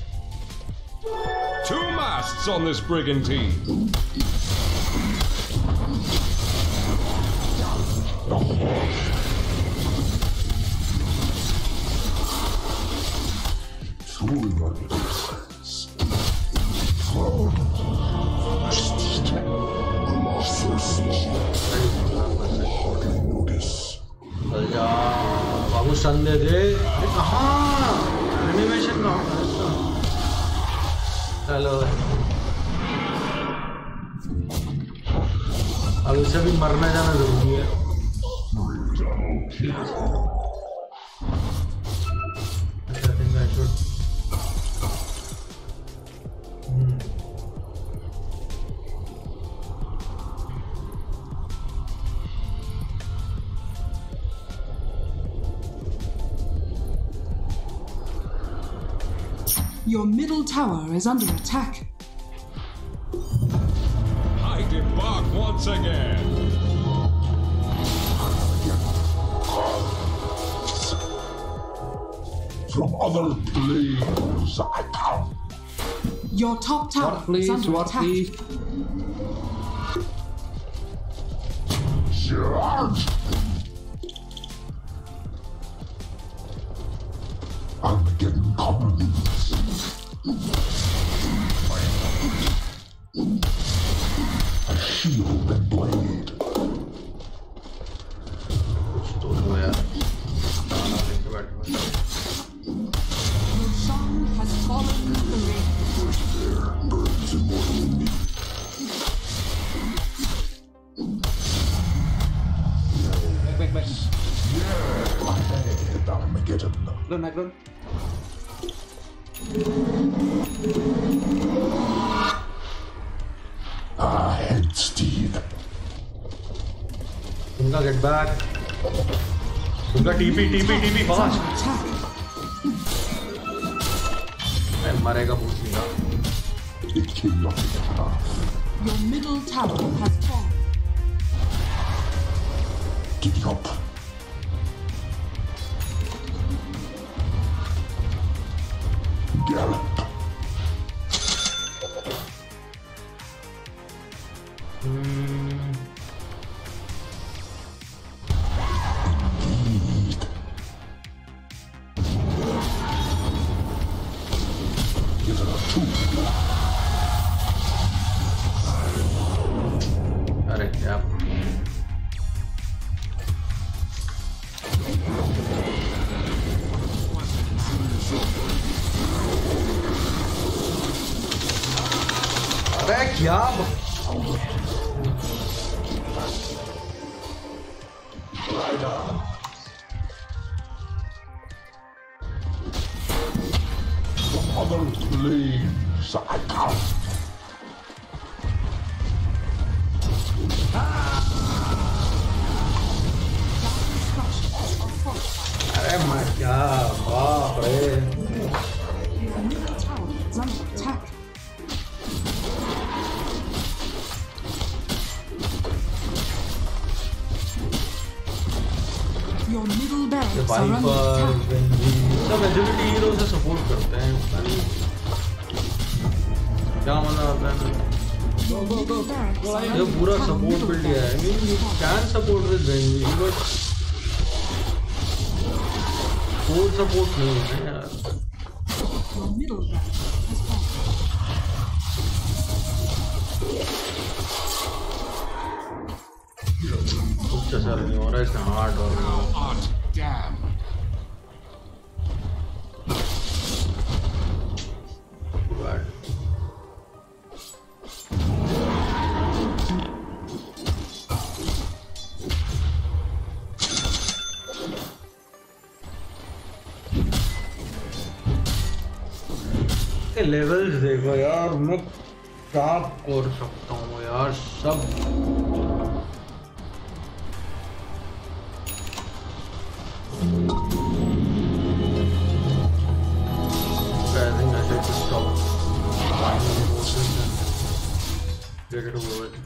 Two masts on this brigantine. बाबू सन दे दे. कहाँ एनिमेशन कहाँ? चलो अब इसे भी मरने जाना जरूरी है. I think I should. Hmm. Your middle tower is under attack. I debark once again. From other planes I come. Your top tower What please, is under what attack. please? Charge! Armageddon comes. A shield and blade. Roshan has fallen to the ring. There burns immortal in me. Back, back, back. Yeah, my head, Armageddon. Run, back, run. Ah, head steed. Tunga, get back. Tunga, T P, T P, T P, fast. मैं मरेगा पूछेगा. The king of the path. Your middle tower has fallen. Giddy up. Gallop. Hmm. Indeed. Give it a two. अरे क्या? अरे क्या? From other planes I come. अरे मैं क्या? बाप रे! Your middle tower is under attack. Your middle barracks are under attack. सब एजिलिटी हीरो से सपोर्ट करते हैं. क्या मजा आता है? Your middle barracks are ये under पूरा attack. सपोर्ट बिल्ड है. I mean, you can support with Benji, but full support नहीं है यार. Your middle barracks has fallen. कुछ असर नहीं हो रहा है इसमें हार्ड और damn. bad. लेवल्स देखो यार, मैं क्या कर सकता हूँ यार सब। I think I should just stop buying emotions and get it over with.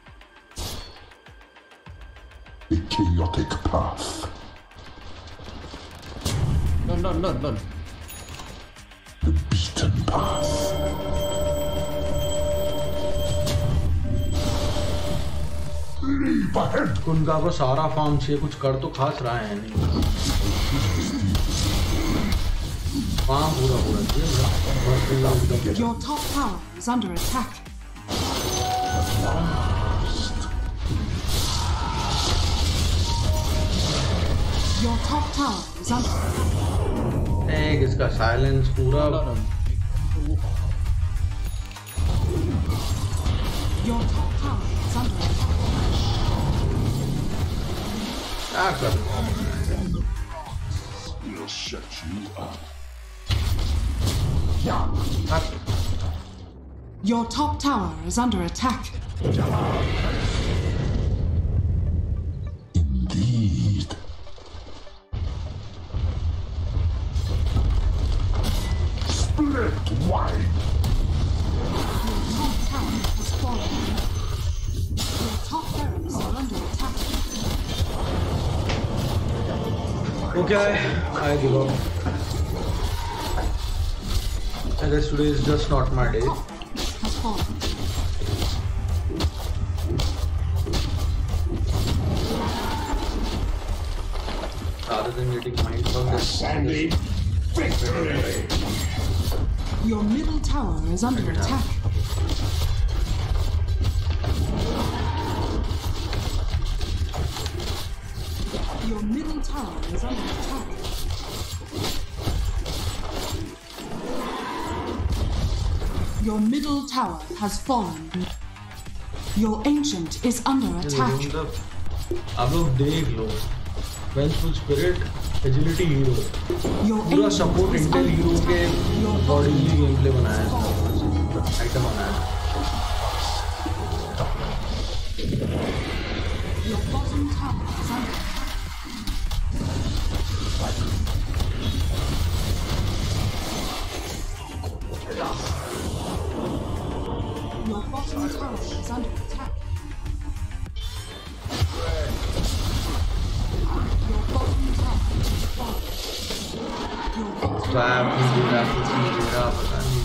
The chaotic path. No, no, no, no. The beaten path. Leap ahead. उनका को सारा फार्म से कुछ कर तो खास रहा है नहीं। फार्म पूरा पूरा चाहिए। Your top tower is under attack. Your top tower is under attack. एक इसका साइलेंस पूरा। Your top tower is under attack. क्या कर? We'll shut you up. Your top tower is under attack. Indeed. Split wide. Your top tower has fallen. Your top barracks are under attack. Okay, I give up. I guess today is just not my day. Has fallen. Rather than getting mind from this. Sandy, victory! Your middle tower is under attack. Your middle tower is under attack. Your middle tower has fallen. Your ancient is under attack. आप लोग देख लो, Vengeful Spirit, Agility Hero, पूरा support intel hero के accordingly game play बनाया है, item बनाया है। Your bottom tower is under attack. Your bottom tower is under attack. Your bottom tower is falling. Your bottom Swap नहीं दे रहा, कुछ नहीं दे रहा, पता नहीं।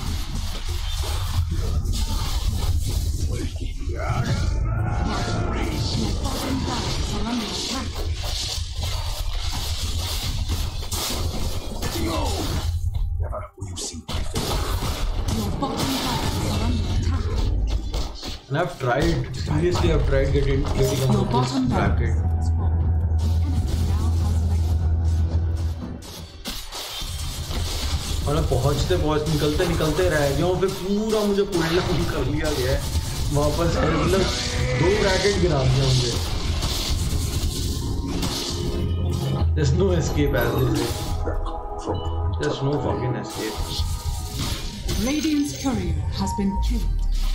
Your bottom barracks are under attack. No! Never will you see my face. Your bottom barracks are under attack. And I've tried, seriously I've tried getting getting Your out of bottom this barracks bracket. has fallen. Now has मतलब पहुंचते पहुंच निकलते निकलते रह गया हूँ, फिर पूरा मुझे पुल डाउन कर लिया गया है वापस। मतलब दो रैकेट गिरा दिया मुझे। There's no escape as they say. There's no fucking escape. Radiant's courier has been killed.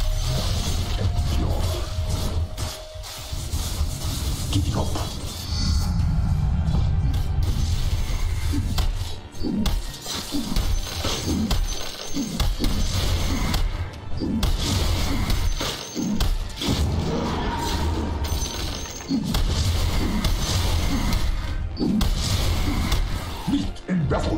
Give up. Meet in battle.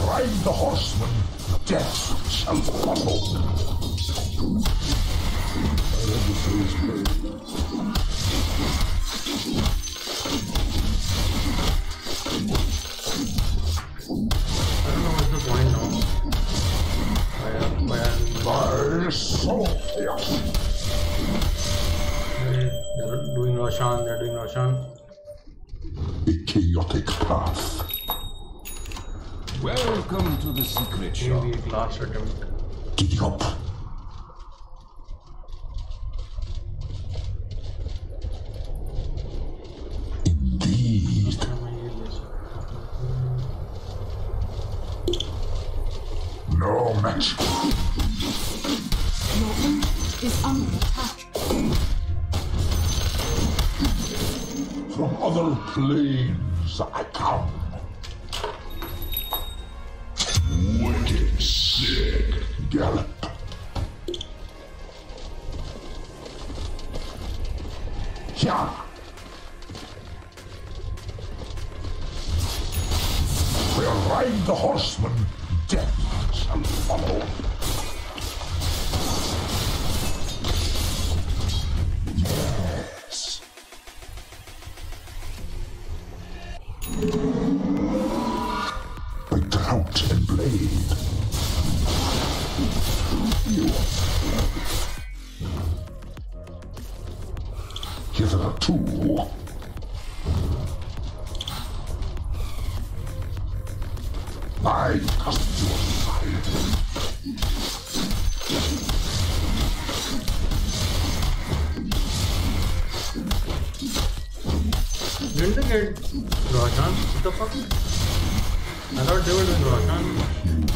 ride the horseman, death shall follow. I don't know what's the point now. My soul. They're doing Roshan, they're doing Roshan. A chaotic path. Welcome to the secret shop. Maybe last attempt. Giddy up. Indeed. No match. Your ancient is under attack. From other planes I come. Wicked sick gallop. Yeah. We'll ride the horseman. Death shall follow. Yes. By drought and blade. Hitherto. I cast you aside. Didn't they get Roshan? What the fuck? I thought they were doing Roshan.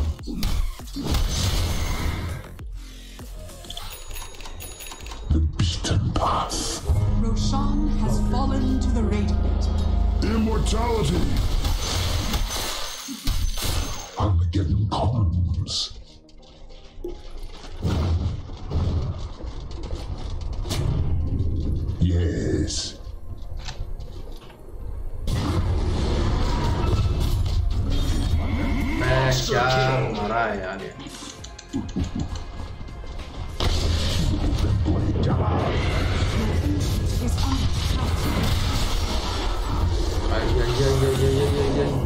The beaten path. Roshan has fallen to the Radiant. Immortality. Armageddon comes. Yes. मैं क्या मारा है यार ये ay ay ay ay ay ay ay ay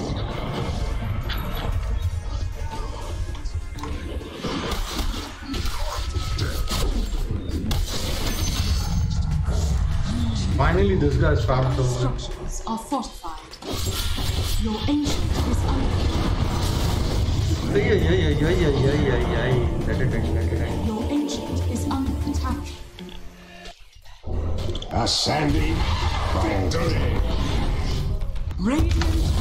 finally this guy is trapped somewhere. Structures are fortified. Your ancient is under ay ay ay ay ay ay ay ay ay let it end, let it end. Your ancient is under attack. A sandy victory. Radiant.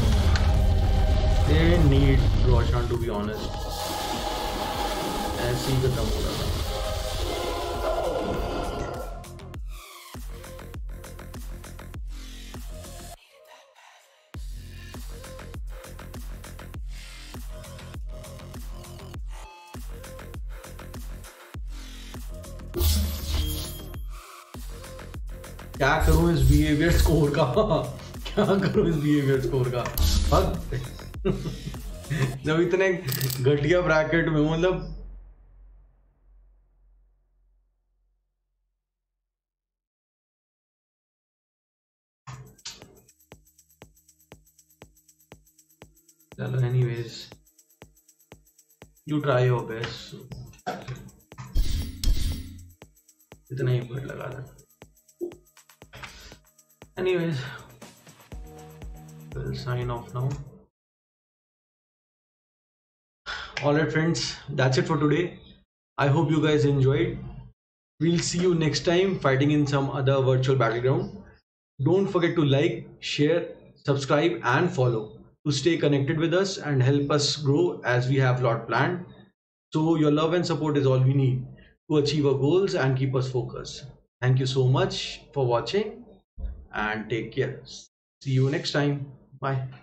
They need Roshan, to be honest. ऐसे ही खत्म हो रहा था. क्या करूं इस behaviour score का क्या करूं इस बिहेवियर स्कोर का जब इतने घटिया ब्रैकेट में मतलब चलो anyways you try your best इतना ही एफर्ट लगा था. Anyways, we'll sign off now. Alright friends, that's it for today. I hope you guys enjoyed. We'll see you next time fighting in some other virtual battleground. Don't forget to like, share, subscribe and follow to stay connected with us and help us grow as we have a lot planned. So your love and support is all we need to achieve our goals and keep us focused. Thank you so much for watching. And take care. See you next time. Bye.